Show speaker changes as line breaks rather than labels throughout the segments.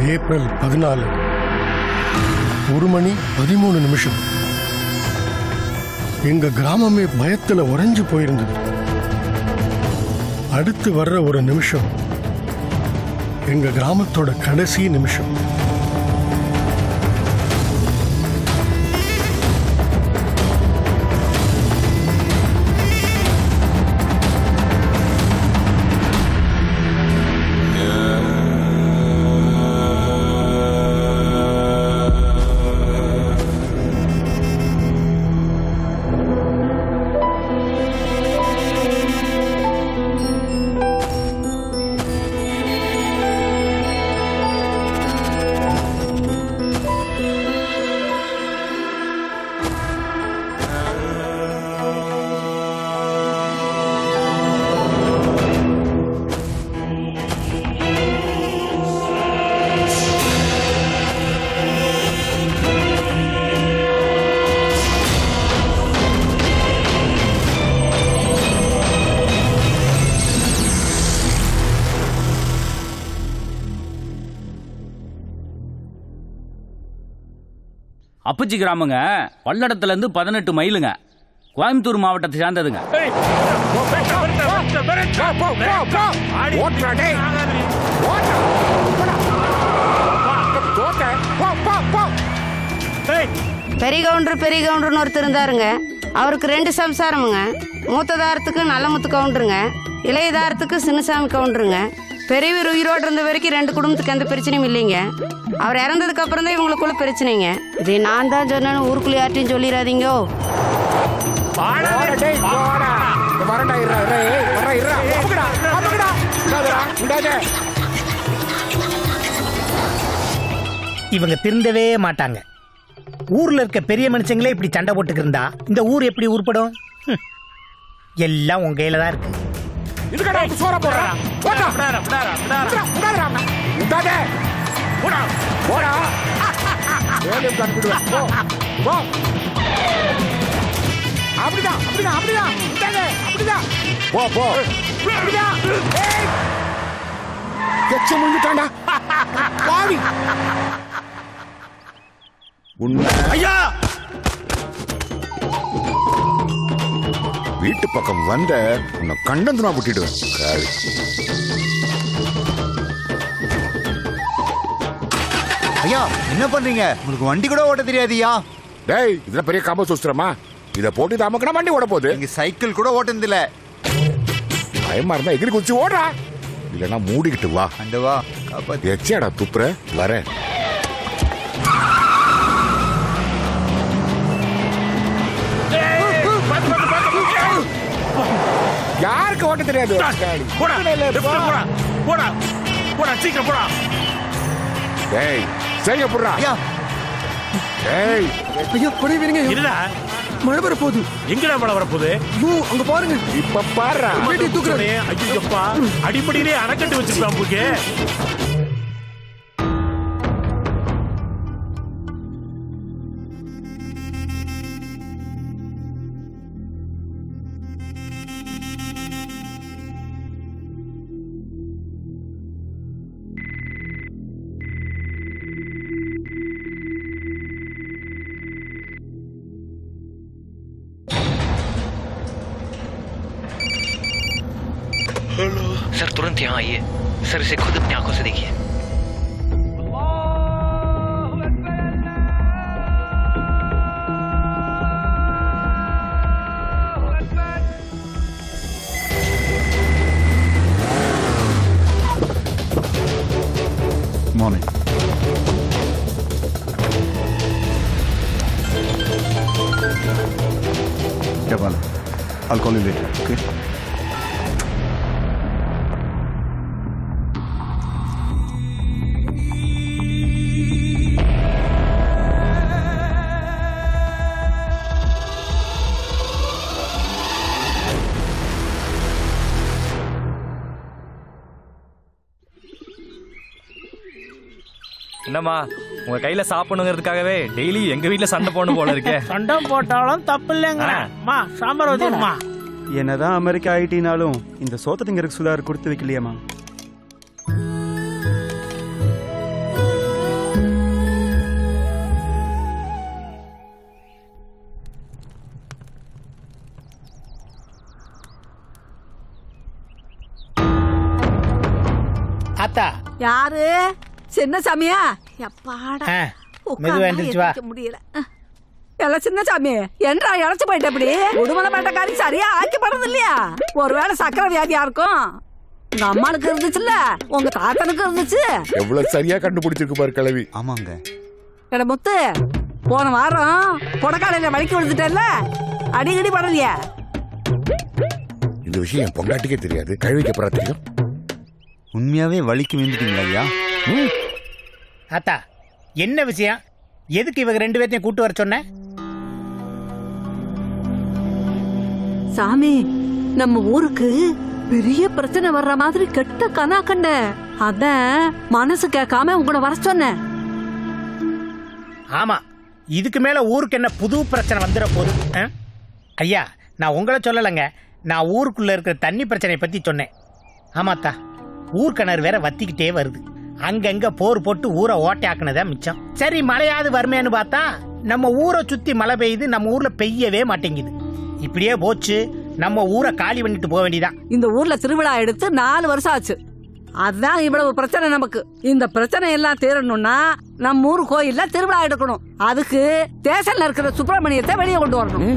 April 14 1:13 எங்க கிராமமே பயத்துல உறைஞ்சு போயிருந்தது. அடுத்து வர்ற ஒரு நிமிஷம் எங்க கிராமத்தோட கடைசி நிமிஷம்.
அப்புச்சி கிராமங்க பல்லடத்துல இருந்து 18 மைலுங்க. கோயம்புத்தூர் மாவட்டத்தை சார்ந்ததுங்க.
பெரிய கவுண்டர்னு ஒருத்தர் இருந்தாருங்க. அவருக்கு 2 சம்சாரமுங்க. மூத்ததாரத்துக்கு நல்லமுத்து கவுண்டருங்க, இளையதாரத்துக்கு சின்னசாமி கவுண்டருங்க. பெரியவர் உயிரோடு இருந்த வரைக்கும் 2 குடும்பத்துக்கு எந்த பிரச்சனையும் இல்லைங்க. அவர் இறந்ததுக்கு அப்புறம் தான் இவங்களுக்குள்ள பிரச்சனைங்க. இதை நான் தான் சொன்னேன்னு ஊருக்குள்ள யார்ட்டையும் சொல்லிடாதீங்க.
இவங்க திருந்தவே மாட்டாங்க. ஊர்ல இருக்க பெரிய மனுஷங்களே இப்படி சண்டை போட்டுக்கு இருந்தா இந்த ஊர் எப்படி உருப்படும்? எல்லாம் உங்க கையில தான் இருக்கு.
வீட்டு பக்கம் வந்த உன்னை கண்டந்து நான் விட்டுடுவேன்.
ஐயா என்ன பண்றீங்க? உங்களுக்கு வண்டி கூட ஓட்ட தெரியாதியா?
டேய் இதுல பெரிய காம்போ சுஸ்திரமா? இத போட்டு நமக்கு வண்டி ஓட போகுது.
இங்க சைக்கிள் கூட ஓட்டுனதில்ல.
பயமா இருந்தா எகிரி குச்சி ஓடுறா, இல்லன்னா மூடிக்கிட்டு வா.
அந்த வா
எச்சடா துப்புற வரேன். யாருக்கு ஓட்ட தெரியாது?
சீக்கிரம் போடா.
டேய் செய்ய போடுறா. டேய்
ஐயா கொடை வீரங்க,
இருடா,
மழை வர போகுது.
எங்கடா மழை வர போகுது?
அங்க பாருங்க.
இப்ப பாருடா.
ஐயோப்பா, அடிப்படையிலே அணைக்கட்டு வச்சிருக்கான் போக்கு.
सर तुरंत यहाँ आइए सर, इसे खुद अपनी आंखों से देखिए।
मॉर्निंग। क्या बात? I'll call you later, okay?
என்னம்மா உங்க கையில சாப்பிடணுங்கிறதுக்காகவே டெய்லி எங்க வீட்டுல சண்டை போடணும் போல இருக்கே.
சண்டை போட்டாலும் தப்பு இல்லைங்க. சாம்பார் வச்சுமா.
என்னதான் அமெரிக்கா ஆயிட்டினாலும் இந்த சோத்த திங்கருக்கு சுதார் கொடுத்து வைக்கலையாமா?
ஆத்தா
யாரு? சின்ன சாமியா? எப்பாடா
மெதுவா எந்திரிச்சு வா.
முடியல. எல்லாம் சின்ன சாமி என்றா இழைச்சு போயிட்ட அப்படி உடுமலை பேட்டக்காரி சரியா ஆக்கி படுறது இல்லையா? ஒருவேளை சக்கரை வியாதியா இருக்கும். உங்க அம்மானுக்கு இருந்துச்சுல்ல, உங்க தாத்தனுக்கு இருந்துச்சு.
எவ்வளவு சரியா கண்டுபிடிச்சிருக்கு பாரு கிழவி.
ஆமாங்க.
எட முத்து, போன வாரம் கொடைக்காலையில வலிக்கு விழுந்துட்டேல்ல, அடிக்கடி படலையா?
இந்த விஷயம் என் பொண்டாட்டிக்கே தெரியாது, கழுவிக்கு அப்புறம் தெரியும்.
உண்மையாவே வலிக்கு விழுந்துட்டீங்களா ஐயா?
ஆத்தா என்ன விஷயம்? எதுக்கு இவங்க 2 பேர்த்தையும் கூட்டு வர சொன்ன?
சாமி, நம்ம ஊருக்கு பெரிய பிரச்சனை வர்ற மாதிரி கெட்ட கனா கண்ட, அத மனசு கேட்காம உங்களை வர சொன்னேன்.
ஆமா, இதுக்கு மேல ஊருக்கு என்ன புது பிரச்சனை வந்துட போகுது? ஐயா, நான் உங்களை சொல்லலைங்க, நான் ஊருக்குள்ள இருக்கிற தண்ணி பிரச்சனையை பத்தி சொன்னேன். ஆமாத்தா, ஊர்க்கிணறு வேற வத்திக்கிட்டே வருது. அங்கங்க போர் போட்டு ஊரை ஓட்டையாக்குனதான் மிச்சம். சரி, மழையாவது வருமேன்னு பார்த்தா நம்ம ஊரை சுத்தி மழை பெய்யுது, நம்ம ஊர்ல பெய்யவே மாட்டேங்குது. இப்படியே போச்சு, நம்ம ஊரை காலி பண்ணிட்டு போக வேண்டியதான்.
இந்த ஊர்ல திருவிழா எடுத்து 4 வருஷம் ஆச்சு. அதான் இவ்வளவு பிரச்சனை நமக்கு. இந்த பிரச்சனை எல்லாம் தீரணும்னா நம்ம ஊர் கோயில்ல திருவிழா எடுக்கணும். அதுக்கு ஸ்டேஷன்ல இருக்கிற சுப்பிரமணியத்தை வெளியே கொண்டு வரணும்.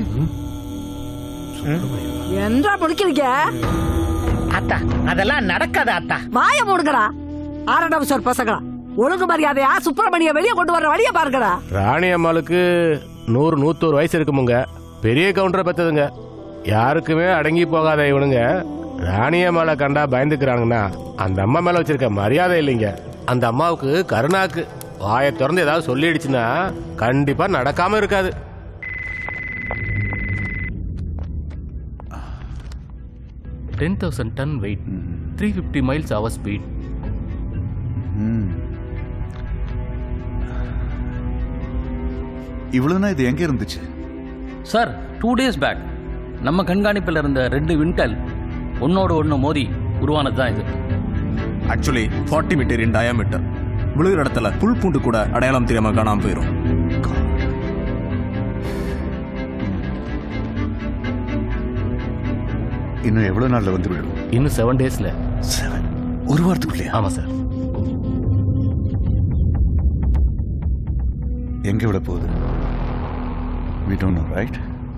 என்றா முடிக்கிறீங்க?
அத்தா, அதெல்லாம் நடக்காத அத்தா.
வாய மூடுங்கடா ஆரடாவசர் பசங்களா. ஒழுங்கு மரியாதையா சுப்பிரமணிய வெளியே கொண்டு வர வழிய பாருங்கடா.
ராணி அம்மாளுக்கு 100-101 வயசு இருக்குமுங்க. பெரிய கவுண்டரை பெற்றதுங்க. யாருக்குமே அடங்கி போகாத இவனுங்க ராணி அம்மாளை கண்டா பயந்துக்கிறாங்கன்னா அந்த அம்மா மேல வச்சிருக்க மரியாதை இல்லைங்க. அந்த அம்மாவுக்கு கருணாக்கு வாயை திறந்து ஏதாவது சொல்லிடுச்சுன்னா கண்டிப்பா நடக்காம இருக்காது.
$10,000 ton weight, 350 miles hour speed.
இவ்வளவுனா இது எங்க இருந்துச்சு
சார்? 2 days பேக் நம்ம கண்காணிப்பில் இருந்த 2 விண்கல் ஒன்னோடு ஒன்று மோதி உருவானது தான் இது.
Actually 40 metre in diameter. விழுகிற இடத்துல புல் பூண்டு கூட அடையாளம் தெரியாம காணாம போயிடும்.
இன்னும் எவ்வளவு நாள்ல வந்து விடும்?
இன்னும் 7 days.
7? ஒரு வாரத்துக்குள்ளே?
ஆமா சார்.
எங்க விட போகுது? We don't know, right?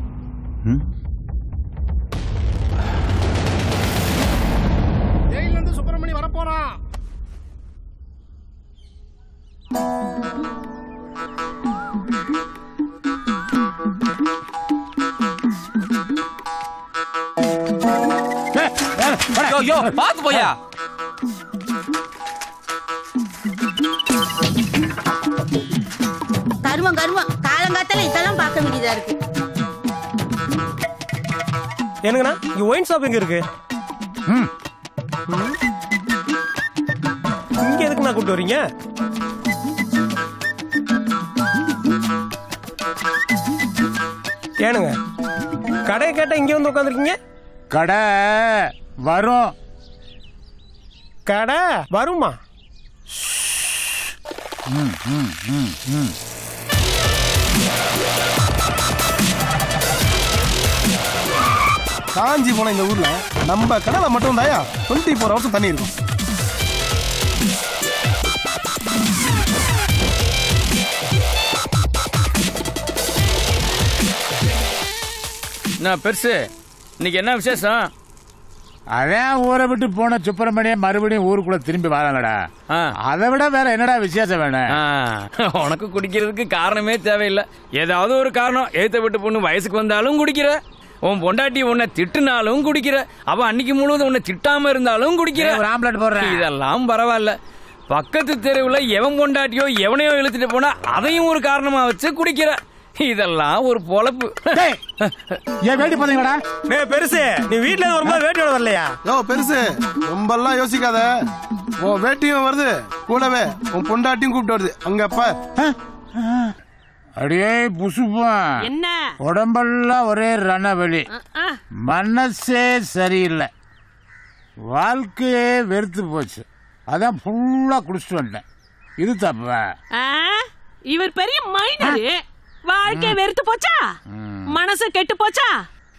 ஜெயில இருந்து சுப்பிரமணி வர போறான்.
பாத்து போயா.
கருமம் கருமம், காலங்காத்தால இதெல்லாம் பார்க்க வேண்டியதா இருக்கு.
என்னங்கண்ணா, இங்க ஒயின் ஷாப் எங்க இருக்கு? இங்க எதுக்கு நான் கூப்பிட்டு வரீங்க? ஏனுங்க, கடையை கேட்டா இங்க வந்து உட்காந்துருக்கீங்க?
கடை வரும்.
கடை வருமா? காஞ்சி போன இந்த ஊர்ல நம்ம கடலை மட்டும் தாயா 24 hours தண்ணி இருக்கும்.
என்ன பெருசு, இன்னைக்கு என்ன விசேஷம்?
அதான் ஊரை விட்டு போன சுப்பிரமணியம் மறுபடியும் ஊருக்குள்ள திரும்பி வராங்கடா. அதை விட வேற என்னடா விசேஷம் வேணும்?
உனக்கு குடிக்கிறதுக்கு காரணமே தேவையில்லை. ஏதாவது ஒரு காரணம். ஏத்த விட்டு பொண்ணு வயசுக்கு வந்தாலும் குடிக்கிற, உன் பொண்டாட்டி உன்னை திட்டுனாலும் குடிக்கிற, அவன் அன்னைக்கு முழுவதும் உன்னை திட்டாம இருந்தாலும் குடிக்கிற.
ஆம்லெட் போடுற.
இதெல்லாம் பரவாயில்ல. பக்கத்து தெருவில் எவன் பொண்டாட்டியோ எவனையோ இழுத்துட்டு போனா அதையும் ஒரு காரணமா வச்சு குடிக்கிற. இதெல்லாம் ஒரு பொழப்பு.
ஏன் வேட்டி பாத்தீங்கடா?
பெருசு, நீ வீட்டுல வரும்போது வேட்டியோட வரலையா?
யோ பெருசு, ரொம்ப எல்லாம் யோசிக்காத. உன் வேட்டியும் வருது, கூடவே உன் பொண்டாட்டியும் கூப்பிட்டு வருது. அங்கப்பா
அடியே புசுப்பா,
என்ன
உடம்பெல்லாம் ஒரே ரணவெளி, மனசே சரியில்லை, வாழ்க்கையே வெறுத்து போச்சு. அதான் ஃபுல்லா குடிச்சிட்டு வந்தேன். இது தப்பா?
இவர் பெரிய மைனரு. வாழ்க்கை வெறுத்து போச்சா, மனசு கெட்டு போச்சா?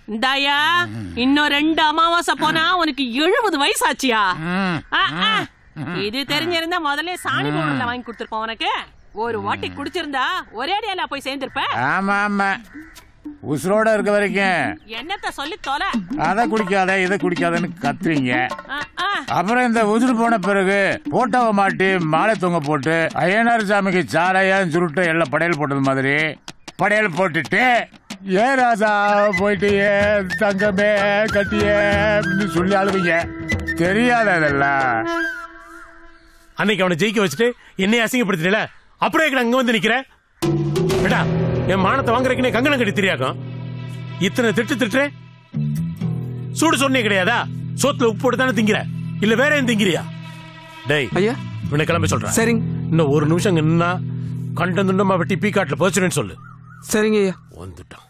தயா, இன்னும் 2 அமாவாசை போனா உனக்கு 70 வயசாச்சியா? இது தெரிஞ்சிருந்தா முதல்ல சாணி பவுடர்ல வாங்கி கொடுத்துருப்போம் உனக்கு. ஒரு வாட்டி குடிச்சிருந்தா ஒரே அடியால போய் சேர்ந்திருப்ப.
ஆமா ஆமா, உசுரோட இருக்க வரைக்கும்
என்னத்த சொல்லி தொலை.
அதை குடிக்காத இதை குடிக்காதன்னு கத்துவீங்க. அப்புறம் இந்த உசுறு போன பிறகு போட்டோவை மாட்டி மாலை தொங்க போட்டு ஐயனார் சாமிக்கு சாரையான்னு சுருட்டு எல்லாம் படையல் போட்டது மாதிரி படையல் போட்டுட்டு ஏ ராசா போயிட்டு ஏ தங்கமே கட்டியே அப்படின்னு சொல்லி அழுவீங்க. தெரியாத அதெல்லாம்.
அன்னைக்கு அவனை ஜெயிக்க வச்சுட்டு என்னைய அசிங்கப்படுத்தினல, அப்புறம் அங்க வந்து நிக்கிறேன். என் மானத்தை வாங்குறதுக்கு கங்கணம் கட்டி தெரியாக்கும். இத்தனை திட்டுறேன். சூடு சொன்னே கிடையாதா? சோத்துல உப்பு போட்டு தானே திங்கிற, இல்ல வேற ஏன் திங்கிறியா? டேய் ஐயா, இவனை கிளம்ப சொல்றேன். சரிங்க. இன்னும் ஒரு நிமிஷம் நின்னா கண்டம் துண்டமா வெட்டி பீக்காட்டுல போச்சுன்னு சொல்லு.
சரிங்க ஐயா.
வந்துட்டான்.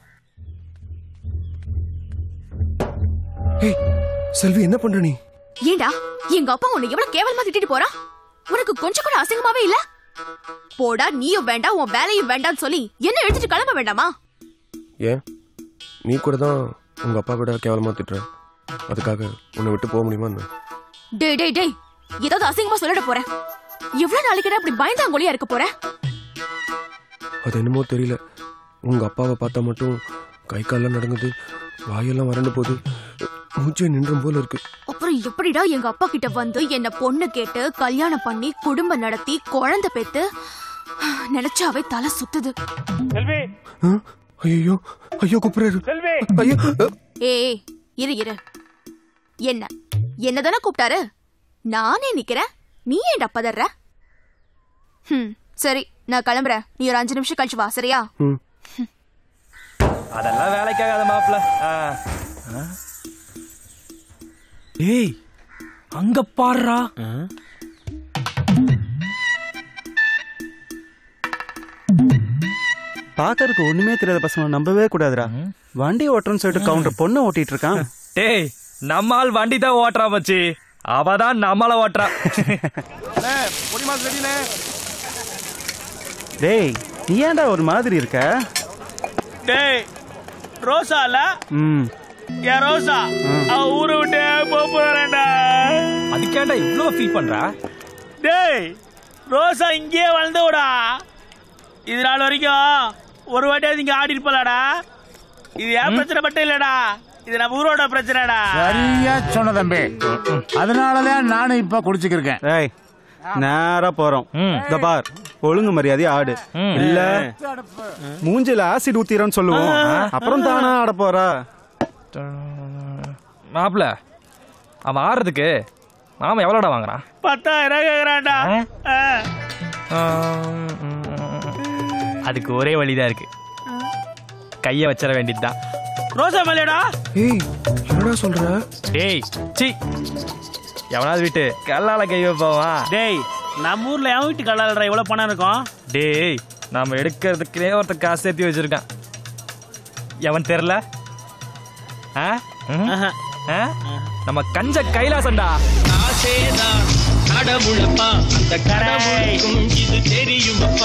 செல்வி, என்ன பண்ற நீ?
ஏண்டா எங்க அப்பா உன்னை எவ்வளவு கேவலமா திட்டிட்டு போறா? உனக்கு கொஞ்சம் கூட அசிங்கமாவே இல்ல? போடா, நீயும் வேண்டாம் உன் வேலையும் வேண்டாம்னு சொல்லி என்ன எடுத்துட்டு கிளம்ப வேண்டாமா?
ஏன் நீ கூட தான் உங்க அப்பா கூட கேவலமா திட்டுற, அதுக்காக உன்னை விட்டு போக முடியுமா?
டேய் டேய் டேய், ஏதாவது அசிங்கமா சொல்லிட போறேன். எவ்வளவு நாளைக்கு அப்படி பயந்தாங்கொழியா இருக்க போற?
அது என்னமோ தெரியல, உங்க அப்பாவை பார்த்தா மட்டும் கை காலெல்லாம் நடங்குது, வாயெல்லாம் வறண்டு போகுது, மூச்சே நின்றும் போல இருக்கு.
அப்புறம் எப்படிடா எங்க அப்பா கிட்ட வந்து என்ன பொண்ணு கேட்டு கல்யாணம் பண்ணி குடும்பம் நடத்தி குழந்தை பெத்து? நினைச்சாவே தலை சுத்துது.
ஐயோ ஐயோ கூப்பிடுறாரு.
ஏய் இரு இரு, என்னதானே கூப்பிட்டாரு? நானே நிக்கிறேன், நீ ஏன்டா பதற? சரி நான் கிளம்புறேன், நீ ஒரு 5 நிமிஷம் கழிச்சு வா, சரியா?
அதெல்லாம் வேலைக்காகாத மாப்பிள்ள. ஏய் அங்க பாடுறா.
பாக்கறதுக்கு ஒண்ணுமே தெரியாத பசங்க நம்பவே கூடாதுடா. வண்டி ஓட்டுறன்னு சொல்லிட்டு கவுண்டர் பொண்ணு ஓட்டிட்டு இருக்கான்.
டேய் நம்மால் வண்டி தான் ஓட்டுறா மச்சி, அவதான் நம்மள ஓட்டுறா.
டேய் நீ ஏன்டா ஒரு மாதிரி இருக்க?
டேய் ரோசால ஏ ரோசா அவ ஊரை விட்டு போறேன்டா.
அதுக்கேண்டா இவ்வளவு ஃபீல் பண்றா?
டேய் ரோசா இங்கே வளர்ந்தோடா. இது நாள் வரைக்கும் ஒரு வாட்டியாவது இங்க ஆடி இருப்பலாடா. இது ஏன் பிரச்சனை மட்டும் இல்லடா, இது நம்ம ஊரோட பிரச்சனைடா.
சரியா சொன்ன தம்பி, அதனாலதான் நானும் இப்ப குடிச்சுக்கிருக்கேன்.
ஏய் நேரா போறோம். இந்த பார், ஒழுங்கு மரியாதை ஆடு, இல்ல மூஞ்சில ஆசிட் ஊத்திரன்னு சொல்லுவோம், அப்புறம் தானா ஆட போறா.
மாப்பிள்ள அவன் ஆடுறதுக்கு மாமா எவ்வளோடா வாங்குறான்?
10,000 கேக்குறான்டா.
அதுக்கு ஒரே வழிதான் இருக்கு, கைய வச்சிட வேண்டியதுதான்.
ரோசா மேலடா.
ஏய் என்னடா சொல்ற?
டேய் சி, எவனாவது வீட்டு கல்லால கை வைப்பாவா?
டேய் நம்ம ஊர்ல எவன் வீட்டு கல்லாலடா இவ்வளவு பணம் இருக்கும்?
டேய் நாம எடுக்கிறதுக்குனே ஒருத்தர் காசு சேர்த்து வச்சிருக்கான், எவன் தெரியல? நம்ம கஞ்ச கைலாசண்டா.
கடவுளப்பா அந்த கடவுளுக்கும் இது தெரியுமப்பா.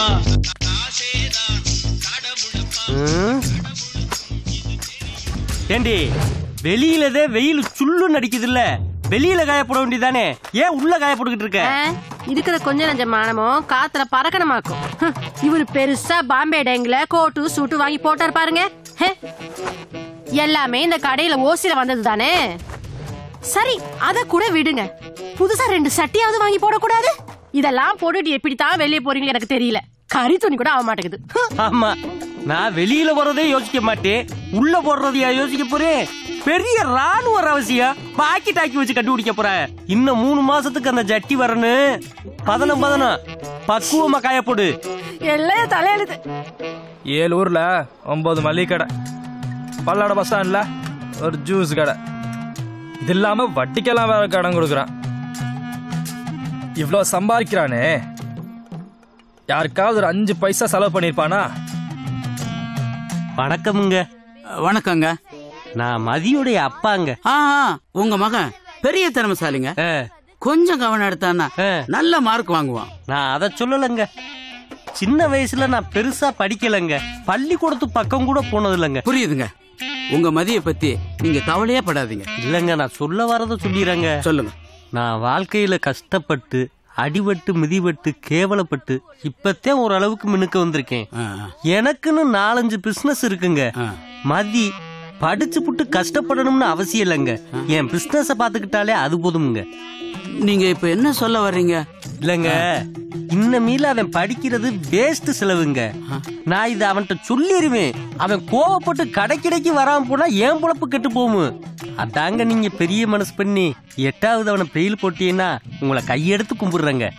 ஏண்டி வெளியிலதே வெயில் சுள்ளு நடிக்குது இல்ல, வெளியில காயப்பட வேண்டியதானே, ஏன் உள்ள காயப்பட்டுக்கிட்டு இருக்க?
இருக்கிற கொஞ்ச நஞ்ச மானமும் காத்துல பறக்கணமாக்கும். இவரு பெருசா பாம்பே டேங்க்ல கோட்டு சூட்டு வாங்கி போட்டார் பாருங்க. எல்லாமே இந்த கடையில ஓசில வந்தது தானே. சரி அத கூட விடுங்க, புதுசா 2 சட்டியாவது வாங்கி போடக்கூடாது? இதெல்லாம் போட்டுட்டு எப்படித்தான் வெளியே போறீங்க எனக்கு தெரியல, கறி துணி கூட ஆக மாட்டேங்குது.
ஆமா, நான் வெளியில போறதே யோசிக்க மாட்டேன், உள்ள போடுறதையா யோசிக்க போறேன். பெரிய ராணுவ அவசியம் பாக்கெட் ஆக்கி வச்சு கண்டுபிடிக்க போறேன். இன்னும் 3 மாசத்துக்கு அந்த ஜட்டி வரணும். பதனம் பக்குவமா காயப்போடு.
எல்லாம் தலையெழுது.
7 ஊர்ல 9 மளிகை கடை, பல்லாட பஸ் ஸ்டாண்ட்ல ஒரு ஜூஸ் கடை, இது இல்லாம வட்டிக்கெல்லாம் வேற கடன் கொடுக்குறான். இவ்வளவு சம்பாதிக்கிறானே, யாருக்காவது ஒரு 5 பைசா செலவு பண்ணிருப்பானா?
வணக்கமுங்க.
வணக்கங்க.
நான் மதியுடைய அப்பாங்க.
உங்க மகன் பெரிய திறமைசாலிங்க, கொஞ்சம் கவனம் எடுத்தான்னா நல்ல மார்க் வாங்குவான்.
நான் அதை சொல்லலங்க, சின்ன வயசுல நான் பெருசா படிக்கலங்க, பள்ளிக்கூடத்து பக்கம் கூட போனது இல்லைங்க.
புரியுதுங்க, உங்க மதியை பத்தி நீங்க கவலையே படாதீங்க.
இல்லங்க நான் சொல்ல வரத சொல்லிடுறேங்க.
சொல்லுங்க.
நான் வாழ்க்கையில கஷ்டப்பட்டு அடிபட்டு மிதிபட்டு கேவலப்பட்டு இப்பத்தான் ஓரளவுக்கு மினுக்க வந்திருக்கேன். எனக்குன்னு 4-5 பிசினஸ் இருக்குங்க. மதி படிச்சு புட்டு கஷ்டப்படணும்னு அவசியம் இல்லைங்க. என் பிசினஸ பாத்துக்கிட்டாலே அது போதுமுங்க.
நீங்க இப்ப என்ன சொல்ல வர்றீங்க?
இல்லங்க, இன்னமேல அவன் படிக்கிறது வேஸ்ட் செலவுங்க. நான் இதை அவன்கிட்ட சொல்லிடுவேன். அவன் கோவப்பட்டு கடைக்கிடைக்கு வராம போனா என் பொழப்பு கெட்டு போகும். அதாங்க நீங்க பெரிய மனசு பண்ணி 8வது அவனை பெயில் போட்டீங்கன்னா உங்களை கையெடுத்து கும்பிடுறேங்க.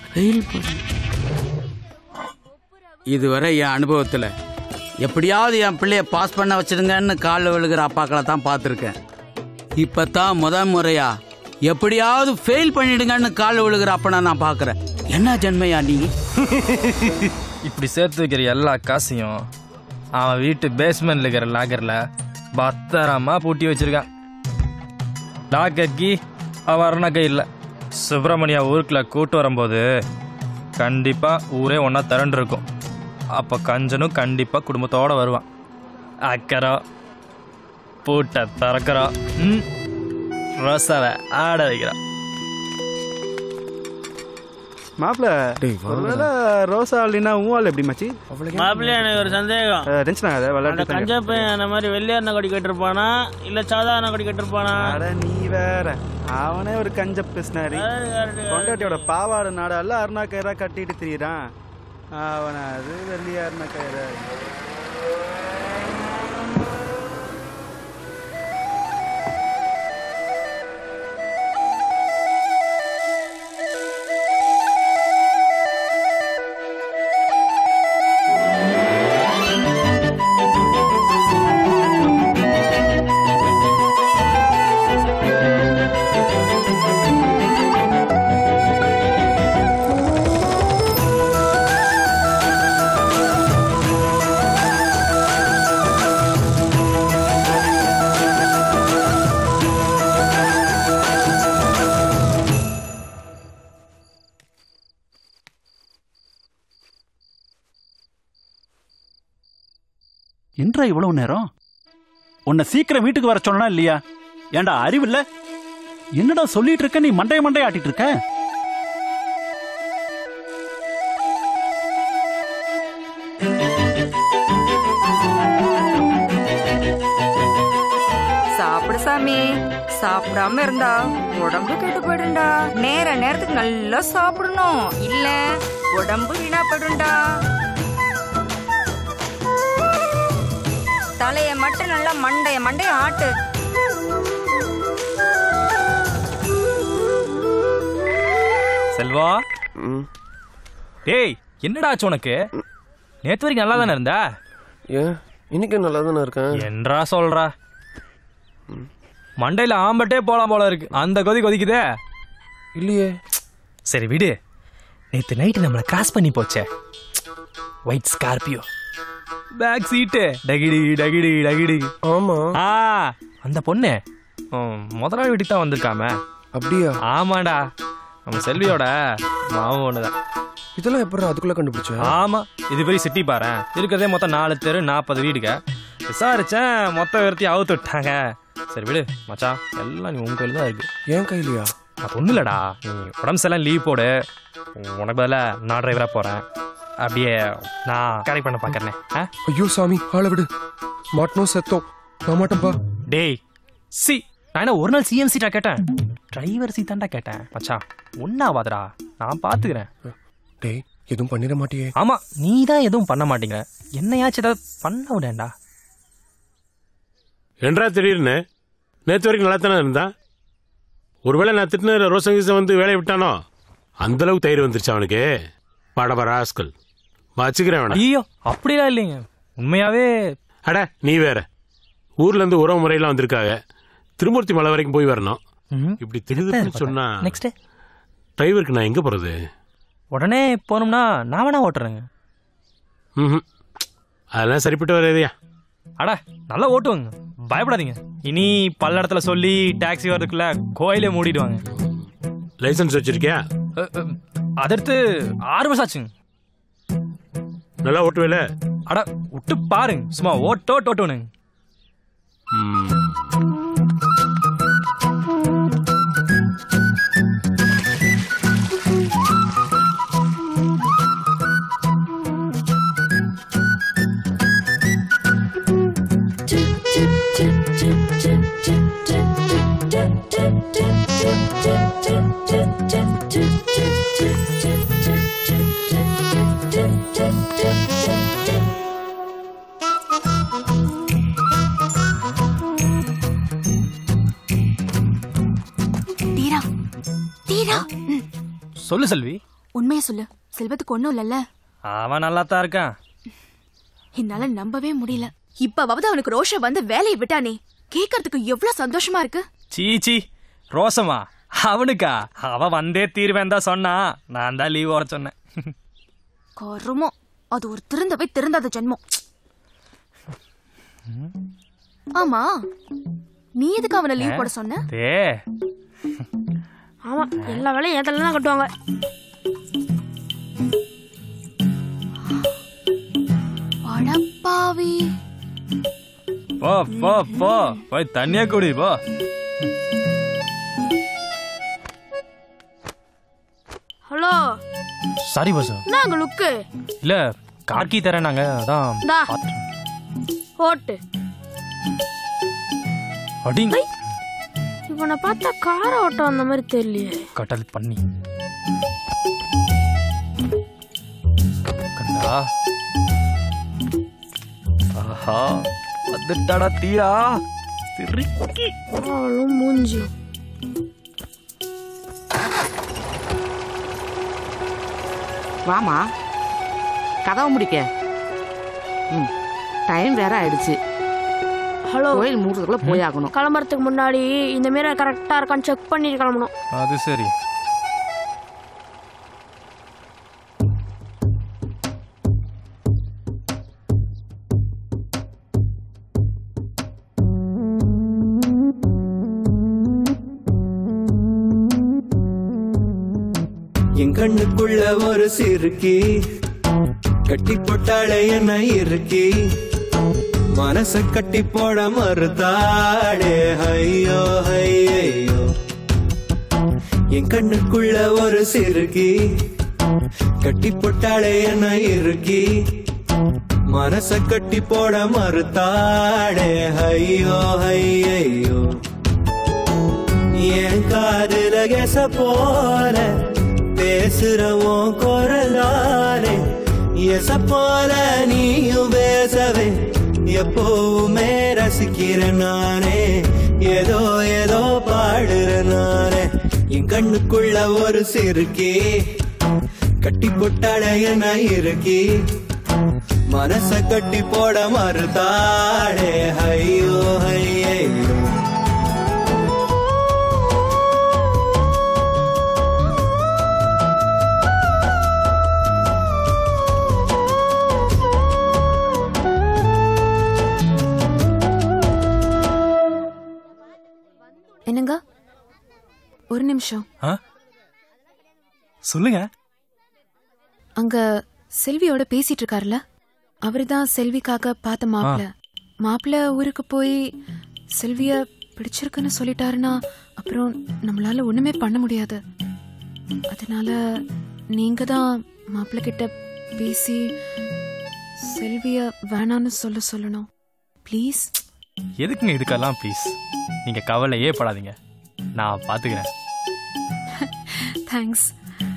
இதுவரை என் அனுபவத்துல எப்படியாவது என் பிள்ளைய பாஸ் பண்ண வச்சிருங்கன்னு காலில் விழுகிற அப்பாக்களை தான் பார்த்துருக்கேன். இப்பதான் முதல் முறையா எப்படியாவது ஃபெயில் பண்ணிடுங்கன்னு காலில் விழுகிற அப்பனா நான் பார்க்குறேன். என்ன ஜென்மையா நீ?
இப்படி சேர்த்து வைக்கிற எல்லா காசையும் அவன் வீட்டு பேஸ்மெண்ட்ல இருக்கிற லாக்கர்ல பத்திரமா பூட்டி வச்சிருக்கான். லாக்கர் கீ அவர்னா கையில். சுப்பிரமணியா ஊருக்குள்ள கூட்டு வரும்போது கண்டிப்பா ஊரே ஒன்னா திரண்டு இருக்கும். அப்ப கஞ்சனும் கண்டிப்பா குடும்பத்தோட வருவான். அக்கறோம் பூட்டை திறக்கிறோம், ரோசாவை ஆட வைக்கிறோம்.
மாப்பிள்ள ஒருவேளை ரோசா இல்லைன்னா ஊவாள் எப்படி மச்சி?
மாப்பிள்ள எனக்கு ஒரு சந்தேகம்.
டென்ஷன் ஆகாத விளையாட்டு.
கஞ்சப்பையன் அந்த மாதிரி வெள்ளையார்ன கொடி கட்டிருப்பானா இல்ல சாதாரண கொடி கட்டிருப்பானா?
நீ வேற, அவனே ஒரு கஞ்ச பிஸ்னாரி. பொண்டாட்டியோட பாவாடு நாடால அருணா கயிறா கட்டிட்டு திரியிறான். அவன அது வெள்ளையார்ன கயிறா.
என்றா இவ்வளவு நேரம்? உன்னை சீக்கிரம் வீட்டுக்கு வர சொன்னா இல்லையா? ஏண்டா அறிவில்ல? என்னடா சொல்லிட்டு இருக்க? நீ மண்டைய ஆட்டிட்டு இருக்க.
சாப்பிடு சாமி. சாப்பிடாம இருந்தா உடம்பு கெட்டு போயிடும்டா. நேரத்துக்கு நல்லா சாப்பிடணும், இல்ல உடம்பு வீணா போயிடும்டா. தலைய மட்டும் நல்லா மண்டைய ஆட்டு.
செல்வா, டேய் என்னடா ஆச்சு உனக்கு? நேத்து வரைக்கும் நல்லா தானே இருந்தா?
ஏன் இன்னைக்கு நல்லா தானே இருக்கேன்?
என்றா சொல்றா? மண்டையில ஆம்பட்டே போலாம் போல இருக்கு. அந்த கொதிக்குதே.
இல்லையே.
சரி விடு. நேத்து நைட்டு நம்மளை கிராஸ் பண்ணி போச்சே ஒயிட் ஸ்கார்பியோ, பேக் சீட்டு டகிடி டகிடி டகிடி.
ஆமா,
அந்த பொண்ணு முதலாளி வீட்டுக்கு தான் வந்திருக்காம.
அப்படியா?
ஆமாடா, நம்ம செல்வியோட மாவும் ஒண்ணுதான்.
இதெல்லாம் எப்படி அதுக்குள்ள கண்டுபிடிச்ச?
ஆமா, இது பெரிய சிட்டி பாரு. இருக்கிறதே மொத்தம் 4 தெரு 40 வீடுங்க. விசாரிச்சேன், மொத்த விரத்தி அவுத்து விட்டாங்க. சரி விடு மச்சான், எல்லாம் நீ உங்க கையில தான் இருக்கு.
என் கையிலையா?
அது ஒண்ணு இல்லடா, நீ உடம்பு செல்லாம் லீவ் போடு. உனக்கு பதிலா நான் டிரைவரா போறேன். அப்படியே நான் கரெக்ட் பண்ண பாக்குறேன்.
ஐயோ சாமி, ஆள விடு. மாட்டணும் செத்தோம். நான் மாட்டேன்பா.
டேய் சி, நான் என்ன ஒரு நாள் சிஎம் சீட்டா கேட்டேன்? டிரைவர் சீட் தான்டா கேட்டேன். மச்சான் ஒன்னாவாதடா, நான் பாத்துக்கிறேன்.
டேய் எதுவும் பண்ணிட மாட்டியே?
ஆமா, நீ தான் எதுவும் பண்ண மாட்டீங்க. என்னையாச்சும் ஏதாவது பண்ண விடேன்டா.
என்றா திடீர்னு? நேற்று வரைக்கும் நல்லா தானே இருந்தா? ஒருவேளை நான் திட்டின ரோசங்கீசம் வந்து வேலையை விட்டானோ? அந்த அளவுக்கு தயிர் வந்துருச்சு அவனுக்கு. படபராஸ்கல் வச்சுக்கிறேன்.
ஐயோ அப்படிலாம் இல்லைங்க, உண்மையாவே.
அட நீ வேற, ஊர்ல இருந்து உறவு முறையெல்லாம் வந்திருக்காங்க. திருமூர்த்தி மலை வரைக்கும் போய் வரணும். இப்படி திருதுன்னு சொன்னா
நெக்ஸ்ட்
டிரைவருக்கு நான் எங்க போறது?
உடனே போனோம்னா நான் வேணா ஓட்டுறேங்க.
அதெல்லாம் சரிப்பட்டு வரையா?
அட நல்லா ஓட்டுவாங்க, பயப்படாதீங்க. இனி பல்லடத்துல சொல்லி டாக்ஸி வர்றதுக்குள்ள கோயிலே மூடிடுவாங்க.
லைசன்ஸ் வச்சிருக்கியா?
அதற்கு 6 வருஷம் ஆச்சுங்க.
நல்லா ஓட்டுவேல?
அட விட்டு பாருங்க, சும்மா ஓட்டோட்டுங்க. சொல்லு செல்வி.
உண்மையை சொல்லு, செல்வத்துக்கு ஒண்ணும் இல்லல்ல?
அவன் நல்லா தான் இருக்கான்.
என்னால நம்பவே முடியல. இப்பவாவது அவனுக்கு ரோஷம் வந்து வேலையை விட்டானே, கேட்கறதுக்கு எவ்வளவு சந்தோஷமா இருக்கு.
சீச்சி, ரோஷமா அவனுக்கா? அவ வந்தே தீர்வேன் தான் சொன்னா, நான் தான் லீவ் வர சொன்னேன்.
கருமம், அது ஒரு திருந்தவே திருந்தாத ஜென்மம். ஆமா, நீ எதுக்கு அவனை லீவ் போட சொன்ன?
ஆமா, எல்லா வேலையும் ஏதல தான் கட்டுவாங்க.
அடப்பாவி.
போ போ போ, போய் தண்ணியா குடி போ.
Hello,
sorry boss.
நாங்க லுக்கு
இல்ல கார்கி தரேன் நாங்க, அதான்
ஓட்டு.
அடிங்க.
இவனை பார்த்தா கார ஓட்டம் அந்த மாதிரி தெரியலையே.
கட்டல் பண்ணி கண்டா. ஆஹா, வந்துட்டாடா தீரா. திருக்கி
அவளும் மூஞ்சி.
வாமா, கதவை முடிக்க. டைம் வேற ஆயிடுச்சு.
ஹலோ,
கோயில் மூடுறதுக்குள்ள போயாகணும்.
கிளம்புறதுக்கு முன்னாடி இந்த மாரி கரெக்டா இருக்கான்னு செக் பண்ணிட்டு கிளம்பணும்.
அது சரி.
என் கண்ணுக்குள்ள ஒரு சிறுக்கி கட்டி போட்டாளே என்ன இருக்கி, மனச கட்டி போட மறுத்தாடே. ஐயோ ஐயோ, என் கண்ணுக்குள்ள ஒரு சிறுக்கி கட்டி போட்டாளே என்ன இருக்கி, மனச கட்டி போட மறுத்தாடே. ஐயோ ஐயோ, என் காதுல கெச போல பேசுறவோம் குரலாலே, எச போல நீயும் பேசவே எப்பவுமே ரசிக்கிற நானே, ஏதோ ஏதோ பாடுற நானே. என் கண்ணுக்குள்ள ஒரு சிறுக்கி கட்டி போட்டாளே என்ன இருக்கி, மனச கட்டி போட மறுத்தாடே. ஐயோ ஐயோ,
என்னங்க, ஒரு நிமிஷம்.
சொல்லுங்க.
அங்க செல்வியோட பேசிட்டு இருக்காருல, அவருதான் செல்விக்காக பார்த்த மாப்பிள்ள. மாப்பிள்ள ஊருக்கு போய் செல்விய பிடிச்சிருக்குன்னு சொல்லிட்டாருன்னா அப்புறம் நம்மளால ஒண்ணுமே பண்ண முடியாது. அதனால நீங்க தான் மாப்பிள்ள கிட்ட பேசி செல்விய வேணான்னு சொல்லணும் ப்ளீஸ்.
எதுக்குங்க இதுக்கெல்லாம் ப்ளீஸ்? நீங்க கவலையே படாதீங்க, நான் பாத்துக்கிறேன்.
தேங்க்ஸ்.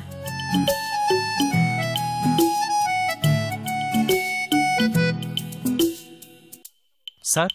சார்,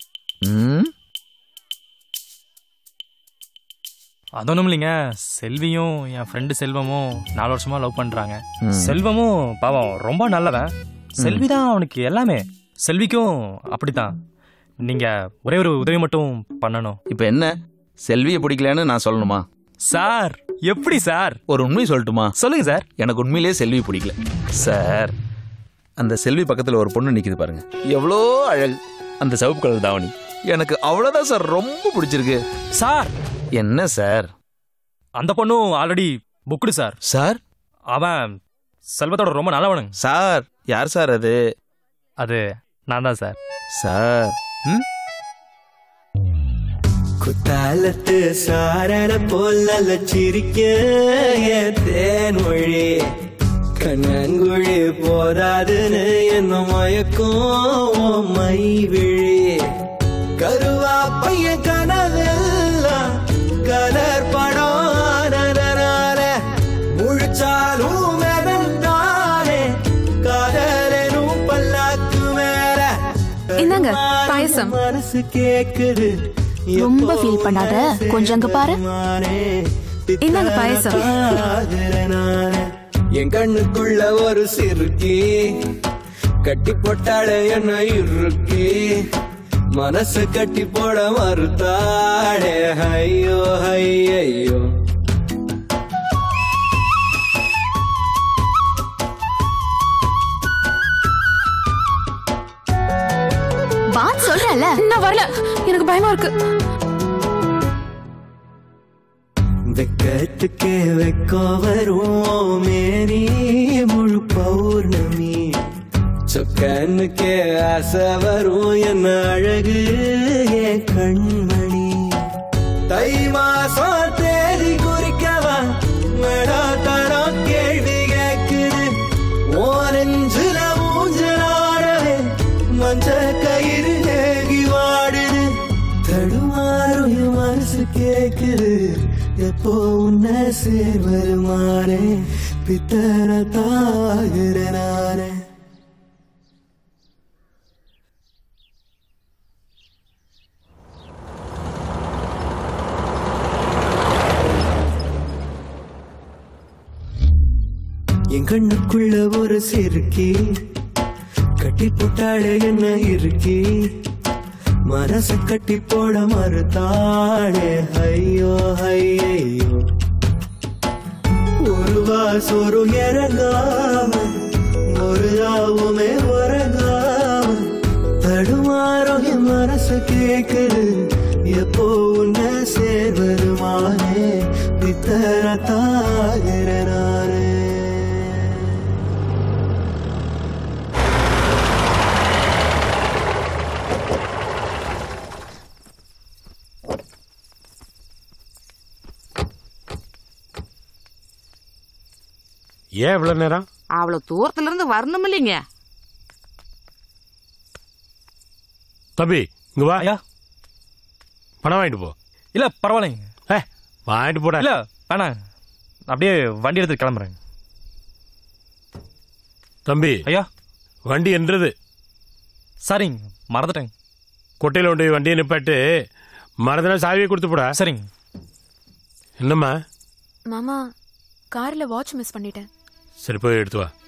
அதொன்னும் இல்லைங்க, செல்வியும் என் ஃப்ரெண்டு செல்வமும் 4 வருஷமா லவ் பண்றாங்க. செல்வமும் பாவம் ரொம்ப நல்லவன், செல்விதான் அவனுக்கு எல்லாமே. செல்விக்கும் அப்படித்தான். நீங்க ஒரே ஒரு உதவி மட்டும் பண்ணணும்.
இப்ப என்ன, செல்வியை பிடிக்கலன்னு நான் சொல்லணுமா?
சார், எப்படி சார்?
ஒரு உண்மை சொல்லட்டுமா?
சொல்லுங்க சார்.
எனக்கு உண்மையிலேயே செல்வி பிடிக்கல சார். அந்த செல்வி பக்கத்துல ஒரு பொண்ணு நிக்குது பாருங்க, எவ்வளோ அழகு. அந்த சிவப்பு கலர் தாவணி எனக்கு அவ்வளவுதான் சார் ரொம்ப பிடிச்சிருக்கு
சார்.
என்ன சார்?
அந்த பொண்ணும் ஆல்ரெடி புக்டு சார்.
சார்,
அவன் செல்வத்தோட ரொம்ப நல்லவனுங்க
சார். யார் சார் அது?
அது நான் தான் சார்.
சார்,
குத்தாலத்து சாரண போல சிரிக்க தேன்மொழி, கண்ணங்குழி போதாதுன்னு என்ன மயக்கும் மை விழி, கருவா பைய கனவெல்லாம் கலர் படம் முழிச்சாலும் மெதந்தானே, காதலும் பல்லாக்கு மேல.
இந்தாங்க பாயசம்.
மனசு கேக்குது,
ரொம்ப ஃபீல் பண்ணாத, கொஞ்சம் அங்க பாரு. இந்தாங்க பாயசம்.
என் கண்ணுக்குள்ள ஒரு சிறுக்கி கட்டி போட்டாள என்ன இறுக்கி மனசு கட்டி போட மறுத்தாளே ஐயோ ஐயோ.
பாத் சொல்றல.
நான் வரல, எனக்கு பயமா இருக்கு.
வெக்கத்துக்கே வெக்கோ வரும் மேரி முழு பௌர்ணமி சொக்கனுக்கே ஆசை வரும் என்ன அழகு என் கண்மணி. தை மாசம் தேதி குறிக்கவா மேடா தரம் கேள்வி கேக்குது ஓரஞ்சுல ஊஞ்சலாடவே மஞ்ச கயிறு ஏகி வாடுது தடுமாறும் மனசு கேக்குது எப்போ உன்னை சேர்வருமானே பித்தர தாகிற நானே. என் கண்ணுக்குள்ள ஒரு சிறுக்கி கட்டி போட்டாளே என்ன இருக்கி மனச கட்டி போட மறுத்தாளே ஐயோ ஐயோ. ஒரு வாசொரு இறங்காம ஒரு ராவுமே உறங்காம தடுமாறும் என் மனச கேக்குது எப்போ உன்னை சேர்வருமானே பித்தர தாகிற நானே.
ஏன் இவ்வளவு நேரம்?
அவ்வளவு தூரத்துல இருந்து வரணும் இல்லைங்க.
தம்பி இங்க வா. பணம் வாங்கிட்டு போ.
இல்ல பரவாயில்லைங்க.
வாங்கிட்டு போட.
இல்ல வேணாம், அப்படியே வண்டி எடுத்து கிளம்புறேன்.
தம்பி
ஐயா
வண்டி என்றது?
சரிங்க, மறந்துட்டேங்க.
கொட்டையில கொண்டு வண்டியை நிப்பாட்டு, மறந்துனா சாவியை கொடுத்து போடா.
சரிங்க.
என்னம்மா?
மாமா கார்ல வாட்ச் மிஸ் பண்ணிட்டேன்.
சரி போய் எடுத்து வா.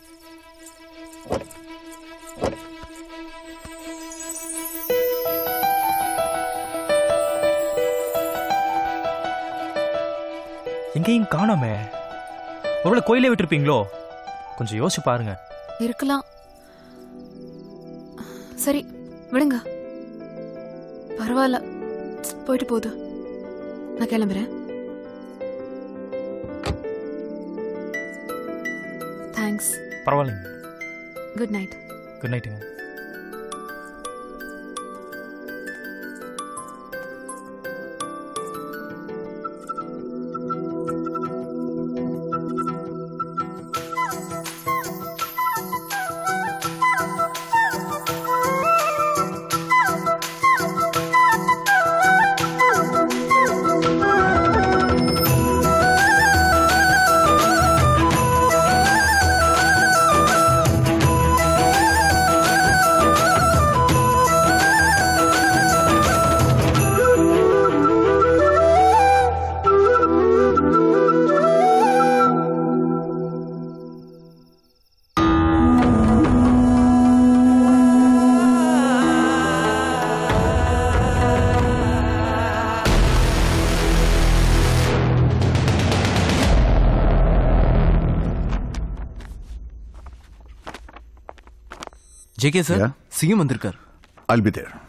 எங்கேயும் காணோமே. ஒருவேளை கோயிலே விட்டுருப்பீங்களோ? கொஞ்சம் யோசிச்சு பாருங்க.
இருக்கலாம். சரி விடுங்க, பரவாயில்ல, போயிட்டு போகுது. நான் கிளம்புறேன். தேங்க்ஸ்.
பரவாயில்லைங்க.
Good night.
குட் நைட்டுங்க.
JK sir, CM வந்திருக்கார்.
I'll be there.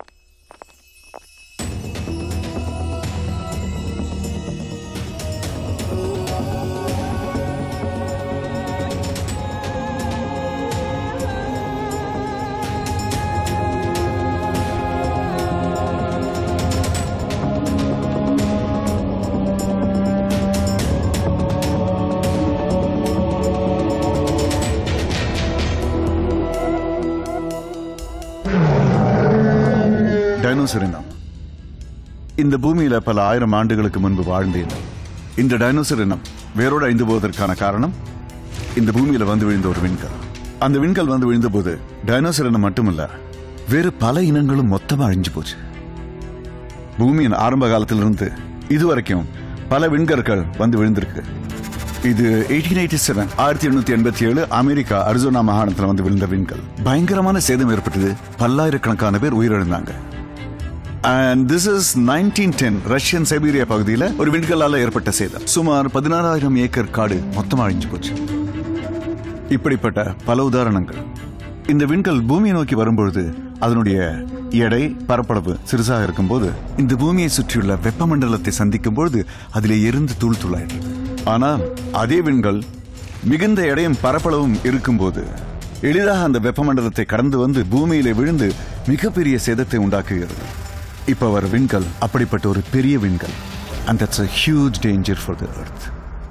டைனோசர் இனம் இந்த பூமியில பல ஆயிரம் ஆண்டுகளுக்கு முன்பு வாழ்ந்த இனம். இந்த டைனோசர் இனம் வேரோடு அழிந்து போவதற்கான காரணம் இந்த பூமியில வந்து விழுந்த ஒரு விண்கல். அந்த விண்கல் வந்து விழுந்த போது டைனோசர் இனம் மட்டுமல்ல, வேறு பல இனங்களும் மொத்தமா அழிஞ்சு போச்சு. பூமியின் ஆரம்ப காலத்திலிருந்து இதுவரைக்கும் பல விண்கற்கள் வந்து விழுந்திருக்கு. இது 1887 1887 அமெரிக்கா அரிசோனா மாகாணத்தில் வந்து விழுந்த விண்கல். பயங்கரமான சேதம் ஏற்பட்டது. பல்லாயிரக்கணக்கான பேர் உயிரிழந்தாங்க. And this is 1910 Russian Siberia பகுதியில் ஒரு விண்கல்லால ஏற்பட்ட சேதம். சுமார் 16,000 ஏக்கர் காடு மொத்தமா அழிஞ்சு போச்சு. இப்படிப்பட்ட பல உதாரணங்கள். இந்த விண்கல் பூமியை நோக்கி வரும்பொழுது அதனுடைய எடை பரப்பளவு சிறுசாக இருக்கும்போது இந்த பூமியை சுற்றியுள்ள வெப்பமண்டலத்தை சந்திக்கும் பொழுது அதிலே எரிந்து தூள் தூளாயிடுது. ஆனால் அதே விண்கல் மிகுந்த எடையும் பரப்பளவும் இருக்கும்போது எளிதாக அந்த வெப்பமண்டலத்தை கடந்து வந்து பூமியிலே விழுந்து மிகப்பெரிய சேதத்தை உண்டாக்குகிறது. இப்ப வர விண்கல் அப்படிப்பட்ட ஒரு பெரிய விண்கல். And that's a huge danger for the earth.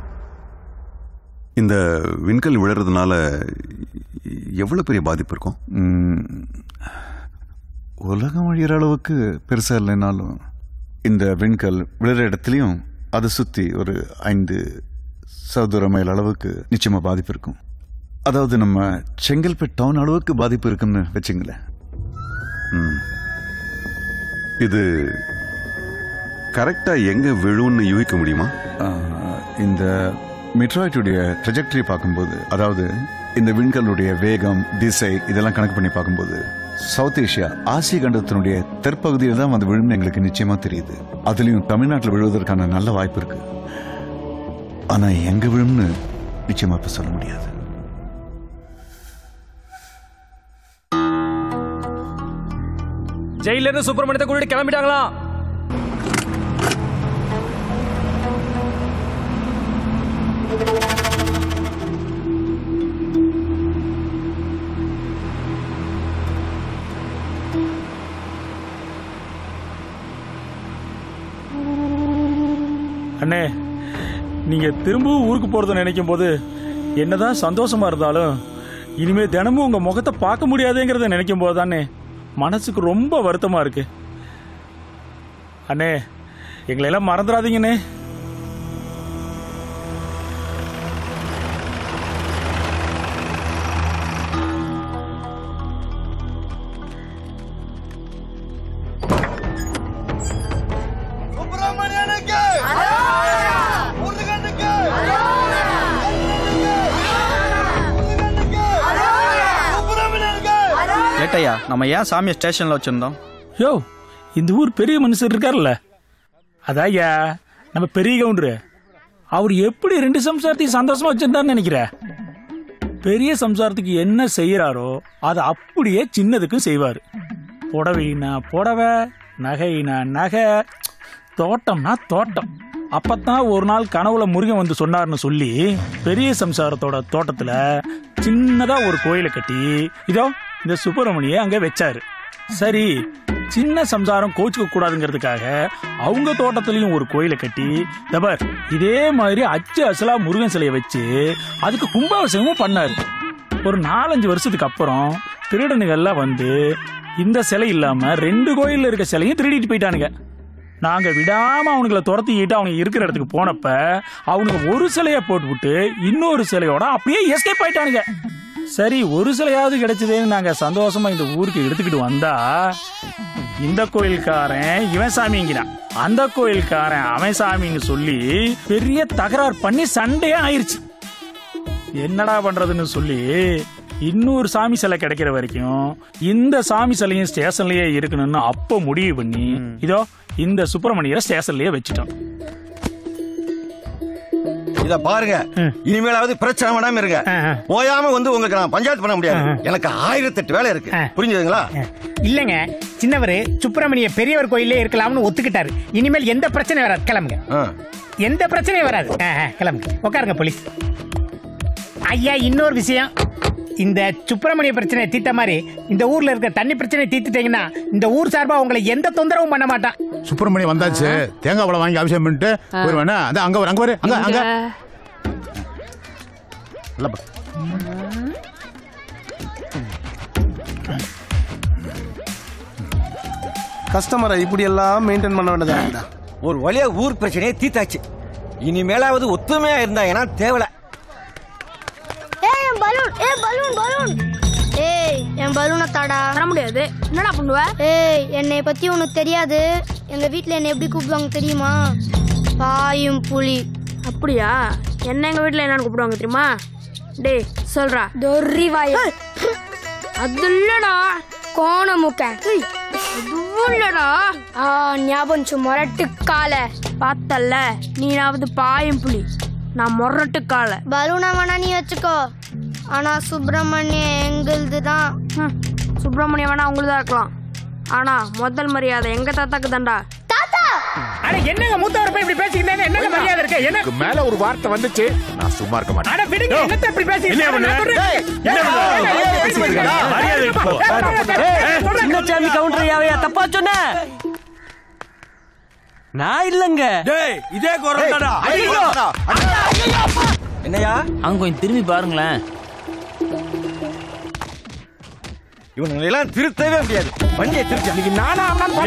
இந்த விண்கல் விழுறதுனால எவ்வளவு பெரிய பாதிப்பு இருக்கும்?
உலகம் அழிகிற அளவுக்கு பெருசா இல்லைனாலும் இந்த விண்கல் விழுற இடத்துலையும் அதை சுத்தி ஒரு 5 சதுர மைல் அளவுக்கு நிச்சயமா பாதிப்பு இருக்கும். அதாவது நம்ம செங்கல்பட்டு டவுன் அளவுக்கு பாதிப்பு இருக்குன்னு வச்சுங்களேன்.
இது கரெக்டா எங்க விழுன்னு யூகிக்க முடியுமா?
இந்த மெட்ராய்டுடைய ட்ரெஜெக்டரி பார்க்கும்போது, அதாவது இந்த விண்கல்லுடைய வேகம், திசை இதெல்லாம் கணக்கு பண்ணி பார்க்கும்போது சவுத் ஏஷியா ஆசிய கண்டத்தினுடைய தெற்பகுதியில் தான் வந்து விழுந்து எங்களுக்கு நிச்சயமா தெரியுது. அதுலயும் தமிழ்நாட்டில் விழுவதற்கான நல்ல வாய்ப்பு இருக்கு. ஆனா எங்க விழும்னு நிச்சயமா இப்ப சொல்ல முடியாது.
ஜெயில இருந்து சுப்பிரமணியத்தை கூட்டிட்டு கிளம்பிட்டாங்களா?
அண்ணே, நீங்க திரும்பவும் ஊருக்கு போறத நினைக்கும் போது என்னதான் சந்தோஷமா இருந்தாலும் இனிமே தினமும் உங்க முகத்தை பார்க்க முடியாதுங்கிறத நினைக்கும் போது தானே மனசுக்கு ரொம்ப வருத்தமா இருக்கு. அண்ணே, எங்களெல்லாம் மறந்துடாதீங்கண்ணே.
ஏட்டையா, நம்ம ஏன் சாமியை ஸ்டேஷன்ல வச்சிருந்தோம்?
யோ, இந்த ஊர் பெரிய மனுஷர் இருக்காருல்ல, அதாயா நம்ம பெரிய கவுண்டரு. அவர் எப்படி 2 சம்சாரத்தையும் சந்தோஷமா வச்சிருந்தாருன்னு நினைக்கிற? பெரிய சம்சாரத்துக்கு என்ன செய்யறாரோ அதை அப்படியே சின்னதுக்கும் செய்வாரு. புடவைனா புடவை, நகைனா நகை, தோட்டம்னா தோட்டம். அப்பத்தான் ஒரு நாள் கனவுல முருகன் வந்து சொன்னார்னு சொல்லி பெரிய சம்சாரத்தோட தோட்டத்துல சின்னதா ஒரு கோயிலை கட்டி இதோ இந்த சுப்பிரமணிய அங்க வச்சாரு. சரி, சின்ன சம்சாரம் கோச்சுக்க கூடாதுங்கிறதுக்காக அவங்க தோட்டத்திலையும் ஒரு கோயிலை கட்டி தபர் இதே மாதிரி அச்சு அசலா முருகன் சிலையை வச்சு அதுக்கு கும்பாபிஷேகமும் பண்ணாரு. ஒரு 4-5 வருஷத்துக்கு அப்புறம் திருடனுகள்லாம் வந்து இந்த சிலை இல்லாம 2 கோயில்ல இருக்க சிலையும் திருடிட்டு போயிட்டானுங்க. நாங்க விடாம அவனுங்களை துரத்திக்கிட்டு அவங்க இருக்கிற இடத்துக்கு போனப்ப அவனுக்கு ஒரு சிலையை போட்டுவிட்டு இன்னொரு சிலையோட அப்படியே எஸ்கேப் ஆயிட்டானுங்க. சரி, ஒரு சிலையாவது கிடைச்சதேன்னு நாங்க சந்தோஷமா இந்த ஊருக்கு எடுத்துக்கிட்டு வந்தா இந்த கோயில்காரன் இவன் சாமிங்கிறான், அந்த கோயில்காரன் அவன் சாமின்னு சொல்லி பெரிய தகராறு பண்ணி சண்டையே ஆயிருச்சு. என்னடா பண்றதுன்னு சொல்லி இன்னொரு சாமி சிலை கிடைக்கிற வரைக்கும் இந்த சாமி சிலையும் ஸ்டேஷன்லயே இருக்கணும்னு அப்ப முடிவு பண்ணி இதோ இந்த சுப்பிரமணியரை ஸ்டேஷன்லயே வச்சுட்டோம்.
இத பாருங்க, இனிமேலாவது பிரச்சனை வேணாம இருங்க. ஓயாம வந்து உங்களுக்கு நான் பஞ்சாயத்து பண்ண முடியாது. எனக்கு 1008 வேலை இருக்கு. புரிஞ்சுதுங்களா?
இல்லங்க, சின்னவரு சுப்பிரமணிய பெரியவர் கோயிலே இருக்கலாம்னு ஒத்துக்கிட்டாரு. இனிமேல் எந்த பிரச்சனையும் வராது. கிளம்புங்க. எந்த பிரச்சனையும் வராது. கிளம்புங்க, உட்காருங்க போலீஸ். ஐயா, இன்னொரு விஷயம், இந்த சுப்பிரமணிய பிரச்சனை தீர்த்த மாதிரி இந்த ஊர்ல இருக்க தண்ணி பிரச்சனை தீர்த்துட்டீங்கன்னா இந்த ஊர் சார்பா உங்களை எந்த தொந்தரவும் பண்ண மாட்டான்.
சுப்பிரமணியம் வந்தாச்சு, தேங்காய் பழம் வாங்கி அபிஷேகம் பண்ணிட்டு போயிருவேனா? அங்க வர அங்க வர அங்க அங்க
கஸ்டமரை இப்படி எல்லாம் மெயின்டைன் பண்ண வேண்டியதா?
ஒரு வழியா ஊர் பிரச்சனையை தீர்த்தாச்சு. இனிமேலாவது ஒத்துமையா இருந்தா ஏன்னா தேவல.
ஏய் பலூன், ஏய் பலூன் பலூன், ஏய் என் பலூனை தாடா. தர முடியாது. என்னடா பண்ணுவ? ஏய், என்னை பத்தி உனக்கு தெரியாது. எங்க வீட்ல என்ன எப்படி கூப்பிடுவாங்க தெரியுமா? பாயும் புலி.
அப்படியா? என்ன எங்க வீட்டுல என்னன்னு கூப்பிடுவாங்க தெரியுமா? டேய் சொல்றா.
தொர்ரி வாய.
அது இல்லடா.
கோண முக்க.
அதுவும் இல்லடா.
ஞாபகம் மொரட்டு கால.
பார்த்தல்ல, நீனாவது பாயும் புலி, நான் மொரட்டு கால.
பலூனா வேணா நீ வச்சுக்கோ, ஆனா சுப்பிரமணியம் எங்களுது தான்.
சுப்பிரமணியம் வேணா உங்களுதா இருக்கலாம், ஆனா முதல் மரியாதை எங்க தாத்தாக்கு தான்டா.
அட என்னங்க மூத்தவர் போய் இப்படி பேசிக்கிட்டே என்னங்க மரியாதை இருக்கு? எனக்கு
மேல ஒரு வார்த்தை வந்துச்சு, நான் சும்மா இருக்க மாட்டேன்.
அட விடுங்க, என்னத்த இப்படி பேசிக்கிட்டே?
மரியாதை போ.
சின்னசாமி கவுண்டரையாவையா தப்பா சொன்ன? நான் இல்லங்க.
டேய் இதே குரல்டா.
என்னையா அங்க கொஞ்சம் திரும்பி பாருங்களேன்.
இவனுங்களை எல்லாம் திருத்தவே முடியாது. வண்டியை திருச்சி
நானா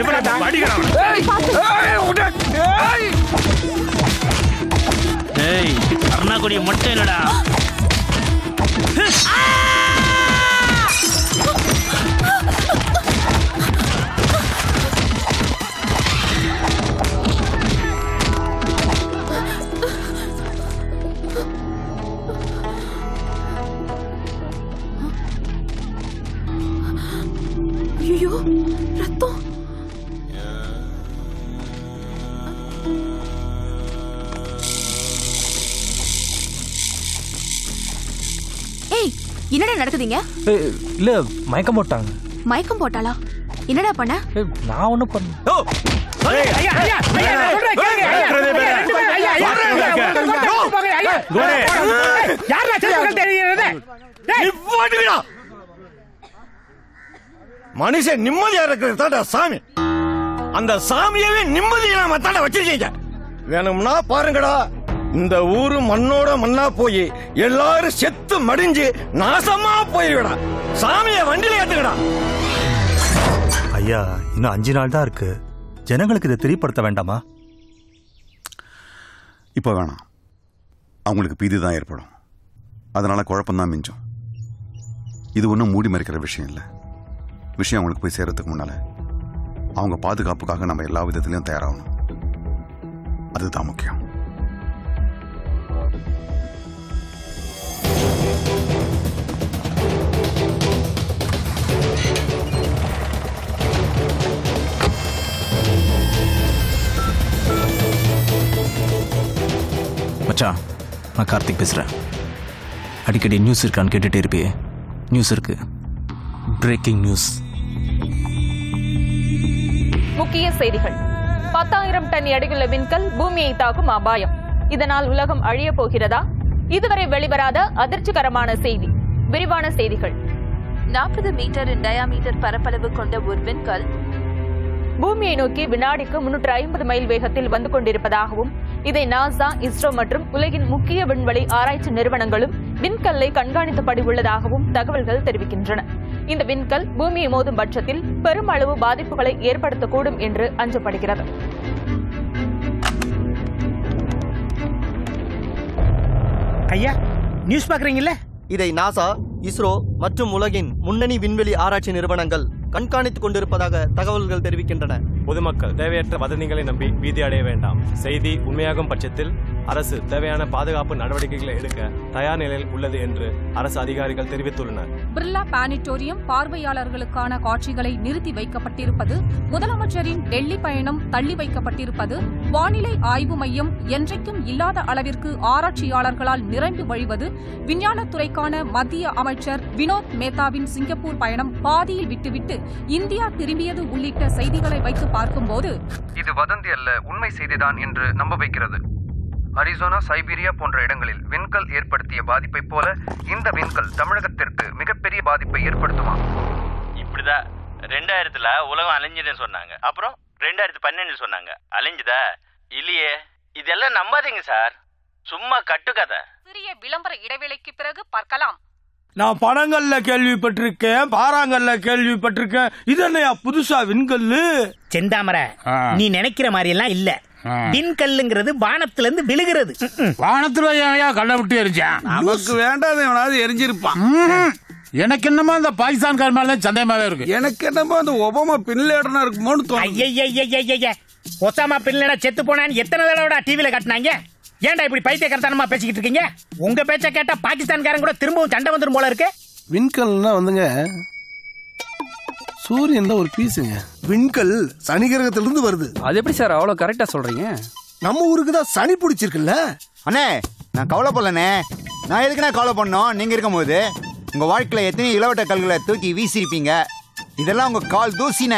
அருணாக்குடிய மட்டும் இல்லடா.
ஐயோ, ரத்தம். ஏய், என்னடா நடக்குதுங்க?
இல்ல மயக்கம் போட்டாங்க.
மயக்கம் போட்டாளா? என்னடா பண்ண?
நான் ஒண்ணும் பண்ண.
மனுஷன் நிம்மதியா இருக்கிறது சாமி. அந்த சாமியவே நிம்மதியா மத்தாட வச்சிருக்கீங்க. வேணும்னா பாருங்கடா, இந்த ஊரு மண்ணோட மண்ணா போய் எல்லாரும் செத்து மடிஞ்சு நாசமா போயிருடா. சாமிய வண்டியில ஏத்துக்கடா.
ஐயா, இன்னும் 5 நாள் தான் இருக்கு. ஜனங்களுக்கு இதை தெரியப்படுத்த வேண்டாமா?
இப்போ வேணாம். அவங்களுக்கு பீதி தான் ஏற்படும். அதனால குழப்பம்தான் மிஞ்சும். இது ஒன்றும் மூடி மறைக்கிற விஷயம் இல்லை. விஷயம் அவங்களுக்கு போய் சேர்றதுக்கு முன்னால அவங்க பாதுகாப்புக்காக நம்ம எல்லா விதத்திலையும் தயாராகணும். அதுதான் முக்கியம்.
மச்சான், நான் கார்த்திக் பேசுறேன். அடிக்கடி நியூஸ் இருக்கான்னு கேட்டுட்டே இருப்பியே. நியூஸ் இருக்கு. Breaking news.
முக்கிய செய்திகள். 10,000 டன் எடையுள்ள விண்கல் பூமியை தாக்கும் அபாயம். இதனால் உலகம் அழிய போகிறதா? இதுவரை வெளிவராத அதிர்ச்சிகரமான செய்தி. விரிவான செய்திகள். 40 மீட்டர் டயாமீட்டர் பரப்பளவு கொண்ட ஒரு விண்கல் பூமியை நோக்கி வினாடிக்கு 350 மைல் வேகத்தில் வந்து கொண்டிருப்பதாகவும், இதை நாசா, இஸ்ரோ மற்றும் உலகின் முக்கிய விண்வெளி ஆராய்ச்சி நிறுவனங்களும் விண்கல்லை கண்காணித்தபடி உள்ளதாகவும் தகவல்கள் தெரிவிக்கின்றன. இந்த விண்கல் பூமியை மோதும் பட்சத்தில் பெருமளவு பாதிப்புகளை ஏற்படுத்தக்கூடும் என்று அஞ்சப்படுகிறது.
ஐயா, நியூஸ் பாக்குறீங்கல்ல?
இதை நாசா, இஸ்ரோ மற்றும் உலகின் முன்னணி விண்வெளி ஆராய்ச்சி நிறுவனங்கள் கண்காணித்துக் கொண்டிருப்பதாக தகவல்கள் தெரிவிக்கின்றன.
பொதுமக்கள் தேவையற்ற வதந்திகளை நம்பி பீதி அடைய வேண்டாம். செய்தி உண்மையாகும் பட்சத்தில் அரசு தேவையான பாதுகாப்பு நடவடிக்கைகளை எடுக்க தயார் நிலையில் உள்ளது என்று அரசு அதிகாரிகள் தெரிவித்துள்ளனர்.
பிர்லா பிளானிட்டோரியம் பார்வையாளர்களுக்கான காட்சிகளை நிறுத்தி வைக்கப்பட்டிருப்பது, முதலமைச்சரின் டெல்லி பயணம் தள்ளி வைக்கப்பட்டிருப்பது, வானிலை ஆய்வு மையம் என்றைக்கும் இல்லாத அளவிற்கு ஆராய்ச்சியாளர்களால் நிரம்பி வழிவது, விஞ்ஞானத்துறைக்கான மத்திய அமைச்சர் வினோத் மேத்தாவின் சிங்கப்பூர் பயணம் பாதியில் விட்டுவிட்டு இந்தியா திரும்பியது உள்ளிட்ட செய்திகளை வைத்து பார்க்கும்போது
இது வதந்தி அல்ல, உண்மை செய்திதான் என்று நம்ப வைக்கிறது. அரிசோனா, சைபீரியா போன்ற இடங்களில் விண்கல் ஏற்படுத்திய பாதிப்பை போல இந்த விண்கல் தமிழகத்திற்கு மிகப்பெரிய பாதிப்பை ஏற்படுத்துமா?
இப்படிதான் 2000 உலகம் அழிஞ்சதுன்னு சொன்னாங்க. அப்புறம் 2012 சொன்னாங்க. அழிஞ்சுதா? இல்லையே. இதெல்லாம் நம்பாதீங்க சார், சும்மா கட்டுக்கதை.
சிறிய விளம்பர இடைவேளைக்கு பிறகு பார்க்கலாம்.
நான் படங்கள்ல கேள்விப்பட்டிருக்கேன், பாறாங்கல்ல கேள்விப்பட்டிருக்கேன். இது என்னையா புதுசா விண்கல்லு?
செந்தாமரை, நீ நினைக்கிற மாதிரி எல்லாம் இல்ல. விண்கல்லுங்கிறது வானத்துல இருந்து விழுகிறது.
வானத்துல கல்ல விட்டு எரிஞ்சான்.
நமக்கு வேண்டாத எரிஞ்சிருப்பான்.
எனக்கு என்னமோ அந்த பாகிஸ்தான் மேல சந்தேகமாவே இருக்கு.
எனக்கு என்னமோ அந்த ஒபாமா பின்லேடனா இருக்குமோன்னு தோணுது.
ஐய ஒசாமா பின்லேடா செத்து போனான்னு எத்தனை தடவை டிவியில காட்டினாங்க? ஏன்டா இப்படி பைத்தியக்காரத்தனமா பேசிக்கிட்டு இருக்கீங்க? உங்க பேச்ச கேட்டா பாகிஸ்தான்காரன் கூட திரும்பவும் சண்டை வந்துடும் போல இருக்கு.
விண்கல்னா வந்துங்க சூரியன்ல ஒரு பீஸுங்க. விண்கல் சனி கிரகத்திலிருந்து வருது.
அது எப்படி சார் அவ்வளவு கரெக்டா சொல்றீங்க?
நம்ம ஊருக்கு தான் சனி பிடிச்சிருக்குல்ல.
அண்ணே நான் கவலைப்படலண்ணே. நான் எதுக்குண்ணா கவலை பண்ணோம்? நீங்க இருக்கும் போது உங்க வாழ்க்கையில எத்தனை இளவட்ட கல்களை தூக்கி வீசிருப்பீங்க. இதெல்லாம் உங்க கால் தூசினே.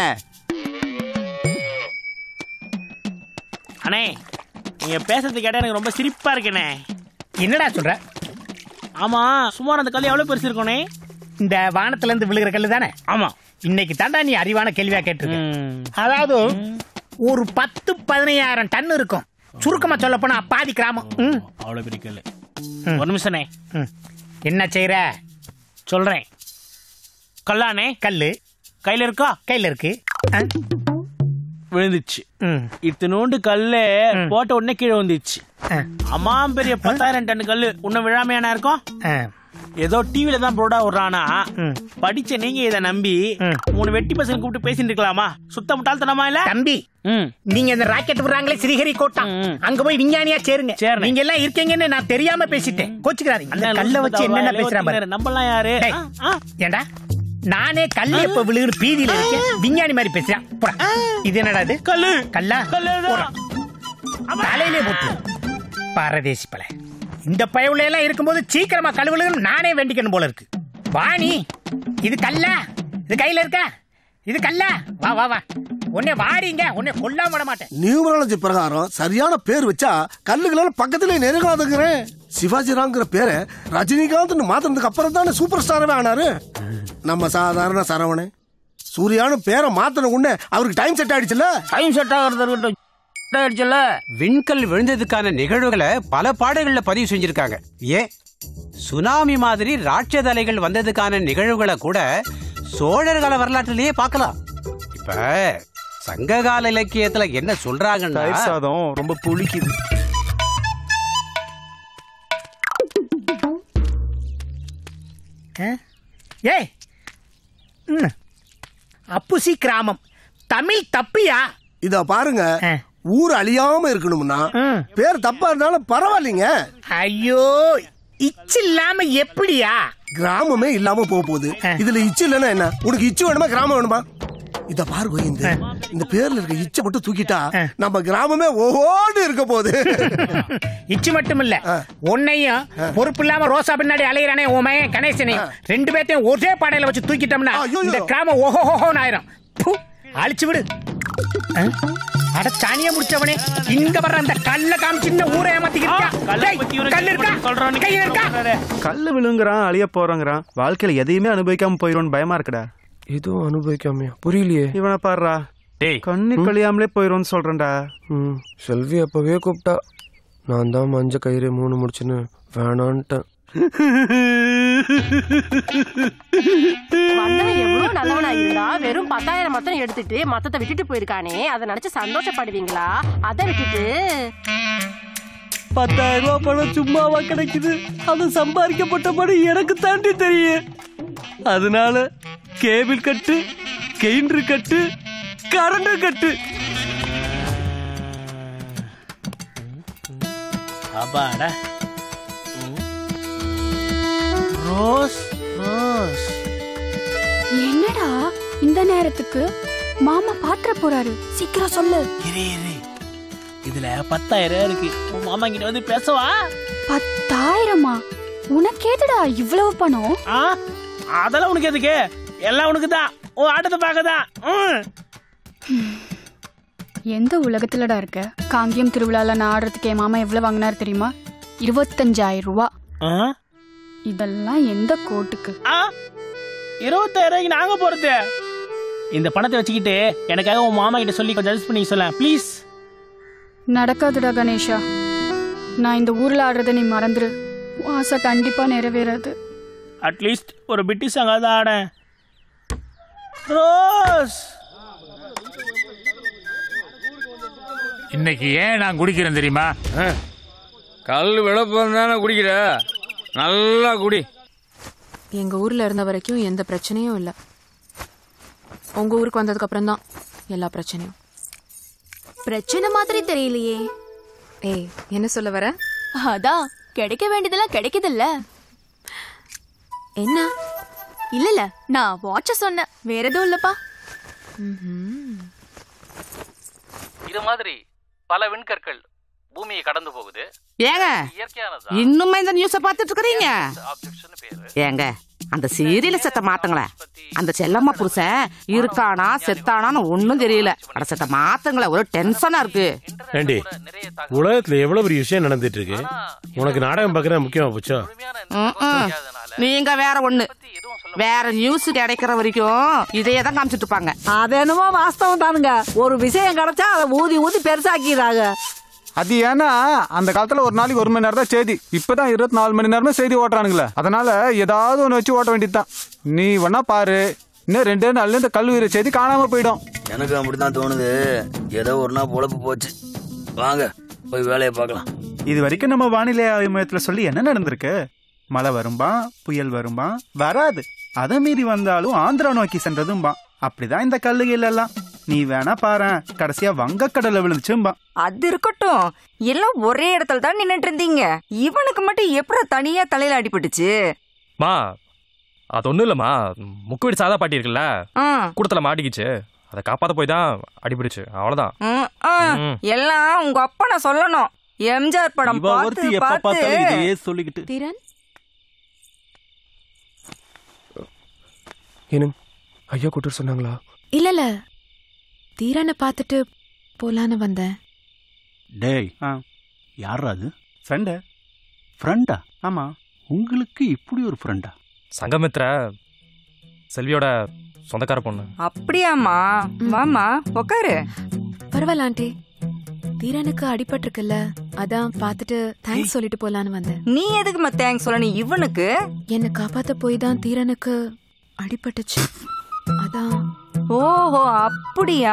அண்ணே நீங்க பேசுறது கேட்டா எனக்கு ரொம்ப சிரிப்பா இருக்குண்ணே.
என்னடா சொல்ற?
ஆமா சுமார் அந்த கல் எவ்வளவு பெருசு இருக்கும்ண்ணே?
இந்த வானத்துல இருந்து விழுகிற கல்லு தானே?
ஆமா.
இன்னைக்கு தாண்டா நீ அறிவான கேள்வியா கேட்டிருக்க. அதாவது ஒரு 10-15,000 டன் இருக்கும். சுருக்கமா சொல்ல போனா அப்பாதி கிராமம்.
அவ்வளவு பெரிய கல்லு. ஒரு நிமிஷம்ண்ணே.
என்ன செய்யற?
சொல்றேன். கல்லானே?
கல்லு
கையில இருக்கா?
கையில இருக்கு.
விழுந்துச்சு. இத்தனோண்டு கல்லு போட்ட உடனே கீழே வந்துச்சு. அம்மா பெரிய 10,000 டன் கல்லு உன்ன விழாமையானா இருக்கும். ஏதோ டிவில தான் போடா விடுறானா படிச்ச நீங்க இதை நம்பி 3 வெட்டி பசங்க கூப்பிட்டு பேசிட்டு இருக்கலாமா? சுத்த முட்டாள்தனமா இல்ல
தம்பி? நீங்க இந்த ராக்கெட் விடுறாங்களே ஸ்ரீஹரிகோட்டா, அங்க போய் விஞ்ஞானியா சேருங்க. நீங்க எல்லாம் இருக்கீங்கன்னு நான் தெரியாம பேசிட்டேன். கோச்சுக்கிறாதீங்க. அந்த கல்ல வச்சு என்னென்ன பேசுறாங்க
நம்மலாம் யாரு?
ஏண்டா நானே கல்லு எப்ப விழுகுன்னு பீதியில இருக்கேன், விஞ்ஞானி மாதிரி பேசுறேன். இது என்னடா இது?
கல்லு.
கல்லா? தலையிலே போட்டு பாரதேசி பல. இந்த பயவுல எல்லாம் இருக்கும்போது சீக்கிரமா கழுவுலன்னு நானே வேண்டிக்கணும் போல இருக்கு. வாணி இது கல்லா? இது கையில இருக்கா? இது கல்லா? வா வா வா, உன்னை வாடிங்க, உன்னை கொல்லாம விட மாட்டேன்.
நியூமராலஜி பிரகாரம் சரியான பேர் வச்சா கல்லுகளால பக்கத்துல நெருங்காதுங்கிறேன். சிவாஜி ராங்கிற பேரை ரஜினிகாந்த் மாத்தினதுக்கு அப்புறம் தானே சூப்பர் ஸ்டாரவே ஆனாரு. நம்ம சாதாரண சரவணன் சூர்யானு பேரை மாத்தின உடனே அவருக்கு டைம் செட் ஆயிடுச்சுல்ல.
டைம் செட் ஆகிறது
விண்கல் விழுந்ததுக்கான நிகழ்வுகளை பல பாடல்கள்ல பதிவு செஞ்சிருக்காங்க. ஏன் சுனாமி மாதிரி ராட்சத அலைகள் வந்ததுக்கான நிகழ்வுகளை கூட சோழர்கால வரலாற்றிலேயே பார்க்கலாம். இப்ப சங்ககால இலக்கியத்துல என்ன சொல்றாங்கன்னா
சாதம் ரொம்ப புளிக்குது.
ஏய் அப்புசி கிராமம் தமிழ் தப்பியா?
இத பாருங்க, ஊர் அழியாம இருக்கணும்னா பேர் தப்பா இருந்தாலும் பரவாயில்லைங்க.
ஐயோ இச்சு இல்லாம எப்படியா?
கிராமமே இல்லாம போக போகுது. இதுல இச்சு இல்லன்னா என்ன? உனக்கு இச்சு வேணுமா கிராமம் வேணுமா? இத பாருங்க, இந்த பேர்ல இருக்க இச்சை மட்டும் தூக்கிட்டா நம்ம கிராமமே ஓடு இருக்க போகுது.
இச்சு மட்டும் இல்ல, உன்னையும் பொறுப்பு இல்லாம ரோசா பின்னாடி அலையிறானே உமையன் கணேசனையும் 2 பேர்த்தையும் ஒரே பாடையில வச்சு தூக்கிட்டோம்னா இந்த கிராமம் ஓஹோஹோன்னு ஆயிரும். அழிச்சு விடு. அட சாணிய முடிச்சவனே, இங்க வர்ற அந்த கல்ல காமிச்சு இந்த ஊரை
கல்லு விழுங்குறான், அழிய போறோங்கிறான். வாழ்க்கையில எதையுமே அனுபவிக்காம போயிரும் பயமா இருக்குடா.
எதுவும் அனுபவிக்காமையா? புரியலையே.
இவனை பாடுறா, கண்ணு கழியாமலே போயிரும் சொல்றேன்டா.
செல்வி அப்பவே கூப்பிட்டா, நான் தான் மஞ்ச கயிறு 3 முடிச்சுன்னு வேணான்ட்டேன்.
வந்தவன் எவ்வளவு நல்லவனா இருந்தா வெறும் 10,000 மட்டும் எடுத்துட்டு மொத்தத்தை விட்டுட்டு போயிருக்கானே, அதை நினைச்சு சந்தோஷப்படுவீங்களா? அதை விட்டுட்டு
10,000 ரூபாய் பணம் சும்மாவா கிடைக்குது? அது சம்பாதிக்கப்பட்ட பணம் எனக்கு தாண்டி தெரியும். அதனால கேபிள் கட்டு, கெயின்ரு கட்டு, கரண்ட் கட்டு. அப்பாடா. Rose Rose.
என்னடா இந்த நேரத்துக்கு மாமா பாத்திர போறாரு? சீக்கிரம் சொல்லு.
இதுல 10,000 இருக்கு. உன் மாமா கிட்ட வந்து பேசவா?
10,000? உனக்கேதுடா இவ்வளவு பணம்?
அதெல்லாம் உனக்கு எதுக்கு? எல்லாம் உனக்கு தான். உன் ஆட்டத்தை பார்க்கதான்.
எந்த உலகத்துலடா இருக்க? காங்கியம் திருவிழால நான் ஆடுறதுக்கு என் மாமா எவ்வளவு வாங்கினாரு தெரியுமா? 25,000 ரூபாய். இதெல்லாம் எந்த கோட்டுக்கு?
25,000 ரூபாய்க்கு நாங்க போறது. இந்த பணத்தை வச்சுக்கிட்டு எனக்காக உன் மாமா கிட்ட சொல்லி கொஞ்சம் அட்ஜஸ்ட் பண்ணி சொல்ல ப்ளீஸ்.
நடக்காதுடா கணேஷா. நான் இந்த ஊர்ல ஆடுறத நீ மறந்துரு. ஆசை கண்டிப்பா நிறைவேறாது.
அட்லீஸ்ட் ஒரு பிட்டி சாங்காவது ஆட. ரோஸ்.
இன்னைக்கு ஏன் நான் குடிக்கிறேன் தெரியுமா?
கல் விளப்பம் தானே குடிக்கிற, நல்லா குடி.
எங்க ஊர்ல இருந்த வரைக்கும் எந்த பிரச்சனையும் இல்ல. உங்க ஊருக்கு வந்ததுக்கு அப்புறம் தான் எல்லா பிரச்சனையும்.
பிரச்சனை மாதிரி தெரியலையே.
ஏய், என்ன சொல்ல வர?
அதான் கிடைக்க வேண்டியதெல்லாம் கிடைக்குதுல்ல. என்ன? இல்ல நான் வாட்ச சொன்னேன், வேற எதுவும் இல்லப்பா.
இது மாதிரி பல விண்கற்கள் பூமியை கடந்து போகுது.
ஏங்க இன்னுமே இந்த நியூஸ பாத்துட்டு இருக்கீங்க? ஏங்க அந்த சீரியல செத்த மாத்துங்களேன். அந்த செல்லம்மா புருஷன் இருக்கானா செத்தானான்னு ஒண்ணும் தெரியல. அட செத்த மாத்துங்களேன், ஒரு டென்ஷனா இருக்கு.
ஏண்டி, உலகத்துல எவ்வளவு பெரிய விஷயம் நடந்துட்டு இருக்கு, உனக்கு நாடகம் பாக்குறது முக்கியமா போச்சோ?
நீங்க வேற ஒண்ணு, வேற நியூஸ் கிடைக்கிற வரைக்கும் இதையே தான் காமிச்சிட்டு இருப்பாங்க.
அது என்னமோ வாஸ்தவம் தானுங்க. ஒரு விஷயம் கிடைச்சா அதை ஊதி ஊதி பெருசாக்கிறாங்க.
அது ஏன்னா அந்த காலத்துல ஒரு நாளைக்கு 1 மணி நேரம் தான் செய்தி, இப்பதான் 24 மணி நேரமே செய்தி ஓட்டுறானுங்களே. அதனால ஏதாவது ஒண்ணு வச்சு ஓட்ட வேண்டியதுதான். நீ வேணா பாரு, இன்னும் 2 நாள்ல இந்த கல்லூரி செய்தி காணாம போயிடும்.
எனக்கு அப்படிதான் தோணுது. ஏதோ ஒரு நாள் பொழப்பு போச்சு. வாங்க போய் வேலையை பார்க்கலாம்.
இது வரைக்கும் நம்ம வானிலை ஆய்வு மையத்துல சொல்லி என்ன நடந்திருக்கு? மழை வரும்பா, புயல் வரும்பா, வராது. அதை மீறி வந்தாலும் ஆந்திரா நோக்கி சென்றதும்பா. அப்படிதான் இந்த கல்லுகள் எல்லாம். நீ வேணா பாரு, கடைசியா வங்கக்கடலை விழுந்துச்சும்பா.
அது இருக்கட்டும், எல்லாம் ஒரே இடத்துல தான் நின்னுட்டு இருந்தீங்க. இவனுக்கு மட்டும் எப்படி தனியா தலையில அடிபட்டுச்சு?
மா அது ஒண்ணும் இல்லம்மா, முக்கு வீடு சாதா பாட்டி இருக்குல்ல, கூடத்துல மாட்டிக்கிச்சு. அதை காப்பாத்த போய் தான் அடிபிடிச்சு, அவ்வளவுதான்.
எல்லாம் உங்க அப்பா நான் சொல்லணும். எம்ஜிஆர் படம்
பார்த்து எப்ப பார்த்தாலும் இதையே சொல்லிக்கிட்டு.
தீரன்,
ஏனும் ஐயா கூட்டு சொன்னாங்களா?
இல்ல தீரனை பார்த்துட்டு போலான்னு வந்தேன்.
டேய், யாரா அது? ஃப்ரெண்டா? ஃப்ரெண்டா? ஆமா. உங்களுக்கு இப்படி ஒரு ஃப்ரெண்டா?
சங்கமித்ர செல்வியோட சொந்தக்கார பொண்ணு.
அப்படியாமா? வாமா உக்காரு.
பரவாயில்ல ஆண்டி, தீரனுக்கு அடிபட்டிருக்குல்ல, அதான் பார்த்துட்டு தேங்க்ஸ் சொல்லிட்டு போலான்னு வந்தேன்.
நீ எதுக்குமா தேங்க்ஸ் சொல்ல? நீ இவனுக்கு
என்னை காப்பாத்த போய் தான் தீரனுக்கு அடிபட்டுச்சு, அதான்.
ஓஹோ அப்படியா?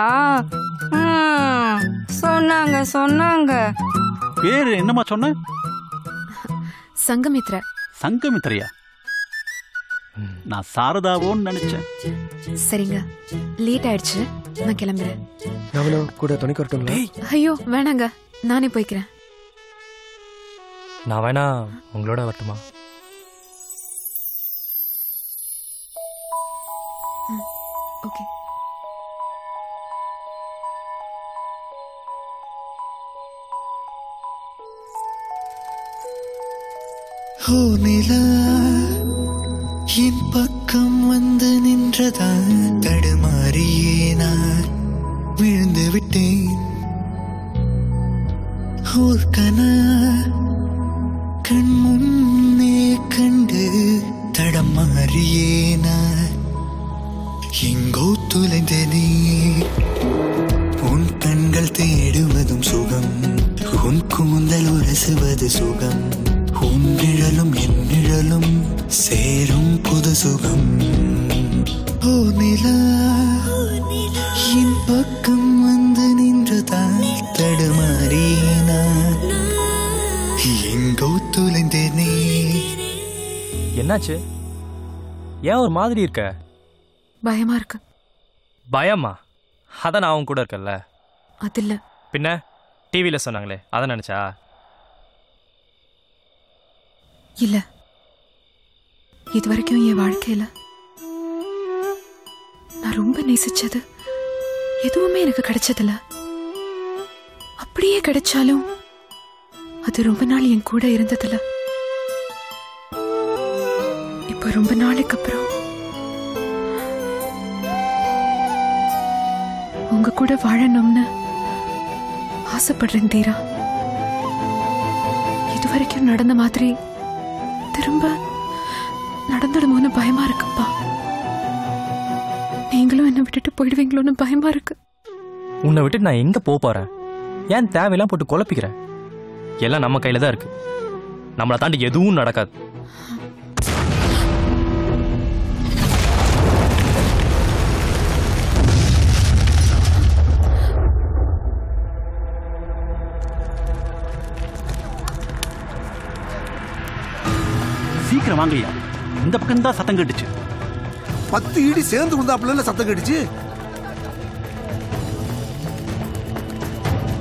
சொன்னாங்க சொன்னாங்க.
பேரு என்னமா சொன்ன?
சங்கமித்ர.
சங்கமித்ரையா? நான் சாரதாவோன்னு நினைச்சேன்.
சரிங்க, லேட் ஆயிடுச்சு, நான் கிளம்புறேன்.
நானும் கூட துணைக்கு வரட்டுங்களா?
ஐயோ வேணாங்க, நானே போய்க்கிறேன்.
நான் வேணா உங்களோட வரட்டுமா?
ஓகே.
ஓ நிலா என் பக்கம் வந்து நின்றதா, தடுமாறியே நான் விழுந்து விட்டேன். ஓர் கனா கண் முன்னே கண்டு தடமாறியே நான் எங்கோ தொலைந்தனே. உன் கண்கள் தேடுவதும் சுகம், உன் கூந்தல் உரசுவது சுகம், உன் நிழலும் என் நிழலும் சேரும் புது சுகம். ஓ நிலா என் பக்கம் வந்து நின்றதா, தடுமாறினா எங்கோ தொலைந்தேனே.
என்னாச்சு? ஏன் ஒரு மாதிரி இருக்க?
பயமா இருக்கு.
பயமா? அதான் நான் அவங்க கூட இருக்கல.
அது இல்ல.
பின்ன டிவியில சொன்னாங்களே, அதை நினைச்சா?
இல்ல, இது வரைக்கும் என் வாழ்க்கையில நான் ரொம்ப நேசிச்சது எதுவுமே எனக்கு கிடைச்சதில்ல. அப்படியே கிடைச்சாலும் அது ரொம்ப நாள் என் கூட இருந்ததில்ல. இப்ப ரொம்ப நாளைக்கு அப்புறம் உங்க கூட வாழணும்னு ஆசைப்படுறேன் தீரா. இதுவரைக்கும் நடந்த மாதிரி திரும்ப நடந்துடுமோன்னு பயமா இருக்குப்பா. நீங்களும் என்ன விட்டுட்டு போயிடுவீங்களோன்னு பயமா இருக்கு.
உன்னை விட்டு நான் எங்க போறேன்? ஏன் தேவையெல்லாம் போட்டு குழப்பிக்கிற? எல்லாம் நம்ம கையில தான் இருக்கு. நம்மளை தாண்டி எதுவும் நடக்காது.
சீக்கிரம் வாங்கய்யா, இந்த பக்கம் தான் சத்தம் கேட்டுச்சு.
10 இடி சேர்ந்து வந்தாப்புல சத்தம் கேட்டுச்சு.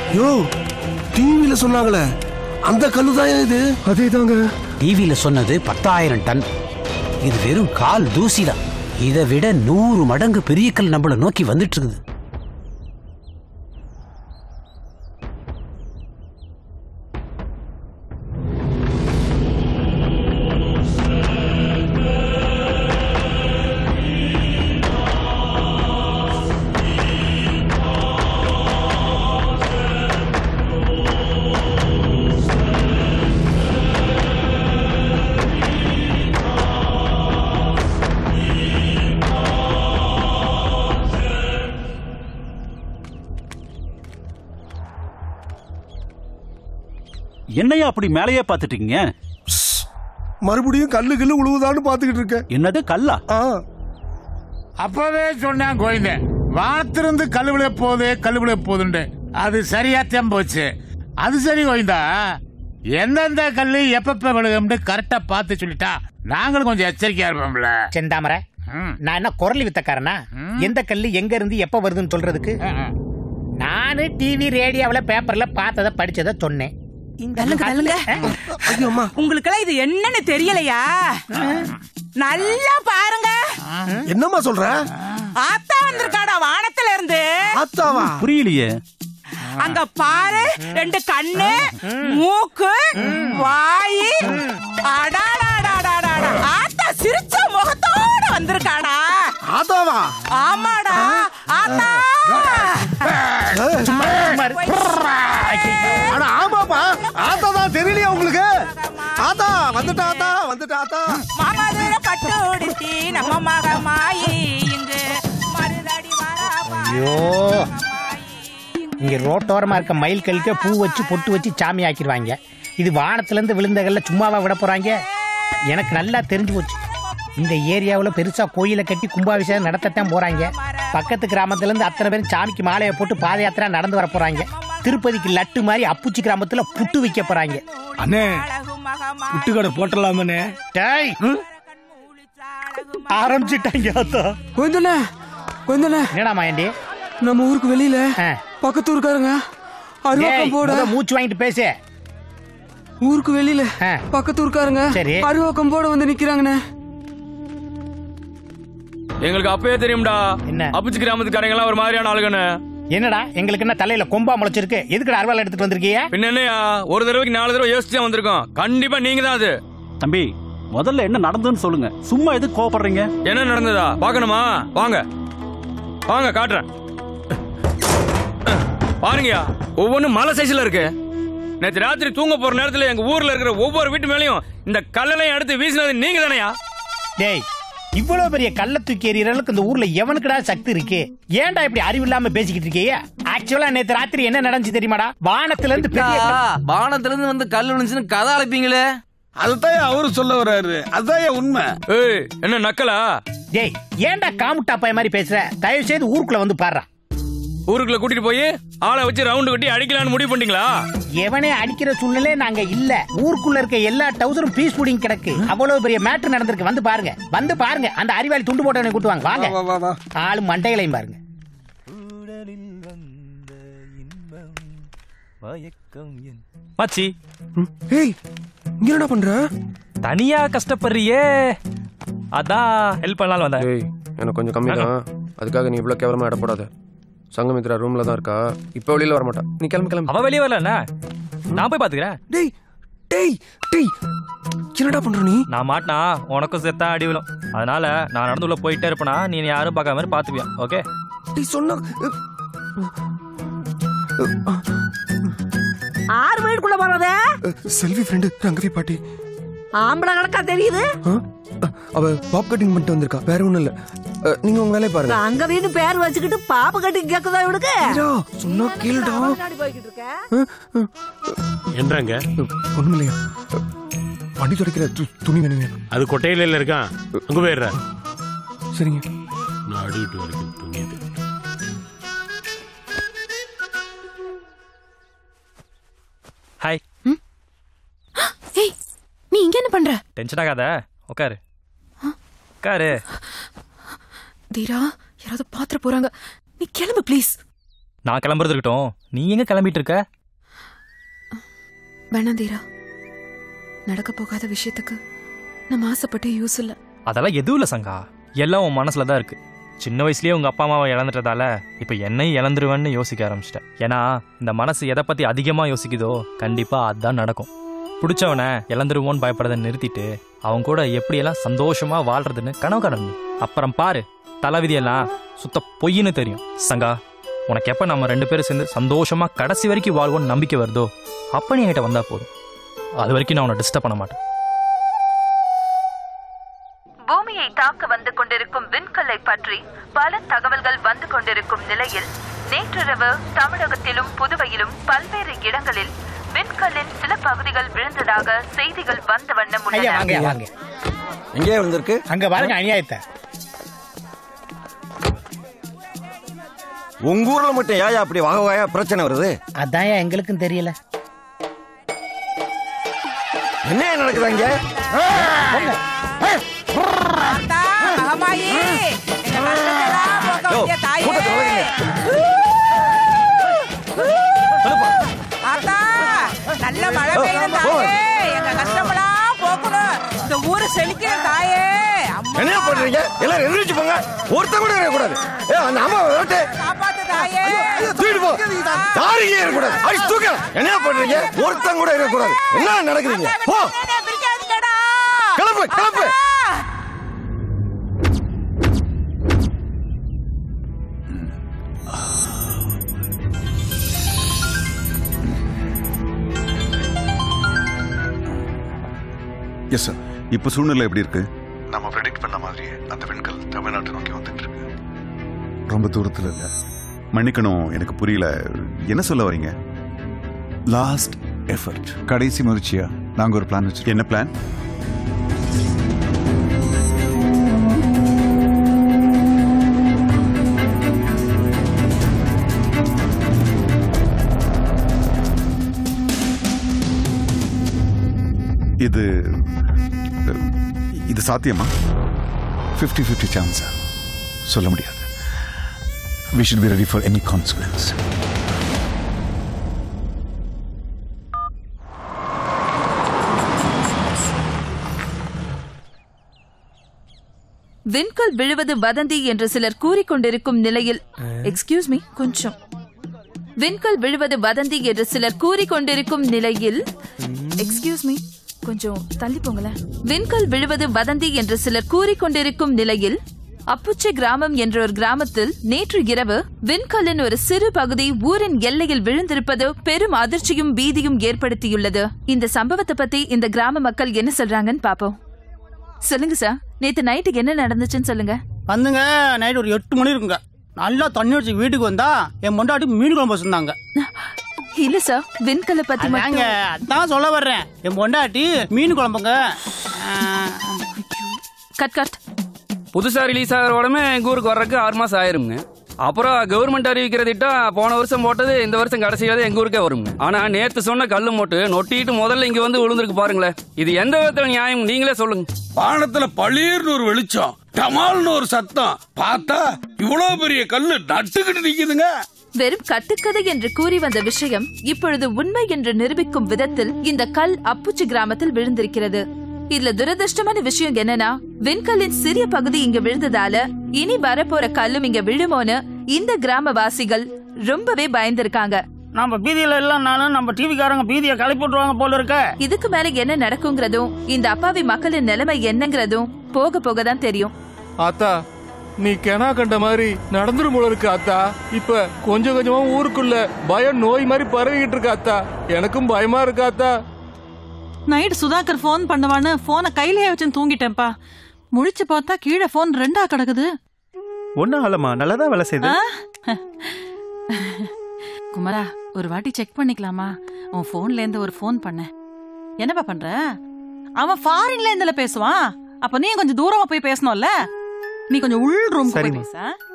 யோ டிவியில சொன்னாங்களே அந்த கல்லுதான் இது.
அதேதாங்க.
டிவியில சொன்னது 10,000 டன். இது வெறும் கால் தூசிதான். இதை விட 100 மடங்கு பெரிய கல் நம்மள நோக்கி வந்துட்டு இருக்குது.
என்னையா அப்படி மேலேயே பாத்துட்டீங்க?
மறுபடியும் கல்லு கல்லு உழுவுதான்னு பாத்துக்கிட்டு இருக்க.
என்னது கல்லா?
அப்பவே சொன்னேன் கோயிந்த, வானத்திலிருந்து கல்லு விழ போகுது கல்லு விழ போகுதுண்டு. அது சரியா போச்சு. அது சரி கோயிந்தா, எந்தெந்த கல்லு எப்ப விழுகும்னு கரெக்டா பார்த்து சொல்லிட்டா நாங்களும் கொஞ்சம் எச்சரிக்கையா இருப்போம்ல.
செந்தாமரை, நான் என்ன குரலி வித்தக்காரனா? எந்த கல்லு எங்க இருந்து எப்ப வருதுன்னு சொல்றதுக்கு? நானு டிவி ரேடியோல பேப்பர்ல பார்த்தத படிச்சத சொன்னேன்.
உங்களுக்கெல்லாம் இது என்னன்னு தெரியலையா? நல்லா பாருங்க.
என்னம்மா சொல்ற?
ஆத்தா வந்திருக்காடா வானத்துல இருந்து.
ஆத்தாவா?
புரியலையே.
அங்க பாரு, 2 கண்ணு, மூக்கு, வாய். அடாடாடாடாடா, ஆத்தா சிரிச்ச முகத்தோட வந்திருக்காடா.
ஆத்தாவா?
ஆமாடா ஆத்தா.
ஆமாப்பா, ஆத்தா தான் தெரியலையா உங்களுக்கு? ஆத்தா வந்துட்டா, ஆத்தா வந்துட்டா. ஆத்தா
மாமாதுர பட்டு உடுத்தி நம்ம மகமாயி இங்கு மருதடி வரா.
ஐயோ, இங்க ரோட்டோரமா இருக்க மயில் கல்லுக்கு பூ வச்சு பொட்டு வச்சு சாமி ஆக்கிடுவாங்க. இது வானத்துல இருந்து விழுந்தகல்ல சும்மாவா விட போறாங்க? எனக்கு நல்லா தெரிஞ்சு போச்சு. இந்த ஏரியாவில் பெருசா கோயிலை கட்டி கும்பாபிஷேகம் நடத்தத்தான் போறாங்க. பக்கத்து கிராமத்துல இருந்து அத்தனை பேரும் சாமிக்கு மாலையை போட்டு பாத யாத்திரை நடந்து வர போறாங்க. திருப்பதிக்கு லட்டு மாதிரி அப்புச்சி கிராமத்துல புட்டு வைக்க போறாங்க.
அண்ணே, புட்டு கடை போட்டலாமே.
டேய், ஆரம்பிச்சுட்டாங்க. என்னடா மாயண்டி,
நம்ம ஊருக்கு வெளியில பக்கத்து ஊருக்காரங்க அருவாக்கம் போட.
மூச்சு வாங்கிட்டு பேசு.
ஊருக்கு வெளியில பக்கத்து ஊருக்காரங்க அருவாக்கம் போட வந்து நிக்கிறாங்கண்ணே.
எங்களுக்கு அப்பவே தெரியும்டா. அப்புச்சி கிராமத்துக்காரங்க எல்லாம் ஒரு மாதிரியான ஆளுங்கன்னு.
என்னடா, எங்களுக்கு என்ன தலையில கொம்பா முளைச்சிருக்கு? எதுக்கு அருவாள் எடுத்துட்டு வந்திருக்கீங்க?
பின்ன என்னையா, ஒரு தடவைக்கு 4 தடவை யோசிச்சு வந்திருக்கோம். கண்டிப்பா நீங்க தான் அது.
தம்பி, முதல்ல என்ன நடந்ததுன்னு சொல்லுங்க. சும்மா எதுக்கு கோவப்படுறீங்க?
என்ன நடந்ததா பாக்கணுமா? வாங்க வாங்க காட்டுறேன். பாருங்கயா, ஒவ்வொன்றும் மலை சைஸ்ல இருக்கு. நேற்று ராத்திரி தூங்க போற நேரத்துல எங்க ஊர்ல இருக்கிற ஒவ்வொரு வீட்டு மேலையும் இந்த கல்லெல்லாம் எடுத்து வீசினது நீங்க தானையா?
டேய், இவ்வளவு பெரிய கல்ல தூக்கி எறியறதுக்கு இந்த ஊர்ல எவனுக்குடா சக்தி இருக்கு? ஏன்டா இப்படி அறிவு இல்லாம பேசிக்கிட்டு இருக்கீங்க? ஆக்சுவலா நேத்து ராத்திரி என்ன நடந்துச்சு தெரியுமாடா? வானத்துல
இருந்து வந்து கல் விழுந்துச்சுன்னு கதை அழைப்பீங்களே,
அதுதான் அவரு சொல்ல வர்றாரு. அதான் உண்மை.
ஏய், என்ன நக்கலா?
டேய், ஏன்டா காமுட்டா பைய மாதிரி பேசுற? தயவு செய்து ஊருக்குள்ள வந்து பாரு.
ஊருக்குள்ள கூட்டிட்டு போய் ஆளை வச்சு ரவுண்டு கட்டி அடிக்கலான்னு முடிவு பண்ணிட்டீங்களா?
எவனே அடிக்கிற சூழ்நிலை நாங்க இல்ல. ஊருக்குள்ள இருக்க எல்லா டவுசரும் பீஸ் புடிங் கிடக்கு. அவ்வளவு பெரிய மேட்டர் நடந்திருக்கு. வந்து பாருங்க, வந்து பாருங்க. அந்த அறிவாளி துண்டு போட்டவனை கூட்டுவாங்க. வாங்க, ஆளு மண்டைகளையும் பாருங்க.
மச்சி,
ஏய், இங்க என்ன பண்ற?
தனியா கஷ்டப்படுறியே, அதான் ஹெல்ப் பண்ணலாம்னு வந்தேன்.
ஏய், எனக்கு கொஞ்சம் கம்மி தான். அதுக்காக நீ இவ்வளவு கேவலமா இடப்படாத. சங்கமித்ரா ரூம்ல தான் இருக்கா. இப்ப வெளியில வர மாட்டா. நீ கிளம்பு.
அவ வெளியே வரல, நான் போய் பாத்துக்கிறேன்.
டேய் டேய் டேய், என்னடா பண்ற நீ?
நான் மாட்டினா உனக்கும் செத்தா அடி விழும். அதனால நான் நடந்து உள்ள போயிட்டே இருப்பேனா, நீ யாரும் பார்க்காம மாதிரி பாத்துப்பியா? ஓகே?
டேய் சொன்னா
6 வீட்டுக்குள்ள போறதே.
செல்வி ஃப்ரெண்ட் ரங்கவி பாட்டி.
ஆம்பளை கணக்கா தெரியுது.
அவ பாப் கட்டிங் பண்ணிட்டு வந்திருக்கா, வேற ஒண்ணும் இல்ல. நீங்க உங்க வேலையை பாருங்க.
அங்க வீட்டு பேர் வச்சுக்கிட்டு பாப்பு கட்டிங் கேக்குதா இவனுக்கு?
சொன்னா கேளுடா.
என்னங்க?
ஒண்ணும் இல்லையா, வண்டி துடைக்கிற துணி வேணும்.
அது கொட்டையில இருக்கான், அங்க போயிடுற.
சரிங்க.
நான் அடிக்கிட்டு வரைக்கும் துணியது.
ஹாய்.
ஏய், நீ இங்க என்ன பண்ற?
டென்ஷன் ஆகாத, உட்காரு உட்காரு.
தீரா, யாராவது பாத்திர போறாங்க. நீ கிளம்பு ப்ளீஸ்.
நான் கிளம்புறது இருக்கட்டும், நீ எங்க கிளம்பிட்டு இருக்க?
வேணாம் தீரா, நடக்க போகாத விஷயத்துக்கு நம்ம ஆசைப்பட்டு யூஸ் இல்ல.
அதெல்லாம் எதுவும் இல்ல சங்கா, எல்லாம் உன் மனசுல தான் இருக்கு. சின்ன வயசுலயே உங்க அப்பா அம்மாவை இழந்துட்டதால இப்ப என்னையும் இழந்துருவேன்னு யோசிக்க ஆரம்பிச்சிட்டேன். ஏன்னா இந்த மனசு எதை பத்தி அதிகமா யோசிக்குதோ கண்டிப்பா அதுதான் நடக்கும். பிடிச்சவனை இழந்துருவோன்னு பயப்படுறதை நிறுத்திட்டு அவன் கூட எப்படியெல்லாம் சந்தோஷமா வாழ்றதுன்னு கனவு கடந்து அப்புறம் பாரு, தலைவிதியெல்லாம் சுத்த பொய்ன்னு தெரியும். சங்கா, உனக்கு எப்ப நம்ம 2 பேரும் சேர்ந்து சந்தோஷமா கடைசி வரைக்கும் வாழ்வோன்னு நம்பிக்கை வருதோ அப்ப நீ என்கிட்ட வந்தா போதும். அது வரைக்கும் நான் உன்னை டிஸ்டர்ப் பண்ண மாட்டேன்.
பூமியை தாக்க வந்து கொண்டிருக்கும் விண்கல்லை பற்றி பல தகவல்கள் வந்து கொண்டிருக்கும் நிலையில் நேற்றிரவு தமிழகத்திலும் புதுவையிலும் பல்வேறு இடங்களில் விண்கல்லின் சில பகுதிகள் விழுந்ததாக செய்திகள் வந்த வண்ணம் உள்ளன.
எங்கே விழுந்திருக்கு?
அங்க பாருங்க அநியாயத்தை.
உங்க ஊர்ல மட்டும் ஏன் அப்படி வகை பிரச்சனை வருது?
அதான் எங்களுக்கும் தெரியல.
என்ன நடக்குதாங்க?
நல்ல மழை பெய்யும் தாயே, எங்க கஷ்டமெல்லாம் போக்கணும், இந்த ஊரு செழிக்கிற தாயே.
என்ன பண்றீங்க? எல்லாரும் எந்திரிச்சு போங்க, ஒருத்தன் கூட இருக்கக்கூடாது. அந்த அம்மா விரட்டு,
காப்பாத்து தாயே.
தூக்கிட்டு போ, யாரும் இருக்கக்கூடாது. அடிச்சு தூக்க. என்ன பண்றீங்க? ஒருத்தன் கூட இருக்கக்கூடாது. என்ன நடக்குறீங்க? போ, கிளம்பு கிளம்பு.
Yes sir. இப்போ சூழ்நிலை எப்படி இருக்கு? நம்ம ப்ரெடிக்ட் பண்ண மாதிரியே அந்த விண்கல் தமிழ்நாட்டை நோக்கி வந்துட்டு இருக்கு. ரொம்ப தூரத்தில் இல்லை. மன்னிக்கணும், எனக்கு புரியல. என்ன சொல்ல வரீங்க? லாஸ்ட் எஃபர்ட், கடைசி முயற்சியா நாங்கள் ஒரு பிளான் வச்சிருக்கோம். என்ன பிளான்? இது சாத்தியமா? 50-50 சான்ஸ். சொல்ல முடியாது. We should be ready for any consequence.
விண்கல் விழுவது வதந்தி என்று சிலர் கூறிக்கொண்டிருக்கும் நிலையில் எக்ஸ்கியூஸ் மீ, கொஞ்சம். விண்கல் விழுவது வதந்தி என்று சிலர் கூறிக்கொண்டிருக்கும் நிலையில் எக்ஸ்கியூஸ் மீ, கொஞ்சம் தள்ளி போங்களேன். விண்கல் விழுவது வதந்தி என்று சிலர் கூறிக்கொண்டிருக்கும் நிலையில் அப்புச்சி கிராமம் என்ற ஒரு கிராமத்தில் நேற்று இரவு விண்கல்லின் ஒரு சிறு பகுதி ஊரின் எல்லையில் விழுந்திருப்பது பெரும் அதிர்ச்சியும் பீதியும் ஏற்படுத்தியுள்ளது. இந்த சம்பவத்தை பத்தி இந்த கிராம மக்கள் என்ன சொல்றாங்கன்னு பாப்போம். சொல்லுங்க சார், நேத்து நைட்டுக்கு என்ன நடந்துச்சுன்னு சொல்லுங்க.
வந்துங்க, நைட் ஒரு 8 மணி இருக்குங்க. நல்லா தண்ணி அடிச்சு வீட்டுக்கு வந்தா என் பொண்டாட்டி மீன் குழம்பு வச்சிருந்தாங்க.
இல்ல சார், விண்கல்லை பத்தி
மட்டும் அதான் சொல்ல வர்றேன். என் பொண்டாட்டி மீன் குழம்புங்க.
Cut cut.
புதுசா ரிலீஸ் ஆகிற உடனே எங்க ஊருக்கு வர்றதுக்கு 6 மாசம் ஆயிருங்க. அப்புறம் கவர்மெண்ட் அறிவிக்கிற திட்டம் போன வருஷம் போட்டது இந்த வருஷம் கடைசியாவது எங்க ஊருக்கே வருங்க. ஆனா நேத்து சொன்ன கல்லு மூட்டு நொட்டிட்டு முதல்ல இங்க வந்து விழுந்திருக்கு பாருங்களேன். இது எந்த விதத்துல நியாயம் நீங்களே சொல்லுங்க.
வானத்துல பளீர்னு ஒரு வெளிச்சம், டமால்னு ஒரு சத்தம், பார்த்தா இவ்வளவு பெரிய கல்லு நட்டுக்கிட்டு நிக்குதுங்க.
வெறும் கட்டுக்கதை என்று கூறி வந்த விஷயம் இப்பொழுது உண்மை என்று நிரூபிக்கும் விதத்தில் இந்த கல் அப்புச்சி கிராமத்தில் விழுந்திருக்கிறது. இதுல துரதிருஷ்டமான விஷயம் என்னன்னா, விண்கல்லின் சிறிய பகுதி இங்க விழுந்ததால இனி வரப்போற கல்லும் இங்க விழுமோன்னு இந்த கிராமவாசிகள் ரொம்பவே பயந்திருக்காங்க.
நம்ம பீதியில இல்லைன்னாலும் நம்ம டிவிக்காரங்க பீதியை கிளப்பி விட்டுருவாங்க போல இருக்க.
இதுக்கு மேல என்ன நடக்குங்கிறதும் இந்த அப்பாவி மக்களின் நிலைமை என்னங்கிறதும் போக போக தான் தெரியும்.
ஆத்தா, நீ கெனா கண்ட மாதிரி நடந்துரும் போல இருக்கு ஆத்தா. இப்ப கொஞ்சம் கொஞ்சமா ஊருக்குள்ள பயம் நோய் மாதிரி பரவிக்கிட்டு இருக்கு ஆத்தா. எனக்கும் பயமா இருக்கு ஆத்தா.
நைட் சுதாகர் போன் பண்ணுவான்னு போனை கையிலேயே வச்சு தூங்கிட்டேன்ப்பா. முழிச்சு பார்த்தா கீழே போன் 2ஆ கிடக்குது.
ஒன்னும் ஆலமா, நல்லாதான் வேலை செய்யுது.
குமரா, ஒரு வாட்டி செக் பண்ணிக்கலாமா? உன் போன்ல இருந்து ஒரு போன் பண்ண. என்னப்பா பண்ற? அவன் ஃபாரின்ல இருந்துல பேசுவான். அப்ப நீ கொஞ்சம் தூரமா போய் பேசணும்ல. நீ கொஞ்சம் உள் ரூம் போய் பேச.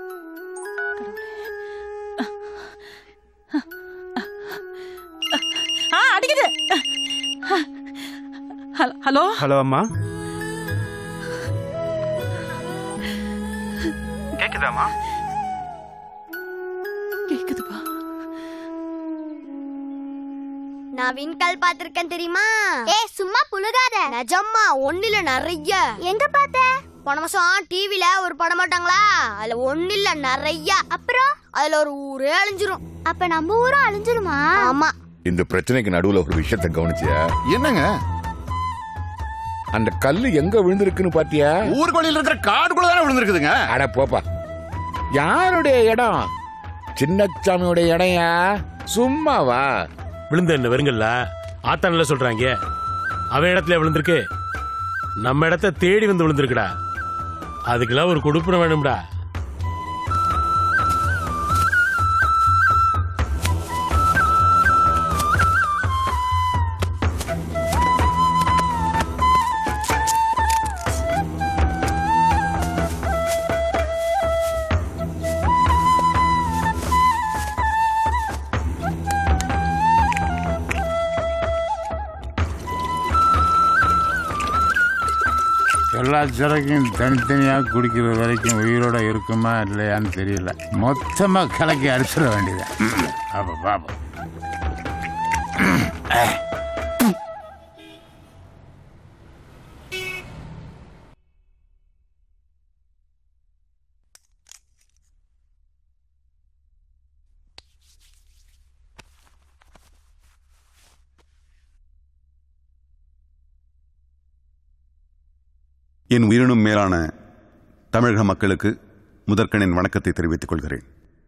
அடிக்குது. ஹலோ
ஹலோ அம்மா,
கேக்குதாமா? கேக்குதுப்பா.
நான் விண்கல் பாத்திருக்கேன் தெரியுமா? சும்மா புழுகாத. நிஜம்மா, ஒண்ணுல நிறைய. எங்க பார்த்த? போன மாசம் டிவில ஒரு படம் போட்டாங்களா, அதுல ஒண்ணுல நிறைய. அப்புறம் அதுல ஒரு ஊரே அழிஞ்சிரும். அப்ப நம்ம ஊரும் அழிஞ்சிருமா? ஆமா.
இந்த பிரச்சனைக்கு நடுவுல ஒரு விஷயத்தை கவனிச்சியா? என்னங்க அந்த கல்லு எங்க விழுந்திருக்குன்னு பாத்தியா?
ஊர்கோழியில் இருக்கிற காடுக்குள்ள தானே விழுந்திருக்குதுங்க.
அட போப்பா, யாருடைய இடம்? சின்னச்சாமியோட இடம்யா? சும்மாவா?
விழுந்த என்ன வெறுங்கல்ல ஆத்தான்ல சொல்றாங்க. அவ இடத்துல விழுந்திருக்கு, நம்ம இடத்த தேடி வந்து விழுந்திருக்குடா. அதுக்கெல்லாம் ஒரு கொடுப்பன வேணும்டா.
எல்லா சரக்கையும் தனித்தனியாக குடிக்கிற வரைக்கும் உயிரோட இருக்குமா இல்லையான்னு தெரியல. மொத்தமாக கலக்கி அடிச்சிட வேண்டியதான். அப்போ பாப்போம்.
என் உயிரினும் மேலான தமிழக மக்களுக்கு முதற்கணின் வணக்கத்தை தெரிவித்துக் கொள்கிறேன்.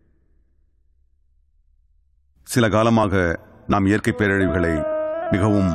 சில காலமாக நாம் இயற்கை பேரழிவுகளை மிகவும்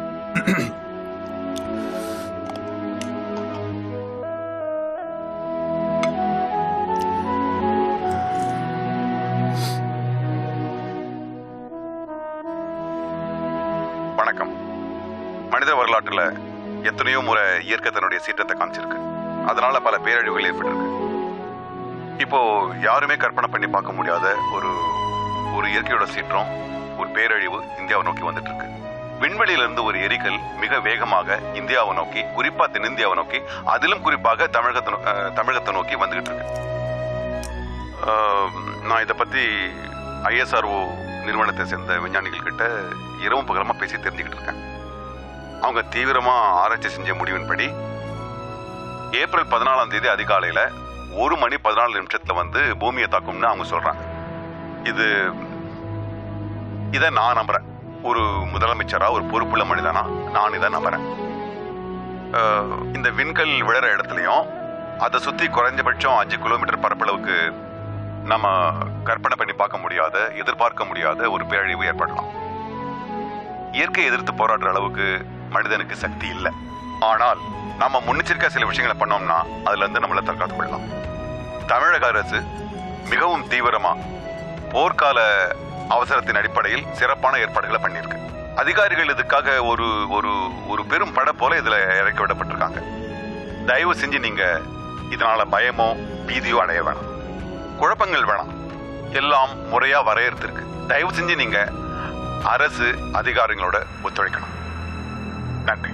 வணக்கம். மனித வரலாற்றில் எத்தனையோ முறை இயற்கை தன்னுடைய சீற்றத்தை காமிச்சிருக்கு. அதனால பல பேரழிவுகள் ஏற்பட்டிருக்கு. இப்போ யாருமே கற்பனை பண்ணி பார்க்க முடியாத ஒரு இயற்கையோட சீற்றம், ஒரு பேரழிவு இந்தியாவை நோக்கி வந்துட்டு இருக்கு. விண்வெளியிலிருந்து ஒரு எரிகல் மிக வேகமாக இந்தியாவை நோக்கி, குறிப்பா தென்னிந்தியாவை நோக்கி, அதிலும் குறிப்பாக தமிழகத்தை நோக்கி வந்துகிட்டு இருக்கு. நான் இதை பத்தி ISRO நிறுவனத்தை சேர்ந்த விஞ்ஞானிகள் கிட்ட இரவும் பகலமா பேசி தெரிஞ்சுக்கிட்டு இருக்கேன். அவங்க தீவிரமா ஆராய்ச்சி செஞ்ச முடிவின்படி ஏப்ரல் 14ஆம் தேதி அதிகாலையில 1:14 வந்து பூமியை தாக்கும்னு அவங்க சொல்றாங்க. இதை நான் நம்புறேன். ஒரு முதலமைச்சரா, ஒரு பொறுப்புள்ள மனிதனா நான் இதை நம்புறேன். இந்த விண்கல் விழற இடத்துலயும் அதை சுத்தி குறைஞ்சபட்சம் 5 கிலோமீட்டர் பரப்பளவுக்கு நம்ம கற்பனை பண்ணி பார்க்க முடியாத, எதிர்பார்க்க முடியாத ஒரு பேரழிவு ஏற்படலாம். இயற்கையை எதிர்த்து போராடுற அளவுக்கு மனிதனுக்கு சக்தி இல்லை. ஆனால் நம்ம முன்னெச்சரிக்கை சில விஷயங்களை பண்ணோம்னா அதுல இருந்து நம்மளை தற்காத்துக் கொள்ளலாம். தமிழக அரசு மிகவும் தீவிரமா போர்க்கால அவசரத்தின் அடிப்படையில் சிறப்பான ஏற்பாடுகளை பண்ணியிருக்கு. அதிகாரிகள் இதுக்காக ஒரு பெரும் படை போல இதுல இறக்கி விடப்பட்டிருக்காங்க. தயவு செஞ்சு நீங்க இதனால பயமோ பீதியோ அடைய வேணாம், குழப்பங்கள் வேணாம். எல்லாம் முறையா வரையறுத்திருக்கு. தயவு செஞ்சு நீங்க அரசு அதிகாரிகளோட ஒத்துழைக்கணும். நன்றி.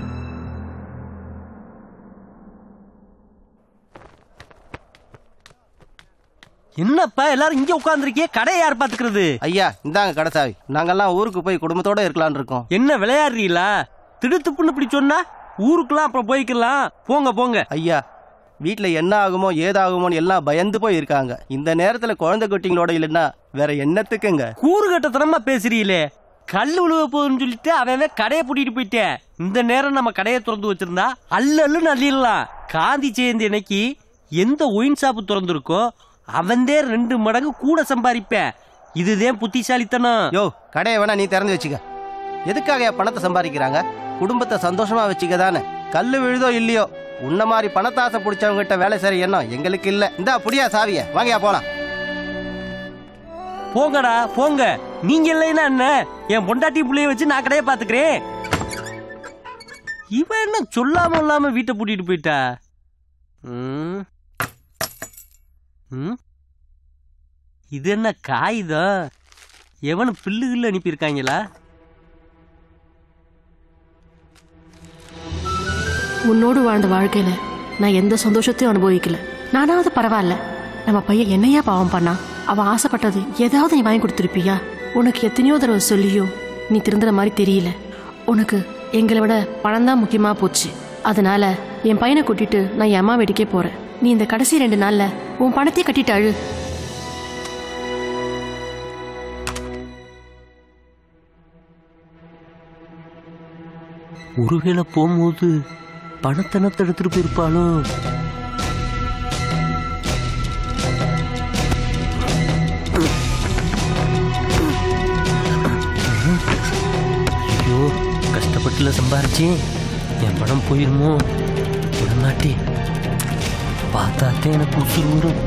என்னப்பா எல்லாரும் இங்க உட்கார்ந்துருக்கே, கடையை யார் பாத்துக்கிறது?
ஐயா இந்தாங்க கடை சாவி. நாங்கெல்லாம் ஊருக்கு போய் குடும்பத்தோட இருக்கலாம்னு இருக்கோம்.
என்ன விளையாடுறீங்களா? திடுத்துப்புன்னு இப்படி சொன்னா ஊருக்குலாம் அப்புறம் போய்க்கலாம். போங்க போங்க.
ஐயா வீட்டுல என்ன ஆகுமோ ஏதாகுமோன்னு எல்லாம் பயந்து போய் இருக்காங்க. இந்த நேரத்துல குழந்தை குட்டிங்களோட இல்லைன்னா வேற என்னத்துக்குங்க?
கூறு கட்டத்தனமா பேசுறீங்களே. கல் உழுவ போகுதுன்னு சொல்லிட்டு அவன் கடையை பூட்டிட்டு போயிட்டேன். இந்த நேரம் நம்ம கடையை திறந்து வச்சிருந்தா அல்லு நள்ளிடலாம். காந்தி ஜெயந்தி அன்னைக்கு எந்த ஒயின் ஷாப்பு திறந்துருக்கோ அவன்தே 2 மடங்கு கூட சம்பாதிப்பேன். இதுதான் புத்திசாலித்தனம்.
யோ கடையை வேணா நீ திறந்து வச்சுக்க. எதுக்காக பணத்தை சம்பாதிக்கிறாங்க? குடும்பத்தை சந்தோஷமா வச்சுக்க தானே. கல்லு விழுதோ இல்லையோ, உன்ன மாதிரி பணத்தாசை பிடிச்சவங்க கிட்ட வேலை செய்ய எண்ணம் எங்களுக்கு இல்ல. இந்தா புடியா சாவிய, வாங்கியா போலாம்.
போங்கடா போங்க. நீங்க இல்லைன்னா என்ன, என் பொண்டாட்டி புள்ளைய வச்சு நான் கடையை பாத்துக்கிறேன். இவன் என்ன சொல்லாம இல்லாம வீட்டை பூட்டிட்டு போயிட்டா? இது என்ன காகிதம்? எவனு பில்லுகள் அனுப்பியிருக்காங்களா?
உன்னோடு வாழ்ந்த வாழ்க்கையில நான் எந்த சந்தோஷத்தையும் அனுபவிக்கல. நானாவது பரவாயில்ல, நம்ம பையன் என்னையா பாவம் பண்ணா? அவ ஆசைப்பட்டது ஏதாவது நீ வாங்கி கொடுத்துருப்பியா? உனக்கு எத்தனையோ தடவை சொல்லியும்
நீ திருந்துற மாதிரி தெரியல. உனக்கு எங்களை விட பணம் தான் முக்கியமாக போச்சு. அதனால என் பையனை கூட்டிட்டு நான் என் அம்மா வீட்டுக்கே போகிறேன். நீ இந்த கடைசி 2 நாளில் உன் பணத்தையே கட்டிட்டு அழு.
ஒருவேளை போகும்போது பணத்தை எடுத்துட்டு போயிருப்பாலும். ஐயோ, கஷ்டப்பட்டுல சம்பாரிச்சேன், என் பணம் போயிருமோ? உடனாட்டி பார்த்தாத்தே எனக்கு உசுறு வரும்.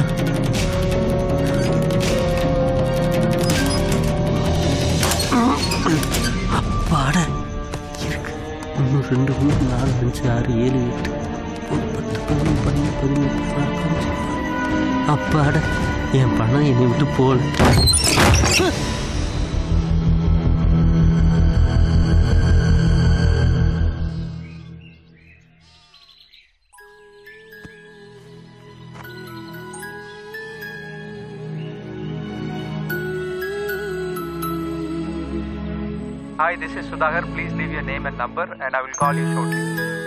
அப்பாட இருக்கு. 1 2 3 4 5 6 7 8 9 10 11 12 13 அப்பாட என் பணம் என்னை விட்டு போல.
Hi, this is Sudhakar. Please leave your name and number and I will call you shortly.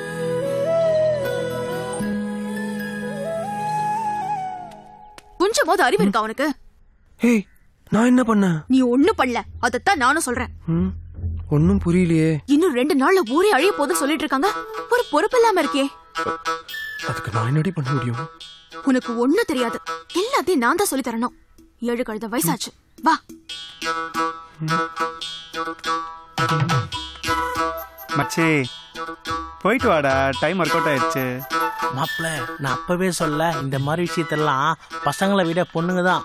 கொஞ்சமாவது அறிவு இருக்கா உனக்கு?
ஏய், நான் என்ன பண்ண?
நீ ஒண்ணும் பண்ணல. அதத்தான் நானும் சொல்றேன்.
ஒன்னும் புரியலையே.
இன்னும் 2 நாள்ல ஊரே அழிய போதும் சொல்லிட்டு இருக்காங்க. ஒரு பொறுப்பு இல்லாம இருக்கே.
அதுக்கு நான் என்னடி பண்ண முடியும்?
உனக்கு ஒண்ணும் தெரியாது. எல்லாத்தையும் நான் தான் சொல்லி தரணும். 7 கழுத வயசாச்சு. வா.
மச்சி போயிட்டு வாடா, டைம் ஒர்க் அவுட் ஆயிடுச்சு.
மாப்பிள்ள, நான் அப்பவே சொல்ல, இந்த மாதிரி விஷயத்தெல்லாம் பசங்களை விட பொண்ணுங்க தான்.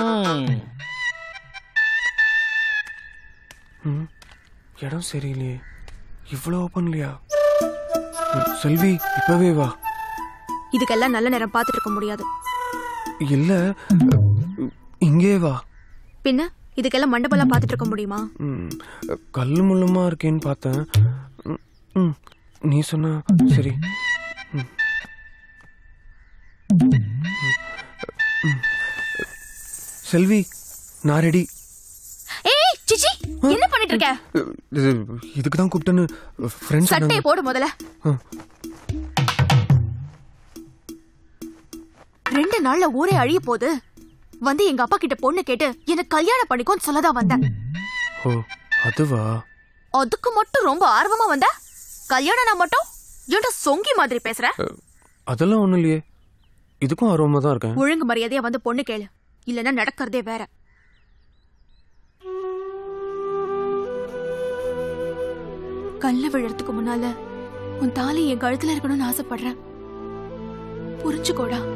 இடம் சரியில்லையே, இவ்வளவு ஓப்பன்லையா? செல்வி, இப்பவே வா.
இதுக்கெல்லாம் நல்ல நேரம் பார்த்துட்டு இருக்க முடியாது.
இல்ல, இங்கே வா.
பின்ன இதுக்கெல்லாம் மண்டபம்லாம் பார்த்துட்டு இருக்க முடியுமா?
கல்லு முள்ளுமா இருக்கேன்னு பார்த்தேன். நீ சொன்னா சரி. செல்வி, நான் ரெடி.
ஏய் சிச்சி, என்ன பண்ணிட்டு இருக்க?
இதுக்கு தான் கூப்பிட்டேன்னு ஃப்ரெண்ட்ஸ்
சட்டையை போடு முதல்ல. 2 நாள்ல ஊரே அழிய போகுது. வந்து எங்க அப்பா கிட்ட பொண்ணு கேட்டு எனக்கு கல்யாணம் பண்ணிக்கோன்னு சொல்லதான் வந்தேன்.
ஓ, அதுவா?
அதுக்கு மட்டும் ரொம்ப ஆர்வமா வந்த? கல்யாணம் மட்டும் ஏன்டா சொங்கி மாதிரி பேசுற?
அதெல்லாம் ஒண்ணும் இல்லையே, இதுக்கும் ஆர்வமா தான் இருக்கேன்.
ஒழுங்கு மரியாதையா வந்து பொண்ணு கேளு, இல்லன்னா நடக்கிறதே வேற. கல்ல விழறதுக்கு முன்னால உன் தாலி என் கழுத்துல இருக்கணும்னு ஆசைப்படுறேன். புரிஞ்சுக்கோடா.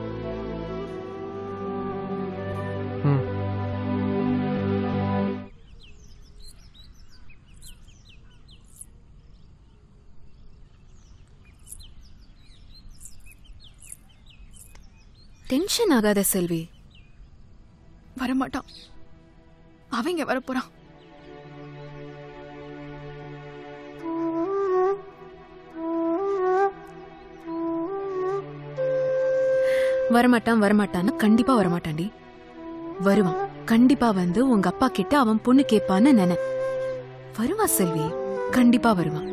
டென்ஷன் ஆகாத செல்வி. வரமாட்டான், அவங்க வரப்போறான். வரமாட்டான்னு கண்டிப்பா வரமாட்டான்டி. வருவான், கண்டிப்பா வந்து உங்க அப்பா கிட்ட அவன் பொண்ணு கேட்பான்னு நினை. வருவான் செல்வி, கண்டிப்பா வருவான்.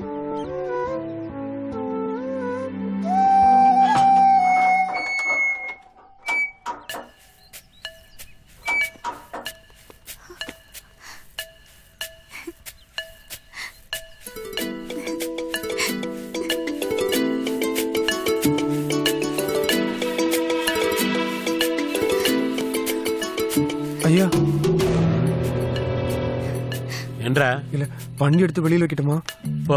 ஐயா,
என்றா?
இல்ல, வண்டி எடுத்து வெளியில வைக்கட்டுமா?
போ.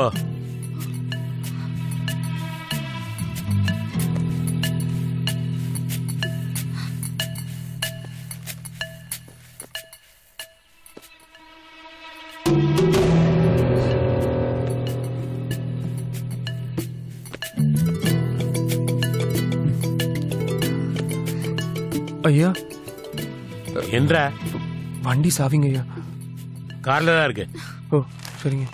ஐயா,
என்றா?
வண்டி சாவிங்க ஐயா.
கார்ல தான் இருக்கு.
ஓ, சரிங்க.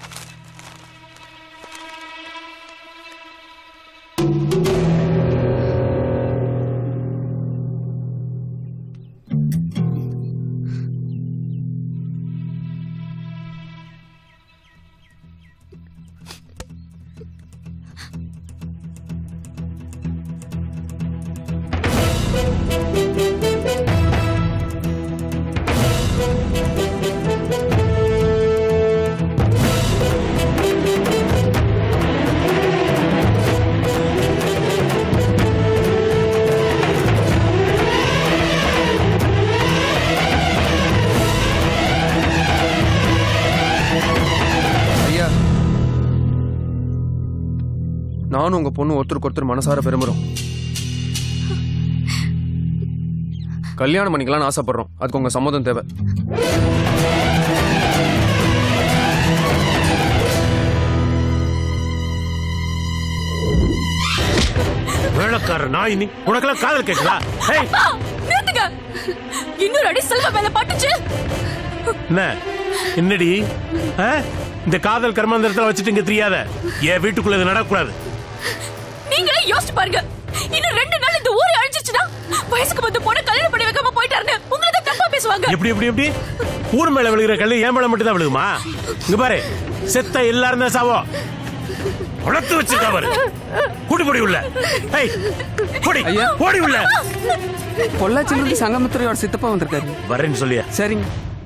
நானும் உங்க பொண்ணு ஒருத்தருக்கு ஒருத்தர் மனசார விரும்புறோம். கல்யாணம் பண்ணிக்கலாம்னு ஆசைப்படுறோம். அதுக்கு உங்க சம்மதம் தேவை.
வேலைக்கார நாய் நீ, உனக்கெல்லாம் காதல் கேட்குதா?
நிறுத்துங்க. இன்னொரு அடி செல்வ மேல பட்டுச்சு.
என்ன என்னடி இந்த காதல் கர்மாந்திரத்துல வச்சுட்டு இங்க தெரியாத? என் வீட்டுக்குள்ள இது நடக்கூடாது.
நீங்களே யோசிச்சு பாருங்க. இன்னும் 2 நாள் இந்த ஊரே அழிஞ்சிச்சுன்னா வயசுக்கு வந்து போன கல்யாணம் பண்ணி வைக்காம போயிட்டாருன்னு உங்களை தான் தப்பா பேசுவாங்க.
எப்படி எப்படி எப்படி ஊர் மேல விழுகிற கல்லு என் மேல மட்டும் தான் விழுகுமா? இங்க பாரு, செத்த எல்லாரும் தான் சாவோ. உடத்து வச்சிருக்கா பாரு. கூடி போடி உள்ள. போடி போடி உள்ள.
பொள்ளாச்சியிலிருந்து சங்கமித்திரையோட சித்தப்பா வந்திருக்காரு.
வரேன்னு சொல்லியா?
சரிங்க.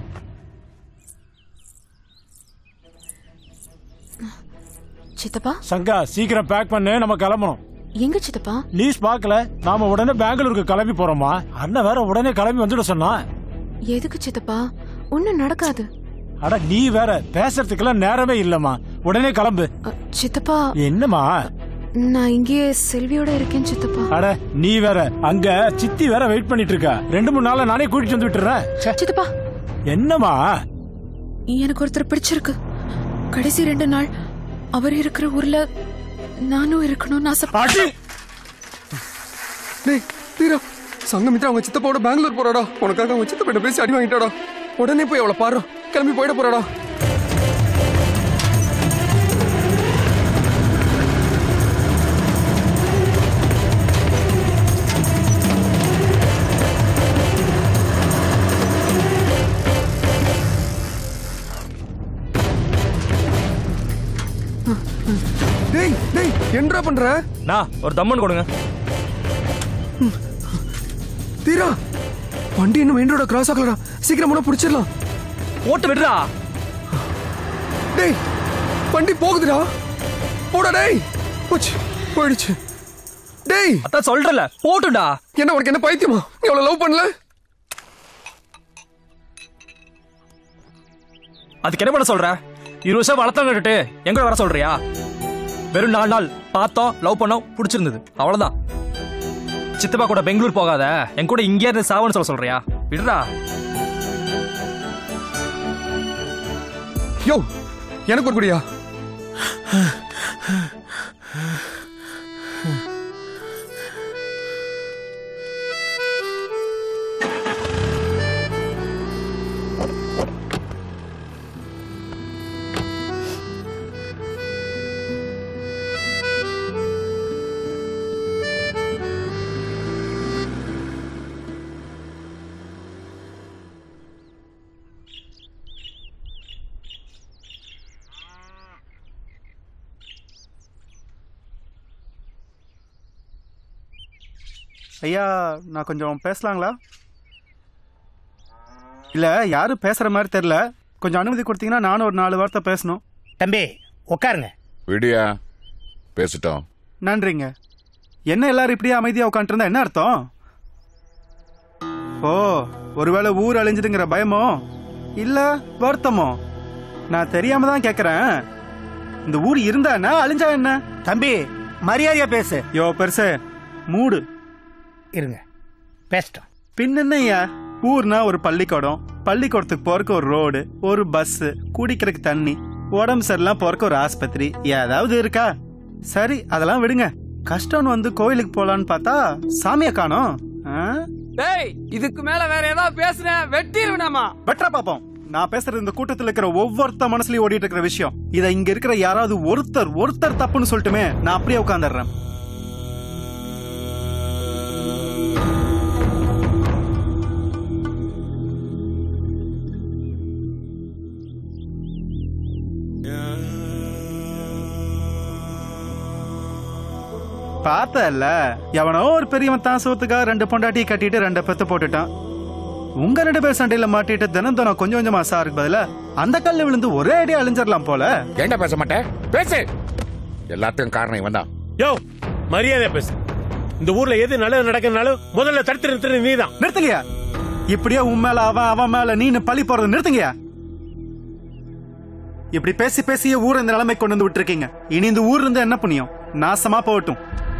சித்தப்பா
சங்கா சீக்கிரம் பேக் பண்ணு, நம்ம கிளம்பணும்.
எங்க சித்தப்பா?
நியூஸ் பார்க்கல, நாம உடனே பெங்களூருக்கு கிளம்பி போறோமா? அண்ணன் வேற உடனே கிளம்பி வந்துட சொன்னா.
எதுக்கு சித்தப்பா? ஒண்ணும் நடக்காது.
அட நீ வேற, பேசுறதுக்கெல்லாம் நேரமே இல்லம்மா. உடனே கிளம்பு.
சித்தப்பா
என்னம்மா?
நான் இங்கேயே செல்வியோட இருக்கேன் சித்தப்பா.
அட நீ வேற, அங்க சித்தி வேற வெயிட் பண்ணிட்டு இருக்கா. 2-3 நாள்ல நானே கூட்டிட்டு வந்து விட்டுறேன்.
சித்தப்பா
என்னம்மா?
எனக்கு ஒருத்தர் பிடிச்சிருக்கு. கடைசி 2 நாள் அவர் இருக்கிற ஊர்ல நானும் இருக்கணும்னு ஆசைப்பட்டேன்.
சங்கமித்ரா அவங்க சித்தப்பாவோட பெங்களூர் போறாடா. உனக்காக அவங்க சித்தப்பா பேசி அடி வாங்கிட்டாடா. உடனே போய் அவளை பாரு, கிளம்பி போயிட போறாடா. டேய் டேய் என்னடா பண்ற?
நான் ஒரு தம்மன் கொடுங்க.
தீரா, வண்டி இன்னும் மெயின் ரோட கிராஸ் ஆகலடா. சீக்கிரம் முன்ன புடிச்சிடலாம்.
ஓட்டு விடுறா.
டேய் வண்டி போகுதுடா. போடா டேய். போயிடுச்சு. டேய்
அதான் சொல்றல, போட்டுடா.
என்ன உனக்கு என்ன பைத்தியமா? நீ அவளை லவ் பண்ணல?
அதுக்கு என்ன பண்ண சொல்ற? 20 வருஷம் வளர்த்தங்கிட்டு எங்க வர சொல்றியா? வெறும் 4 நாள் பார்த்தோம், லவ் பண்ணோம், பிடிச்சிருந்தது, அவ்வளவுதான். சித்தப்பா கூட பெங்களூர் போகாத, என் கூட இங்கே இருந்து சாவன்னு சொல்றியா? விடுறா.
யோ எனக்கு ஒரு குடியா?
ஐயா, நான் கொஞ்சம் பேசலாங்களா? இல்ல யாரும் பேசுற மாதிரி தெரியல. கொஞ்சம் அனுமதி கொடுத்தீங்கன்னா நானும் ஒரு 4 வார்த்தை பேசணும்.
தம்பி உட்காருங்க.
விடியா பேசிட்டோம்.
நன்றிங்க. என்ன எல்லாரும் இப்படியே அமைதியா உட்காந்துட்டு இருந்தா என்ன அர்த்தம்? ஓ, ஒருவேளை ஊர் அழிஞ்சிடுங்கிற பயமோ இல்ல வருத்தமோ? நான் தெரியாம தான் கேக்குறேன். இந்த ஊர் இருந்தா என்ன, அழிஞ்சா என்ன?
தம்பி மரியாதையா பேசு.
யோ பெருசு, மூடு
இருங்க பேசிட்டோம்.
பின்னையா, ஊர்னா ஒரு பள்ளிக்கூடம், பள்ளிக்கூடத்துக்கு போறக்கு ஒரு ரோடு, ஒரு பஸ், குடிக்கிறதுக்கு தண்ணி, உடம்பு சரியில்லாம் போறக்கு ஒரு ஆஸ்பத்திரி, ஏதாவது இருக்கா? சரி அதெல்லாம் விடுங்க. கஷ்டம்னு வந்து கோயிலுக்கு போலான்னு பார்த்தா சாமிய காணோம்.
டேய் இதுக்கு மேல வேற ஏதாவது பேசுறேன் வெட்டிடுவேனாமா?
வெட்டற பாப்போம். நான் பேசுறது இந்த கூட்டத்துல இருக்கிற ஒவ்வொருத்த மனசுலயும் ஓடிட்டு இருக்கிற விஷயம். இத இங்க இருக்கிற யாராவது ஒருத்தர் தப்புன்னு சொல்லிட்டுமே நான் அப்படியே உட்கார்ந்துடுறேன். பார்த்தல, எவனோ ஒரு பெரியவன் தான் சோத்துக்காக 2 பொண்டாட்டியை கட்டிட்டு 2 பெத்து போட்டுட்டான். உங்க 2 பேர் சண்டையில மாட்டிட்டு தினம் கொஞ்சம் கொஞ்சமா சாருக்கு பதிலா அந்த கல்ல விழுந்து ஒரே அடி அழிஞ்சிடலாம் போல.
ஏண்டா பேச மாட்டேன்? பேசு. எல்லாத்துக்கும் காரணம் இவன் தான்.
யோ மரியாதை பேசு. இந்த ஊர்ல எது நல்லது நடக்குதுனாலும் முதல்ல தடுத்து நிறுத்துறது நீதான்.
நிறுத்துங்கயா. இப்படியே உன் மேல அவன் மேல நீ பழி போறது நிறுத்துங்கயா. இப்படி பேசி பேசிய ஊர் இந்த நிலைமை கொண்டு வந்து விட்டுருக்கீங்க. இனி இந்த ஊர் இருந்து என்ன புண்ணியம்? நாசமா போகட்டும்.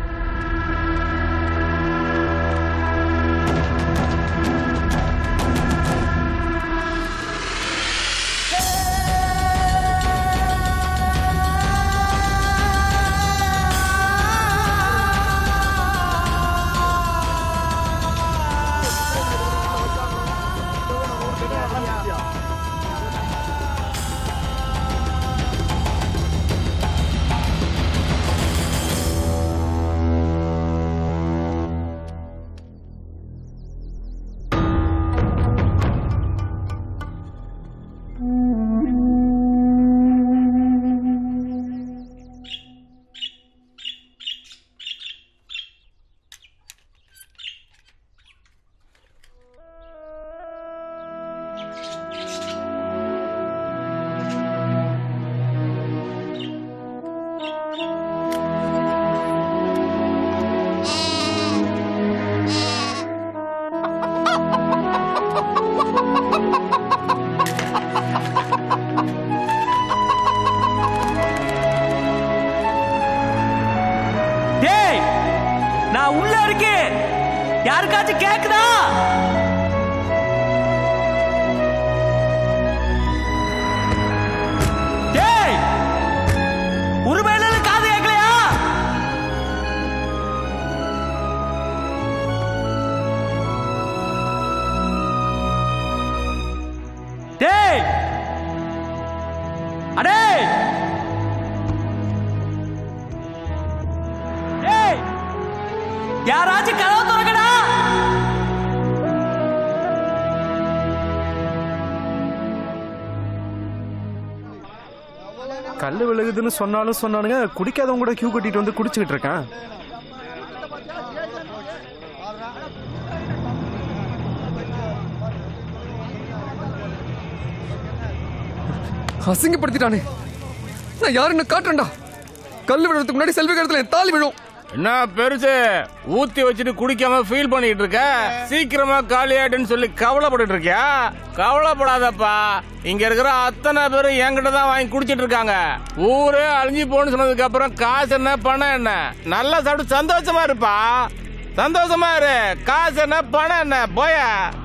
யாருக்காச்சும் கேக்குதா? டேய், உருமையில காது கேட்கலையா? டேய், அடே டேய், யாராச்சும் கதவு திறக்கடா.
கல்லு விழுகுதுன்னு சொன்னாலும் சொன்னானுங்க, குடிக்காதவங்க கூட கியூ கட்டிட்டு வந்து குடிச்சுக்கிட்டு இருக்கேன்.
அசிங்கப்படுத்திட்டானே. நான் யாருன்னு காட்டுறேன்டா. கல்லு விழுறதுக்கு முன்னாடி செல்வி இடத்துல என் தாலி விழும்.
என்ன பெருசு ஊத்தி வச்சுட்டு குடிக்காம ஃபீல் பண்ணிட்டு இருக்க? சீக்கிரமா காலியாடுன்னு சொல்லி கவலைப்பட்டு இருக்கியா? கவலைப்படாதப்பா, இங்க இருக்கிற அத்தனை பேரும் என்கிட்ட தான் வாங்கி குடிச்சிட்டு இருக்காங்க. ஊரே அழிஞ்சு போன்னு சொன்னதுக்கு அப்புறம் காசு என்ன பணம் என்ன? நல்லா சாப்பிட்டு சந்தோஷமா இருப்பா, சந்தோஷமா இரு. காசு என்ன பணம் என்ன? போய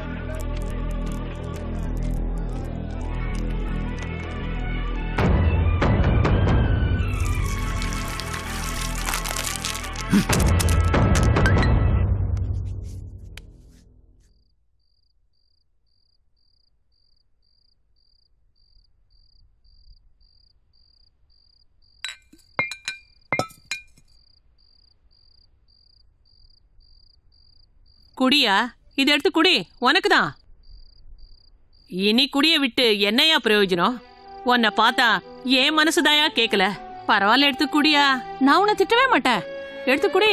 குடியா? இது எடுத்து குடி, உனக்குதான். இனி குடிய விட்டு என்னையா பிரயோஜனம்? உன்னை பார்த்தா ஏன் மனசுதாயா கேக்கல. பரவாயில்ல, எடுத்து குடியா. நான் உன்னை திட்டவே மாட்டேன், எடுத்து குடி.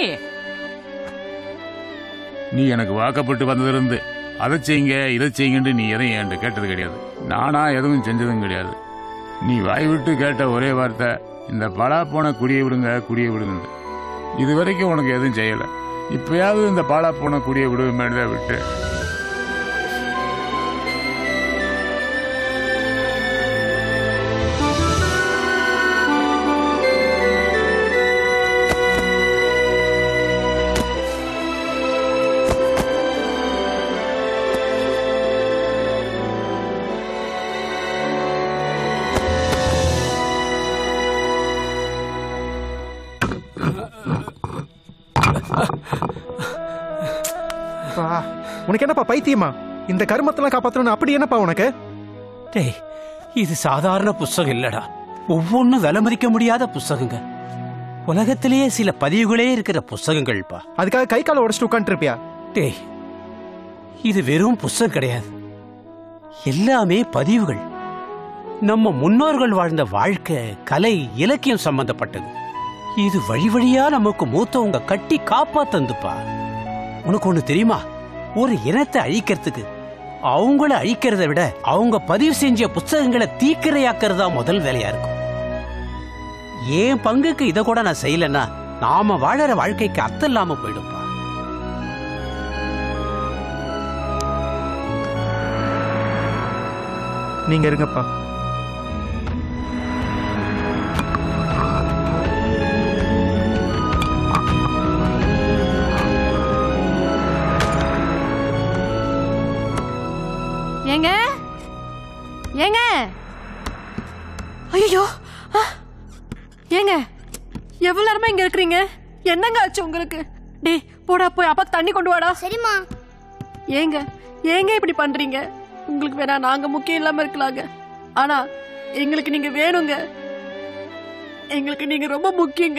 நீ எனக்கு வாக்கப்பட்டு வந்ததிலிருந்து அதை செய்யுங்க இதை செய்யுங்கன்னு நீ எதையும் என்கிட்ட கேட்டது கிடையாது. நானா எதுவும் செஞ்சதும் கிடையாது. நீ வாய் விட்டு கேட்ட ஒரே வார்த்தை இந்த பலா போன குடியை விடுங்க குடியை விடுங்க. இது வரைக்கும் உனக்கு எதுவும் செய்யலை. இப்பயாவது இந்த பாலா போன குடியை விடுவேன் விட்டு.
உனக்கு என்னப்பா பைத்தியமா? இந்த கருமத்தெல்லாம் காப்பாற்றணும் அப்படி என்னப்பா உனக்கு?
டேய், இது சாதாரண புஸ்தகம் இல்லடா. ஒவ்வொன்றும் விலை மதிக்க முடியாத புஸ்தகங்க. உலகத்திலேயே சில பதிவுகளே இருக்கிற புஸ்தகங்கள்ப்பா.
அதுக்காக கை கால உடச்சிட்டு உட்காந்துருப்பியா?
டேய், இது வெறும் புஸ்தகம் கிடையாது, எல்லாமே பதிவுகள். நம்ம முன்னோர்கள் வாழ்ந்த வாழ்க்கை, கலை, இலக்கியம் சம்பந்தப்பட்டது. இது வழி வழியா நமக்கு மூத்தவங்க கட்டி காப்பாத்தந்துப்பா. உனக்கு ஒண்ணு தெரியுமா? ஒரு இனத்தை அழிக்கிறதுக்கு அவங்கள அழிக்கிறத விட அவங்க பதிவு செஞ்ச புத்தகங்களை தீக்கிரையாக்குறதா முதல் வேலையா இருக்கும். ஏன் பங்குக்கு இதை கூட நான் செய்யலன்னா நாம வாழற வாழ்க்கைக்கு அர்த்தம் இல்லாம போயிடும்பா.
நீங்க இருங்கப்பா.
ஐயோ ஏங்க எவ்வளவு நேரமா இங்க இருக்கிறீங்க? என்னங்க ஆச்சு உங்களுக்கு? டேய் போடா போய் அப்பா தண்ணி கொண்டு வாடா.
சரிம்மா.
ஏங்க ஏங்க இப்படி பண்றீங்க? உங்களுக்கு வேணா நாங்க முக்கியம் இல்லாம இருக்கலாங்க, ஆனா எங்களுக்கு நீங்க வேணுங்க. எங்களுக்கு நீங்க ரொம்ப முக்கியங்க.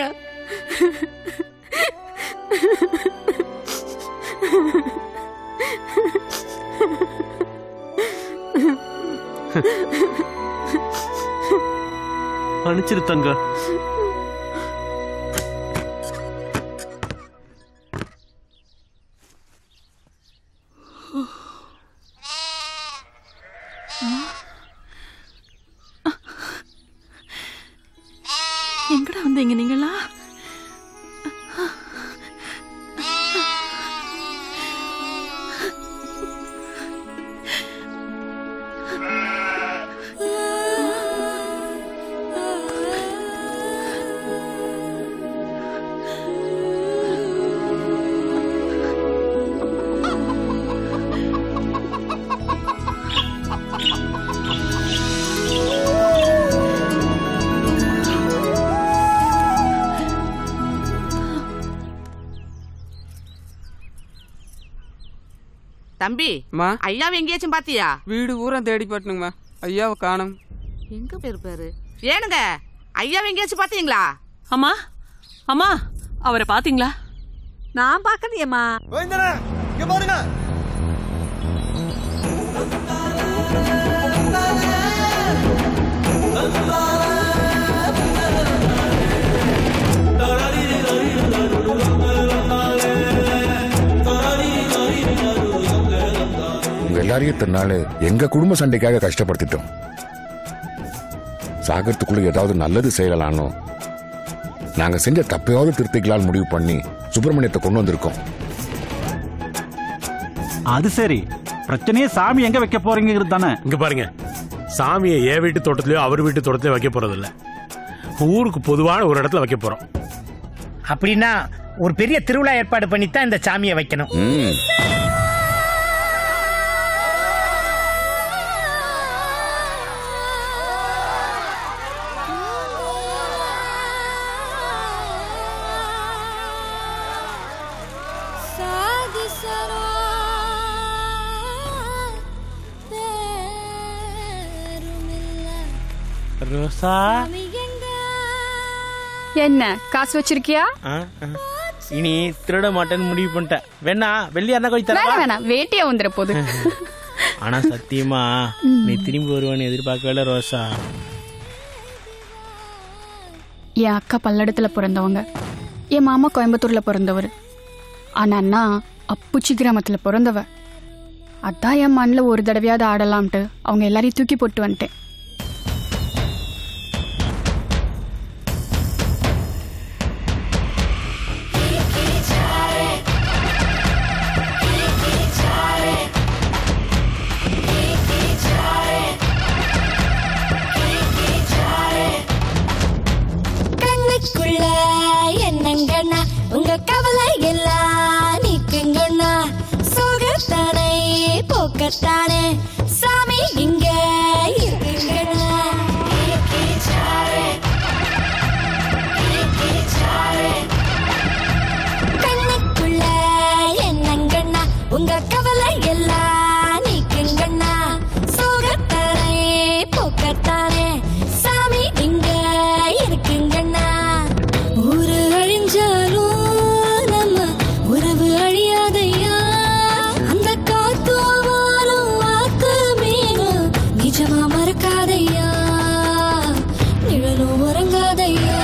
மன்னிச்சிரு தங்க.
எங்கடா வந்தீங்க நீங்களா?
தம்பி, ஐயாவை எங்கேயாச்சும் பாத்தியா?
வீடு பூரா தேடி பாட்டுனுங்கம்மா, ஐயாவை காணோம்.
எங்க போயிருப்பாரு? ஏனுங்க, ஐயாவை எங்கேயாச்சும் பாத்தீங்களா?
அம்மா அம்மா, அவரை பாத்தீங்களா?
நான் பாக்கலையம்மா.
இங்க பாருங்க.
எல்லாரையும் இத்தனை நாள் எங்க குடும்ப சண்டைக்காக கஷ்டப்படுத்திட்டோம். சாகரத்துக்குள்ள ஏதாவது நல்லது செய்யலானோ, நாங்க செஞ்ச தப்பையாவது திருத்திக்கலான்னு முடிவு பண்ணி சுப்பிரமணியத்தை கொண்டு வந்திருக்கோம்.
அது சரி, பிரச்சனையே சாமி எங்க வைக்க போறீங்கிறது தானே.
இங்க பாருங்க, சாமியை என் வீட்டு தோட்டத்திலயோ அவர் வீட்டு தோட்டத்திலயோ வைக்க போறது இல்ல, ஊருக்கு பொதுவான ஒரு இடத்துல வைக்க போறோம்.
அப்படின்னா ஒரு பெரிய திருவிழா ஏற்பாடு பண்ணித்தான் இந்த சாமியை வைக்கணும்.
ரோசா,
என்ன காசு வச்சிருக்கியா?
இனி திருட மாட்டேன்னு முடிவு பண்ணிட்டேன். வேணா வெள்ளியா இருந்தா கொஞ்சம் தரவா?
வேணாம், வேட்டியா வந்துற போது.
ஆனா சத்தியமா நீ திரும்பி வருவான்னு எதிர்பார்க்கல ரோசா.
என் அக்கா பல்லடத்துல பிறந்தவங்க, என் மாமா கோயம்புத்தூர்ல பிறந்தவர். ஆனா நான் அப்புச்சி கிராமத்துல பிறந்தவ. அதான் என் மண்ணில் ஒரு தடவையாவது ஆடலாம்ட்டு அவங்க எல்லாரையும் தூக்கி போட்டு வந்துட்டேன்.
என்னங்கண்ணா உங்க கவலை எல்லாம் நீக்குங்கண்ணா, சோகத்தானே போக்கத்தானே சாமி இங்க இருக்குங்கண்ணா. கண்ணுக்குள்ள என்னங்கண்ணா உங்க கவலை எல்லாம் நீக்குங்கண்ணா, சோகத்தானே போக்கத்தானே சாமி இங்க இருக்குங்கண்ணா. ஊரு அழிஞ்சாலும் நம்ம உறவு அழியாதையா, அந்த காத்தோவாலும் வாக்கு மீனும் நிஜமா மறக்காதையா, நிழலும் உறங்காதையா.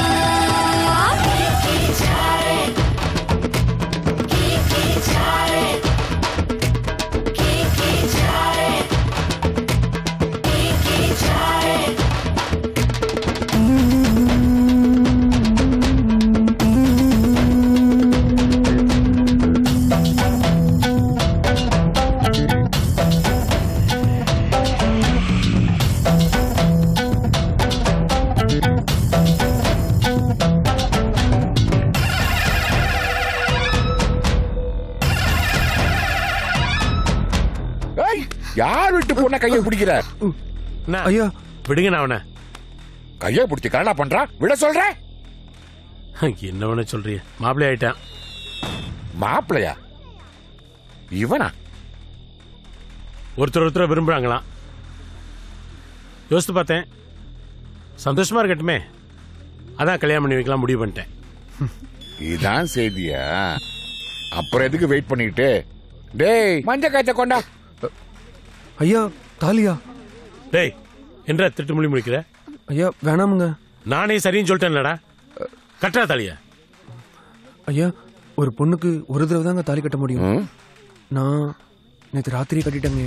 யார் விட்டு பொண்ண கையை பிடிக்கிற?
ஐயா விடுங்க, நான் அவனை
கையை பிடிச்சி கரடா பண்றா, விட சொல்ற.
என்ன வேணா சொல்றிய? மாப்பிள்ளை ஆயிட்டான்.
மாப்பிள்ளையா? இவனா?
ஒருத்தர் விரும்புறாங்களாம். யோசித்து பார்த்தேன், சந்தோஷமா இருக்கட்டுமே, அதான் கல்யாணம் பண்ணி வைக்கலாம் முடிவு பண்ணிட்டேன்.
இதான் செய்தியா? அப்புறம் எதுக்கு வெயிட் பண்ணிட்டு? டேய், மஞ்ச காய்ச்ச கொண்டா.
ஐயா தாலியா?
டேய், என்ன திட்டு மொழி முடிக்கிற?
ஐயா வேணாமுங்க.
நானே சரின்னு சொல்லிட்டேன்லடா. கட்டா தாலியா?
ஐயா, ஒரு பொண்ணுக்கு ஒரு தடவை தாங்க தாலி கட்ட முடியும். நான் நேற்று ராத்திரி கட்டிட்டேங்க.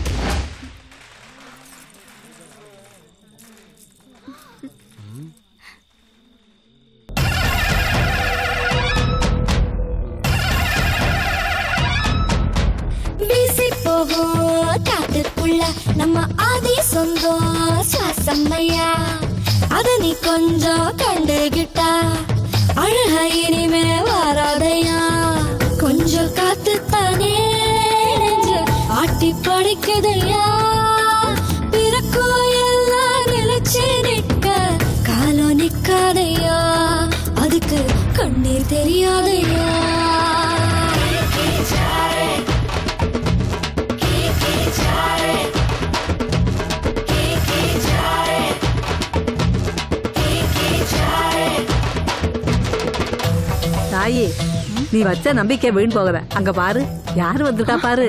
காட்டுக்குள்ள நம்ம ஆதி சொந்தம் சுவாசம்மையா, அத நீ கொஞ்சம் கண்டுகிட்டா அழக இனிமே வராதையா. கொஞ்சம் காத்து தானே ஆட்டி படைக்குதையா, பிறக்கோ எல்லாம் நிலைச்சு நிற்க காலம் நிக்காதையா, அதுக்கு கண்ணீர் தெரியாதையா.
தாயே, நீ வச்ச நம்பிக்கை வீண் போகல. அங்க பாரு, யாரு வந்திருக்கா பாரு.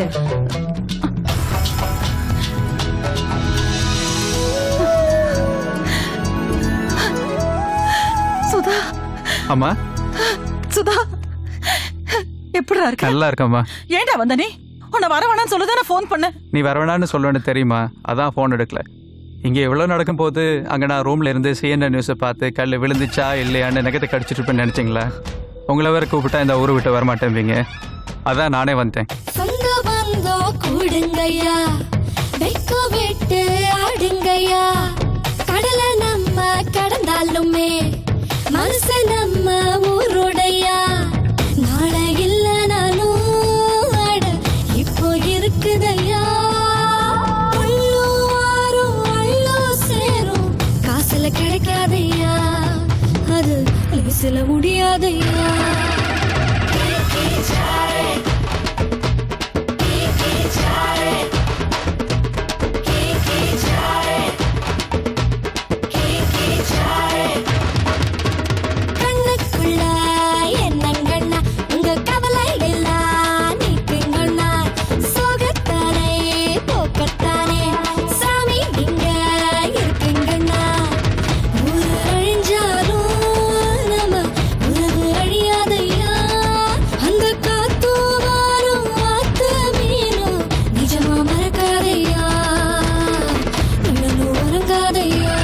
சுதா.
அம்மா.
சுதா, எப்படிடா இருக்க?
நல்லா இருக்கம்மா.
ஏன்டா வந்த நீ? உன்னை வர வேணான்னு சொல்லுதானே ஃபோன் பண்ண.
நீ வர வேணான்னு சொல்லுவேன்னு தெரியுமா, அதான் ஃபோன் எடுக்கல. இங்கே எவ்வளோ நடக்கும் போது அங்கே நான் ரூமில் இருந்து CNN நியூஸை பார்த்து கல் விழுந்துச்சா இல்லையான்னு நகத்தை கடிச்சிட்டு இருப்பேன்னு நினச்சிங்களா? உங்களை வேற கூப்பிட்டா இந்த ஊரை விட்டு வரமாட்டேன்பீங்க, அதான் நானே வந்தேன்.
சொந்த பந்தம் கூடுங்கய்யா, வெக்க விட்டு ஆடுங்கய்யா, கடலை நம்ம கடந்தாலுமே மனசு நம்ம ஊருடையா. நாளை இல்லைனாலும் அட இப்போ இருக்குதையா, காசுல கிடைக்காதையா, அது லேசில முடியாதையா. கண்ணுக்குள்ள என்னங்கண்ணா உங்க கவலை எல்லாம் நீக்குங்கண்ணா, சோகத்தானே போக்கத்தானே சாமி இங்க இருக்குங்கண்ணா. ஊரு அழிஞ்சாலும் நம்ம உறவு அழியாதையா, அந்த காத்து வாரும் ஆத்து மீனும் நிஜமா மறக்காதையா, நிழலும் உறங்காதையா.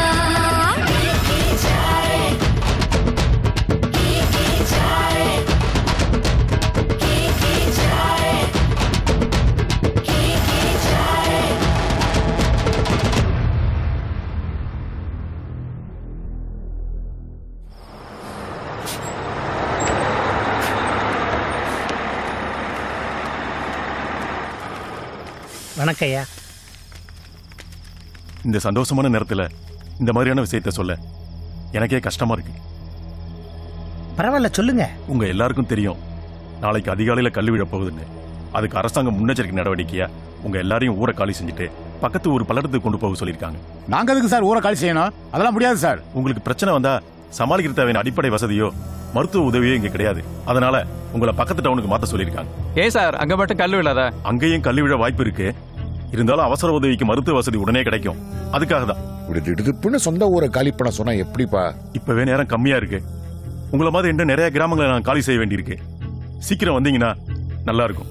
வணக்கம் ஐயா.
இந்த சந்தோஷமான நேரத்தில் இந்த மாதிரியான விஷயத்த சொல்ல எனக்கே கஷ்டமா இருக்கு.
பரவாயில்ல, சொல்லுங்க.
உங்க எல்லாருக்கும் தெரியும் நாளைக்கு அதிகாலையில் கல் விழ போகுதுன்னு. அதுக்கு அரசாங்கம் முன்னெச்சரிக்கை நடவடிக்கையா உங்க எல்லாரையும் ஊரை காலி செஞ்சுட்டு பக்கத்து ஊர் பல்லடத்துக்கு கொண்டு போக சொல்லியிருக்காங்க.
நாங்க எதுக்கு சார் ஊரை காலி செய்யணும்? அதெல்லாம் முடியாது சார்.
உங்களுக்கு பிரச்சனை வந்தா சமாளிக்கிற தேவையான அடிப்படை வசதியோ மருத்துவ உதவியோ இங்க கிடையாது. அதனால உங்களை பக்கத்து டவுனுக்கு மாத்த சொல்லியிருக்காங்க.
ஏன் சார் அங்க மட்டும் கல் விழாத?
அங்கேயும் கல் விழ வாய்ப்பு இருக்கு. இருந்தாலும் அவசர உதவிக்கு மருத்துவ வசதி உடனே கிடைக்கும். அதுக்காக தான்
சொந்த ஊரை காலி பண்ண சொன்னா எப்படிப்பா?
இப்பவே நேரம் கம்மியா இருக்கு. உங்களை மாதிரி இன்னும் நிறைய கிராமங்களை நான் காலி செய்ய வேண்டியிருக்கு. சீக்கிரம் வந்தீங்கன்னா நல்லா இருக்கும்.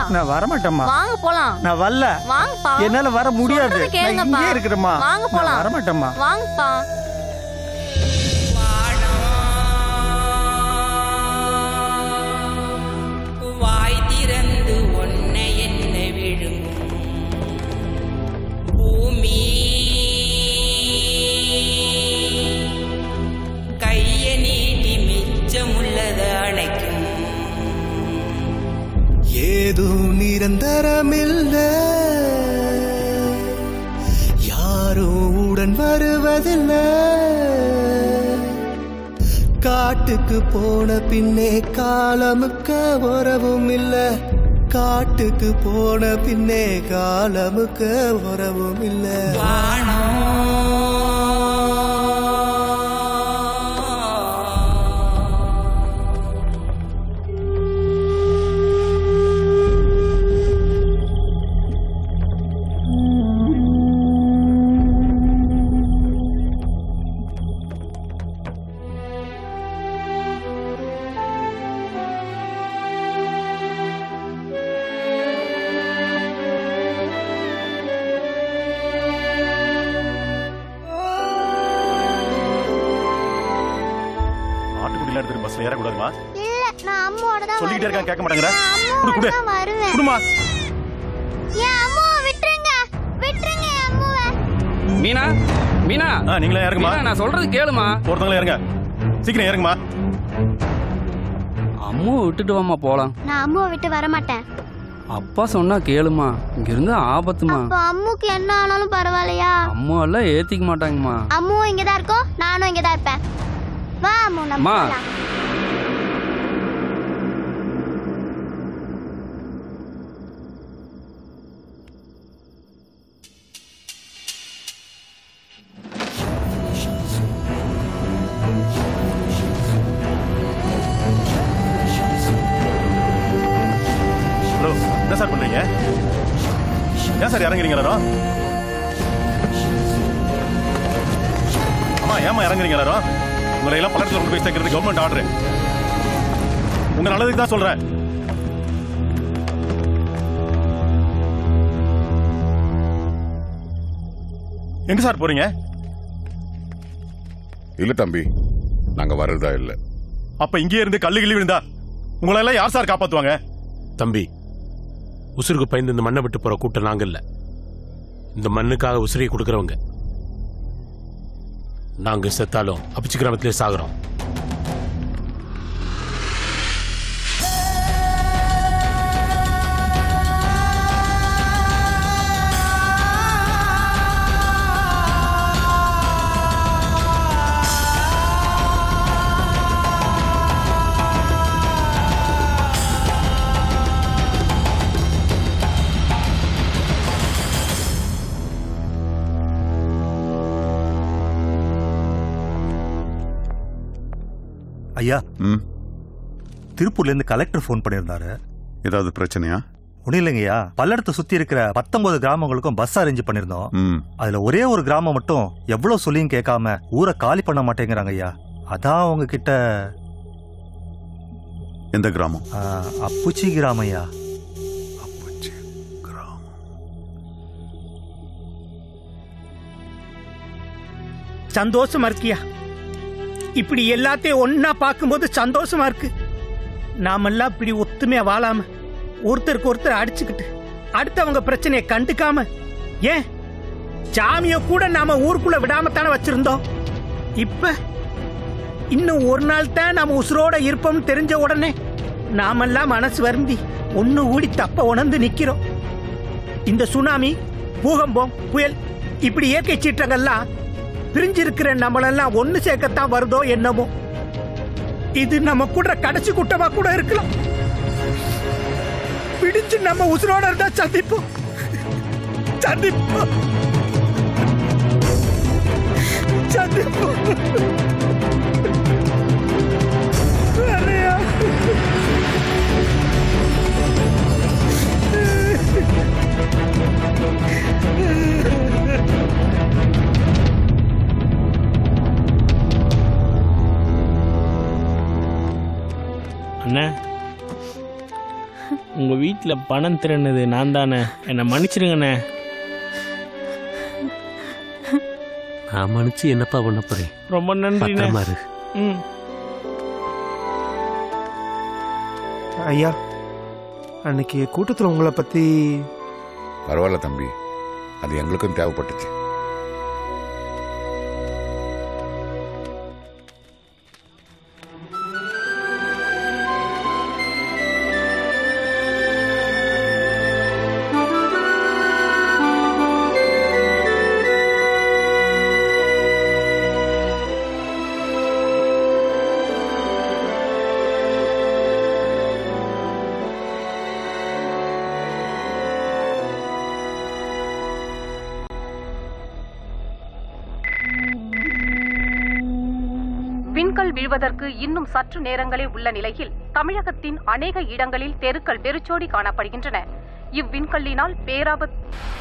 நான் வர மாட்டேம்மா.
வாங்க போலாம்.
நான் வரல.
வாங்கப்பா.
என்னால வர முடியாது.
சொல்றத கேளுங்கப்பா.
நான் இங்கே இருக்கிறேம்மா.
வாங்க போலாம்.
நான் வர மாட்டேம்மா.
வாங்கப்பா.
வாய் திறந்து ஒன்னை என்ன விழுங்கும் பூமி கைய நீட்டி மிச்சமுள்ளத அணைக்கும்.
ஏதும் நிரந்தரமில்ல, யாரும் உடன் வருவதில்லை. காட்டுக்கு போன பின்னே காலமுக்க உறவும் இல்ல, காட்டுக்கு போன பின்னே காலமுக்க உறவும் இல்ல.
பஸ்ல ஏறக்கூடாதுமா.
இல்ல நான் அம்மாவோட தான்
சொல்லிட்டே இருக்கேன் கேட்க மாட்டேங்கற.
குடு வருவேன்.
குடுமா.
ஏன் அம்மா விட்டுருங்க. விட்டுருங்க அம்மாவை.
மீனா மீனா
நீங்களே இறங்குமா.
நான் சொல்றது கேளுமா.
ஒருத்தங்களே இறங்க. சீக்கிரம் இறங்குமா.
அம்மா விட்டுட்டு வாமா போலாம்.
நான் அம்மாவை விட்டு வர மாட்டேன்.
அப்பா சொன்னா கேளுமா. இங்க இருந்து ஆபத்துமா.
அப்ப அம்முக்கு என்ன ஆனாலும் பரவாயில்லையா?
அம்மா எல்லாம் ஏத்திக்க மாட்டாங்கம்மா.
அம்முவும் இங்கதான் இருக்கோ, நானும் இங்கதான் இருப்பேன். வா அம்மு நம்ம போலாம்.
ஹலோ, என்ன சார் பண்றீங்க? ஏன் சார் இறங்குறீங்க எல்லாரும்? அம்மா ஏமா இறங்குறீங்க எல்லாரும்? உங்களை எல்லாம் பல்லடத்துல கொண்டு போய் சேர்க்கிறது கவர்மெண்ட் ஆர்டர். உங்க நல்லதுக்கு தான் சொல்றேன். எங்க சார் போறீங்க?
இல்ல தம்பி, நாங்க வரதா இல்ல.
அப்ப இங்கே இருந்து கல்லு கிள்ளி விழுந்தா உங்களை எல்லாம் யார் சார் காப்பாத்துவாங்க?
தம்பி, உசுருக்கு பயந்து இந்த மண்ணை விட்டு போற கூட்டம் நாங்க இல்ல. இந்த மண்ணுக்காக உசுரியை கொடுக்கறவங்க. நாங்க செத்தாலும் அப்புச்சி கிராமத்திலே சாகுறோம்.
ஐயா, திருப்பூர்ல இருந்து கலெக்டர் போன் பண்ணியிருந்தாரு.
ஏதாவது பிரச்சனையா?
ஒன்னும் இல்லைங்கய்யா, பல்லடத்தை சுத்தி இருக்கிற 19 கிராமங்களுக்கும் பஸ் அரேஞ்ச் பண்ணிருந்தோம். அதுல ஒரே ஒரு கிராமம் மட்டும் எவ்வளவு சொல்லியும் கேட்காம ஊரை காலி பண்ண மாட்டேங்கிறாங்க ஐயா. அதான் உங்ககிட்ட.
எந்த கிராமம்?
அப்புச்சி கிராமம் ஐயா.
அப்புச்சி கிராமம்.
சந்தோஷமா இருக்கியா? இப்படி எல்லாத்தையும் ஒன்னா பார்க்கும்போது சந்தோஷமா இருக்கு. நாமெல்லாம் இப்படி ஒத்துமையா வாழாம ஒருத்தருக்கு ஒருத்தர் அடிச்சுக்கிட்டு அடுத்தவங்க பிரச்சனையை கண்டுக்காம, ஏன் சாமிய கூட நாம ஊருக்குள்ள விடாமத்தானே வச்சிருந்தோம். இப்ப இன்னும் ஒரு நாள் தான் நாம உசுரோட இருப்போம் தெரிஞ்ச உடனே நாமெல்லாம் மனசு வருந்தி ஒன்னு கூடி தப்ப உணர்ந்து நிக்கிறோம். இந்த சுனாமி, பூகம்பம், புயல் இப்படி இயற்கை சீற்றங்கள்லாம் பிரிஞ்சிருக்கிற நம்மளெல்லாம் ஒண்ணு சேர்க்கத்தான் வருதோ என்னமோ. இது நம்ம கூட கடைசி கூட்டமா கூட இருக்கலாம். பிடிச்சு நம்ம உசுரோட இருந்தா சந்திப்போம். சந்திப்போம். சந்திப்போம்.
அண்ணா, உங்க உங்க வீட்டுல பணம் திறனது நான் தானே, என்ன மன்னிச்சிருங்கண்ணே.
நான் மன்னிச்சு என்னப்பா பண்ண போறேன்?
ரொம்ப நன்றி.
ஐயா, அன்னைக்கு கூட்டத்தில் உங்களை பத்தி.
பரவாயில்ல தம்பி, அது எங்களுக்கும் தேவைப்பட்டுச்சு.
விண்கல் வீழ்வதற்கு இன்னும் சற்று நேரங்களே உள்ள நிலையில் தமிழகத்தின் அநேக இடங்களில் தெருக்கள் வெறிச்சோடி காணப்படுகின்றன. இவ்விண்கல்லினால் பேராபத்து.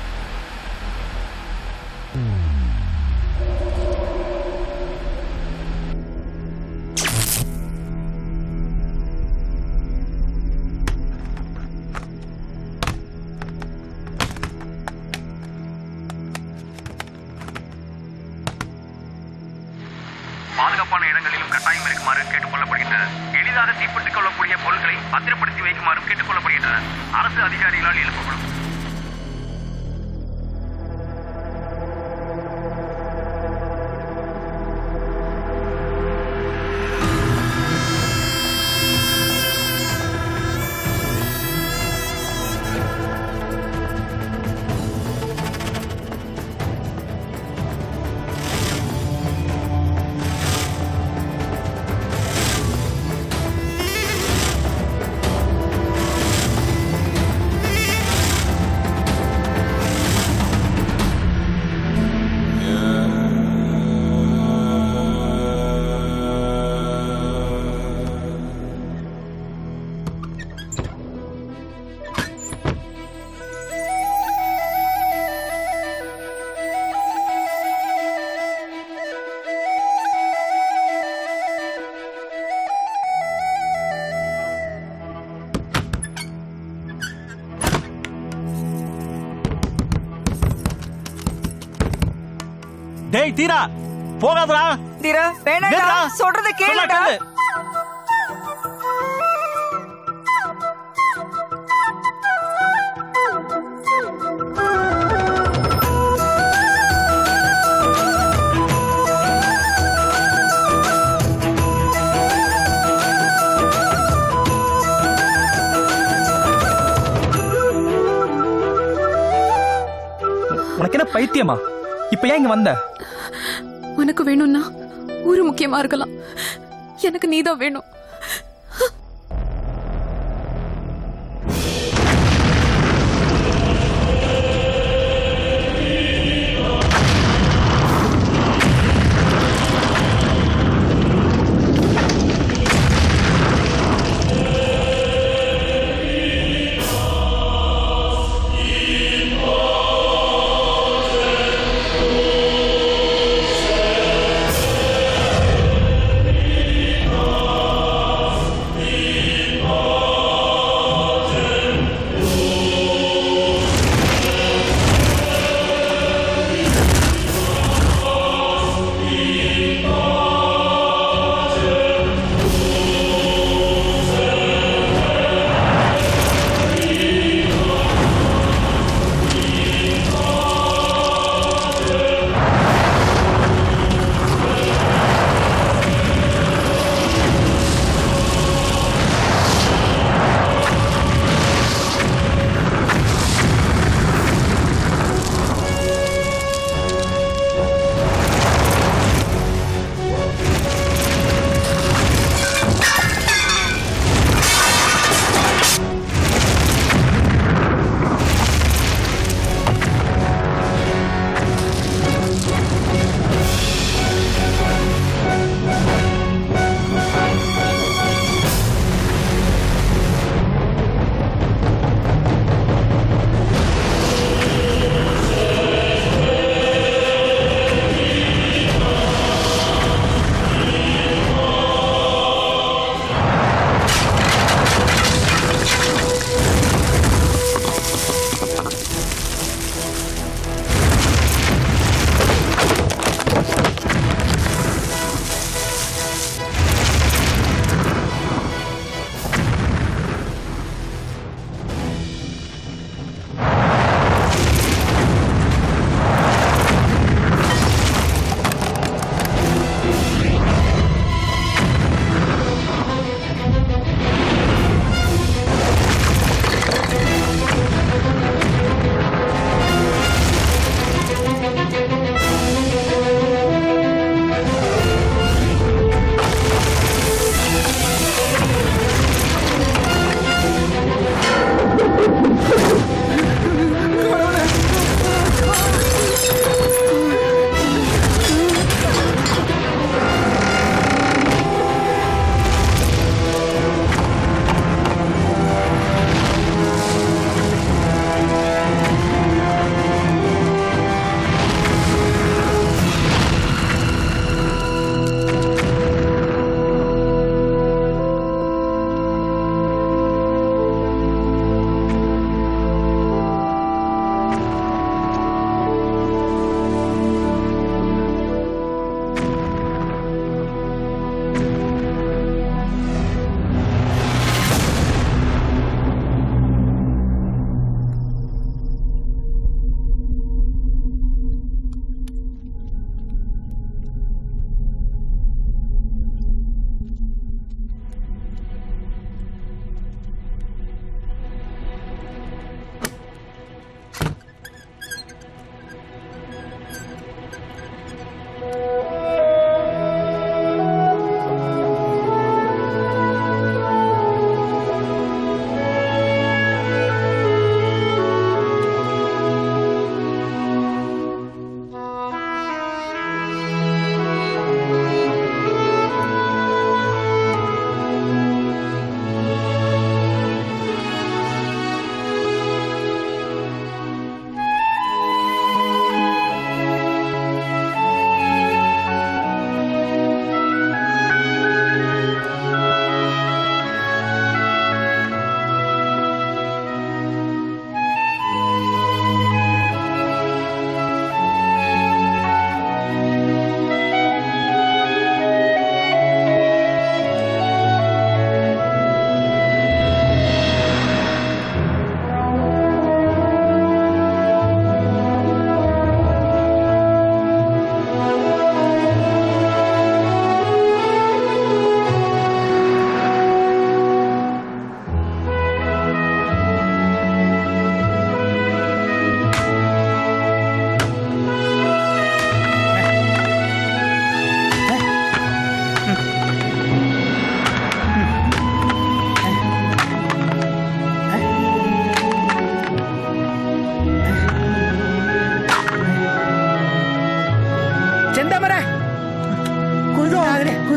பாதுகாப்பான இடங்களிலும் கட்டாயம் இருக்குமாறு கேட்டுக்கொள்ளப்படுகின்றனர். எளிதாக தீப்பற்றிக் கொள்ளக்கூடிய பொருட்களை பத்திரப்படுத்தி வைக்குமாறும் கேட்டுக்கொள்ளப்படுகின்றனர். அரசு அதிகாரிகளால் எழுப்பப்படும்.
டேய் தீரா, போகாதடா.
தீரா, வேணாம்டா, சொல்றத கேளுடா.
உனக்கு என்ன பைத்தியமா? இப்ப ஏன் இங்க வந்த?
உனக்கு வேணும்னா ஊரு முக்கியமா இருக்கலாம், எனக்கு நீதான் வேணும்.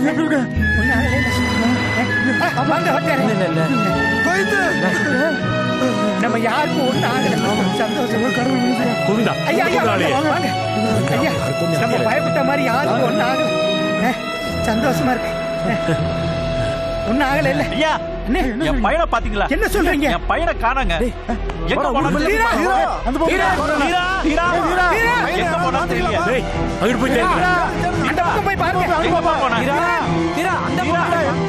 நம்ம யாருக்கும் ஒண்ணு ஆகல. சந்தோஷம். ஐயா ஐயா வாங்க. ஐயா நம்ம பயப்பட்ட மாதிரி யாருக்கும் ஒண்ணு ஆகல. சந்தோஷமா இருக்கு. ஒண்ணு ஆகல இல்ல
ஐயா. என் பையனை பாத்தீங்களா?
என்ன சொல்றீங்க?
என் பையனை காணோங்க. எங்க போனான்னு தெரியல. எங்க போனான்னு தெரியல.
அங்க போய் தேடுங்க.
அந்த பக்கம் போய் பாருங்க.
எங்க போனா? அந்த பக்கம்.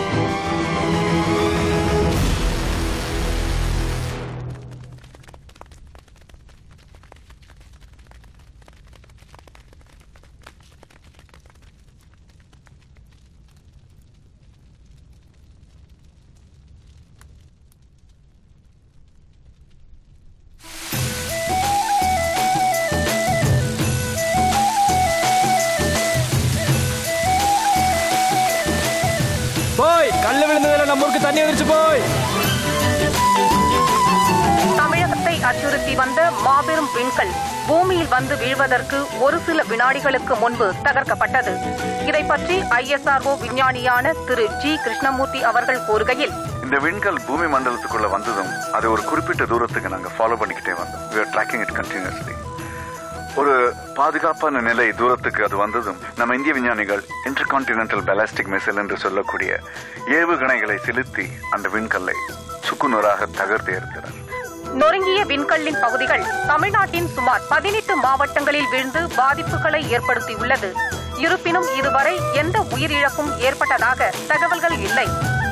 கல்ல விழுந்ததுல நம்ம ஊருக்கு தண்ணி வந்துருச்சு போய்.
தமிழகத்தை அச்சுறுத்தி வந்த மாபெரும் விண்கல் பூமியில் வந்து வீழ்வதற்கு ஒரு சில வினாடிகளுக்கு முன்பு தகர்க்கப்பட்டது. இதை பற்றி ISRO விஞ்ஞானியான திரு G கிருஷ்ணமூர்த்தி அவர்கள் கூறுகையில்,
இந்த விண்கல் பூமி மண்டலத்துக்குள்ள வந்ததும் அது ஒரு குறிப்பிட்ட தூரத்துக்கு நாங்க ஃபாலோ பண்ணிக்கிட்டே வந்தோம். we are tracking it continuously. ஒரு பாதுகாப்பான நிலை தூரத்துக்கு அது வந்ததும் நம்ம இந்திய விஞ்ஞானிகள் இன்டர்கான்டினென்டல் பேலாஸ்டிக் மிசைல் என்று சொல்லக்கூடிய ஏவுகணைகளை செலுத்தி அந்த விண்கல்லை சுக்குநூறாக தகர்த்து இருக்கிறார்.
நொறுங்கிய விண்கல்லின் பகுதிகள் தமிழ்நாட்டின் சுமார் 18 மாவட்டங்களில் வீழ்ந்து பாதிப்புகளை ஏற்படுத்தியுள்ளது. இருப்பினும் இதுவரை எந்த உயிரிழப்பும் ஏற்பட்டதாக தகவல்கள் இல்லை.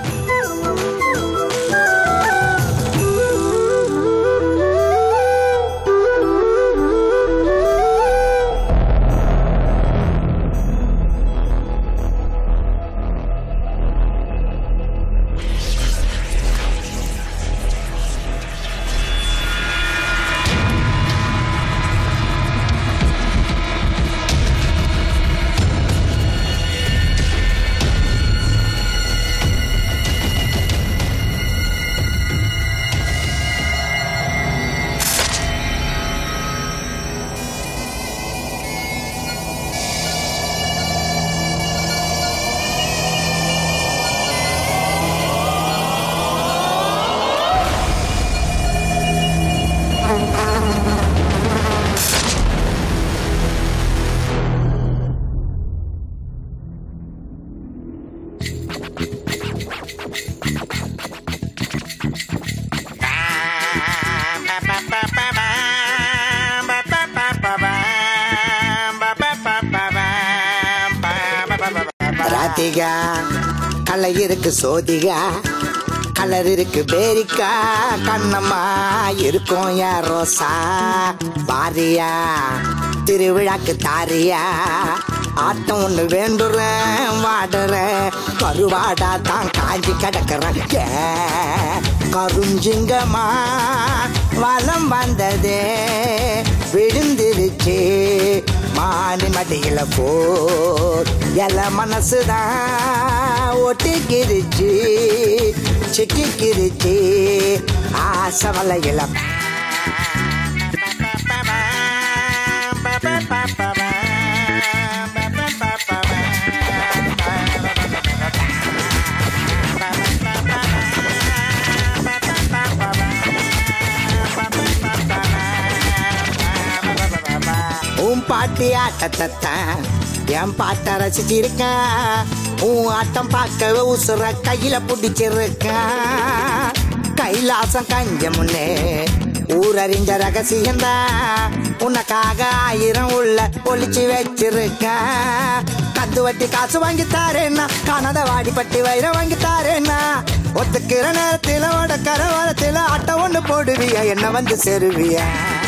ராத்திகா கலை இருக்கு சோதிகா கலர் இருக்கு பேரிக்கா கண்ணம்மா இருக்கும் யார் ரோசா பாரியா திருவிழாக்கு தாரியா ஆட்டம் ஒண்ணு வேண்டுறேன் வாடுறேன் கருவாடா தான் காஞ்சி கிடக்குறேன் கருஞ்சிங்கம்மா வலம் வந்ததே விழுந்துருச்சு மானி மடியில போ எல மனசுதான் ஒட்டிக்கிருச்சு சிக்கிக்கிருச்சு ஆசை வலையில உன் பாட்டி ஆட்டத்தான் என் பாட்ட ரசிச்சிருக்கேன் உன் ஆட்டம் பார்க்கவே உசுர கையில பிடிச்சிருக்கேன் கைலாசம் கஞ்ச முன்னே ஊரறிஞ்ச ரகசியம்தான் உனக்காக 1000 உள்ள ஒளிச்சு வச்சிருக்கேன் கந்து வட்டி காசு வாங்கி தாரேன்னா காணாத வாடி பட்டி வயிறு வாங்கி தாரேன்னா ஒத்துக்கிற நேரத்தில் வடக்கர வாரத்தில் ஆட்டம் ஒண்ணு போடுவியா என்ன வந்து சேருவியா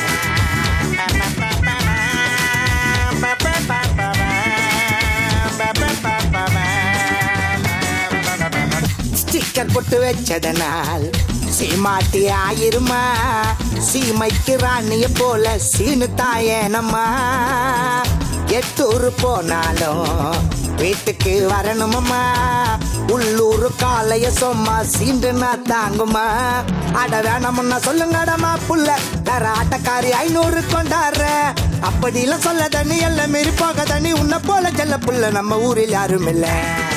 ஸ்டிக்கர் போட்டு வச்சதனால் சீமாட்டி ஆயிருமா சீமைக்கு ராணிய போல சீனு தாயேனம்மா 8 ஊரு போனாலும் வீட்டுக்கு வரணுமம்மா உள்ளூர் காலைய சொம்மா சீண்டுனா தாங்குமா அட வேணாமுன்னா சொல்லுங்கடமா புள்ள வேற ஆட்டக்காரி 500 கொண்டாடுற அப்படிலாம் சொல்ல தண்ணி எல்லாம் மீறி போக தண்ணி உன்னை போல செல்ல புள்ள நம்ம ஊரில் யாரும் இல்லை